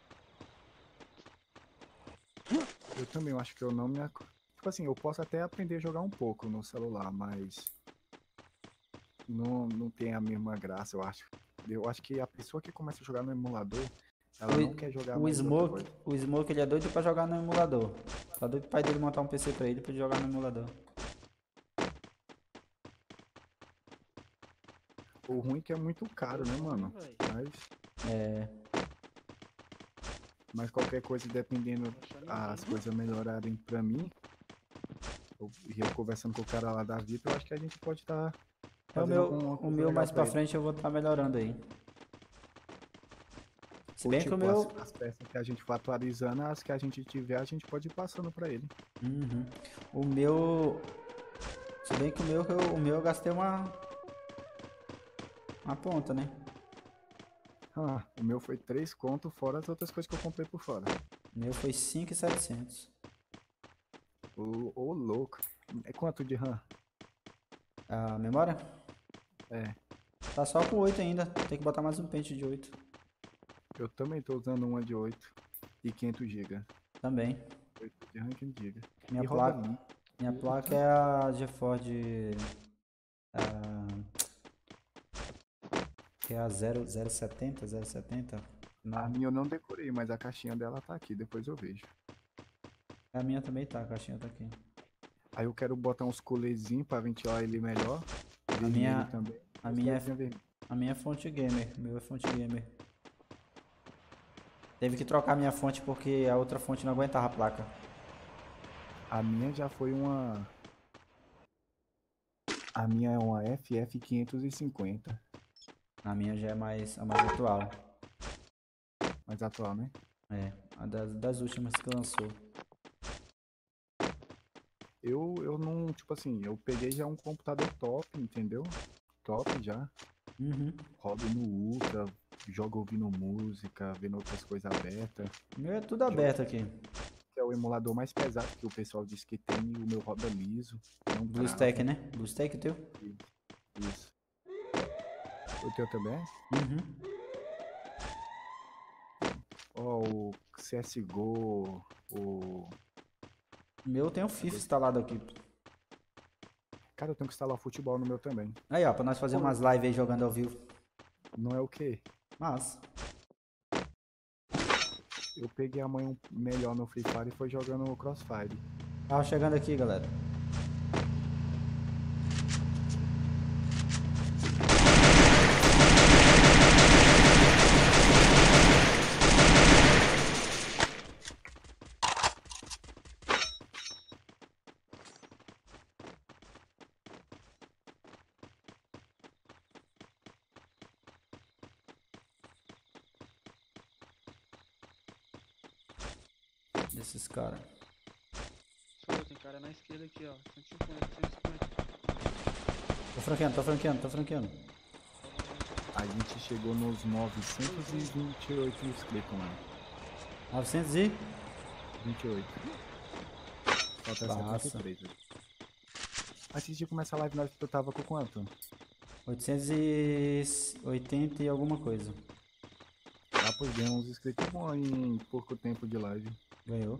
Eu também eu acho que eu não me... ac- Tipo assim, eu posso até aprender a jogar um pouco no celular, mas... Não, não tem a mesma graça, eu acho. Eu acho que a pessoa que começa a jogar no emulador, ela não quer jogar O, o mais outra Smoke, coisa. o Smoke, ele é doido pra jogar no emulador. Tá doido pro pai dele montar um P C pra ele pra ele jogar no emulador. O ruim é que é muito caro, né, mano? Véi. Mas, É, mas qualquer coisa, dependendo Achando as bem. coisas melhorarem pra mim, eu, e eu conversando com o cara lá da Vita, eu acho que a gente pode estar é o fazendo meu, alguma o coisa meu legal mais pra pra ele. frente eu vou estar melhorando aí. Se Ou bem que o tipo, as, meu, as peças que a gente for atualizando, as que a gente tiver, a gente pode ir passando pra ele. uhum. O meu, se bem que o meu, eu- o meu eu gastei uma, uma ponta, né? Ah, o meu foi três conto, fora as outras coisas que eu comprei por fora. O meu foi cinco mil e setecentos. Ô, ô, louco. É quanto de RAM? A memória? É, Tá só com oito ainda. Tem que botar mais um pente de oito. eu também tô usando uma de oito e quinhentos gigas. Também. oito de RAM e quinhentos gigas. Minha E roda placa, limpo. minha tudo, placa tá? é a GeForce, a, que é a zero zero setenta, zero setenta. A Não, minha eu não decorei, mas a caixinha dela tá aqui, depois eu vejo. a minha também tá, a caixinha tá aqui. Aí eu quero botar uns colezinhos pra ventilar ele melhor. A Vermelho minha, também. a Os minha, LEDzinho vermelho. a minha é fonte gamer, o meu é fonte gamer. Teve que trocar a minha fonte porque a outra fonte não aguentava a placa. A minha já foi uma... A minha é uma F F quinhentos e cinquenta. A minha já é mais, a mais atual. Mais atual, né? É, a das, das últimas que lançou. Eu, eu não, tipo assim, eu peguei já um computador top, entendeu? Top já. Uhum. Rodo no Ultra, jogo ouvindo música, vendo outras coisas abertas. O meu é tudo aberto aqui. Que é o emulador mais pesado que o pessoal diz que tem e o meu roda liso. Não trava. BlueStack, né? BlueStack o teu? Isso. O teu também? Uhum. Ó, o C S G O, o... O meu tem o FIFA instalado aqui. Cara, eu tenho que instalar futebol no meu também. Aí, ó, pra nós fazer Pô. umas lives aí jogando ao vivo. Não é o quê? Mas, Eu peguei a manhã melhor no Free Fire e foi jogando o Crossfire. tava chegando aqui, galera. Desses caras. Só tem cara na esquerda aqui, ó. cento e cinquenta, cento e cinquenta. Tô franqueando, tô franqueando, tô franqueando. A gente chegou nos novecentos e vinte e oito inscritos, mano. novecentos e? vinte e oito. Falta Passa. setenta e três. velho. Antes de começar a live, nós tu tava com quanto? oitocentos e oitenta e alguma coisa. Ah, pois ganhou uns inscritos bons em pouco tempo de live. Ganhou.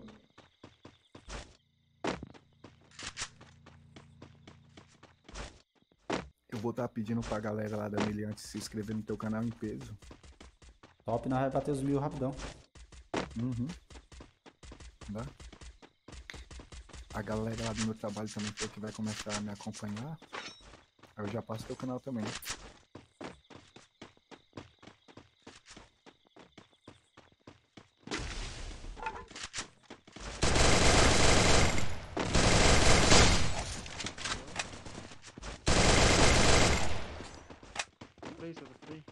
Eu vou estar pedindo pra galera lá da Meliante se inscrever no teu canal em peso. Top, nós vai bater os mil rapidão. Uhum. Tá? A galera lá do meu trabalho também foi que vai começar a me acompanhar. Aí eu já passo teu canal também. Por aí, Souza, por aí.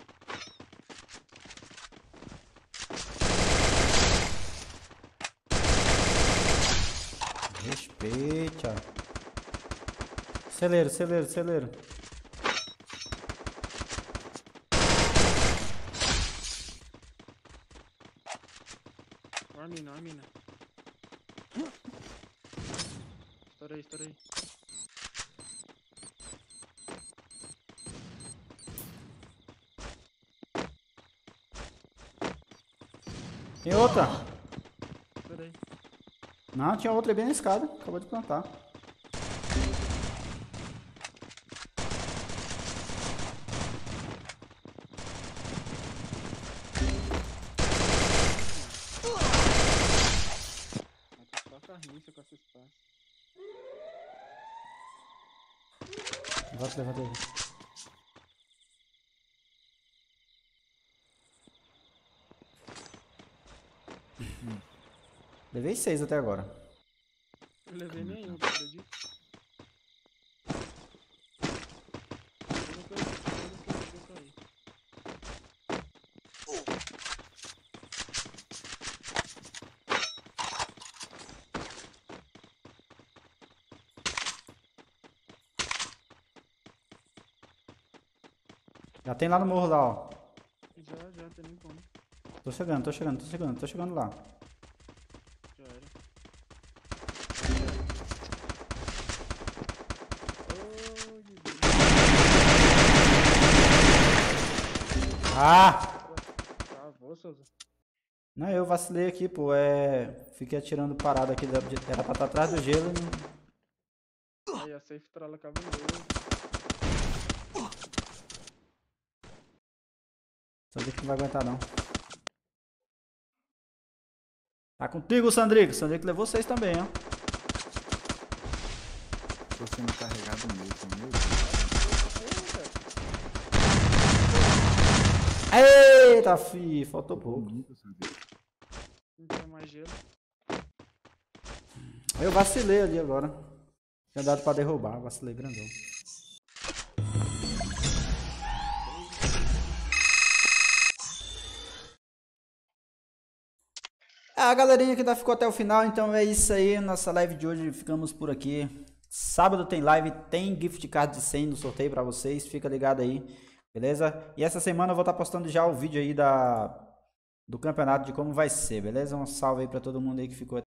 Respeita. Celeiro, celeiro, celeiro. Ó a mina, ó a mina. Estoura aí, estoura aí. Tem outra. Estoura aí. Não, tinha outra bem na escada. Acabou de plantar. Mata só a carniça com essa espaço. Levanta, levanta aí. Levei seis até agora. Eu levei nenhum, tu acredita? Eu não tô eu não tô eu tô aí. Já tem lá no morro lá, ó. Já, já, tem nem como. Tô chegando, tô chegando, tô chegando, tô chegando lá. Já era. Oh, de Deus. Ah! Travou, Souza. Não, eu vacilei aqui, pô. É. Fiquei atirando parado aqui. da- Era pra estar atrás do gelo e não. Aí a safe trola cabuloso. Sandrick não vai aguentar, não. Tá contigo, Sandrick. Sandrick levou vocês também, ó. Tô sendo carregado mesmo, meu Deus. Eita, fi. Faltou pouco. Bonito, sabe? Não tem mais gelo. Eu vacilei ali agora. Tinha dado pra derrubar. Vacilei grandão. A galerinha que ainda ficou até o final, então é isso aí, nossa live de hoje, ficamos por aqui. Sábado tem live, tem gift card de cem no sorteio pra vocês, fica ligado aí, beleza? E essa semana eu vou estar postando já o vídeo aí da, do campeonato de como vai ser, beleza? Um salve aí pra todo mundo aí que ficou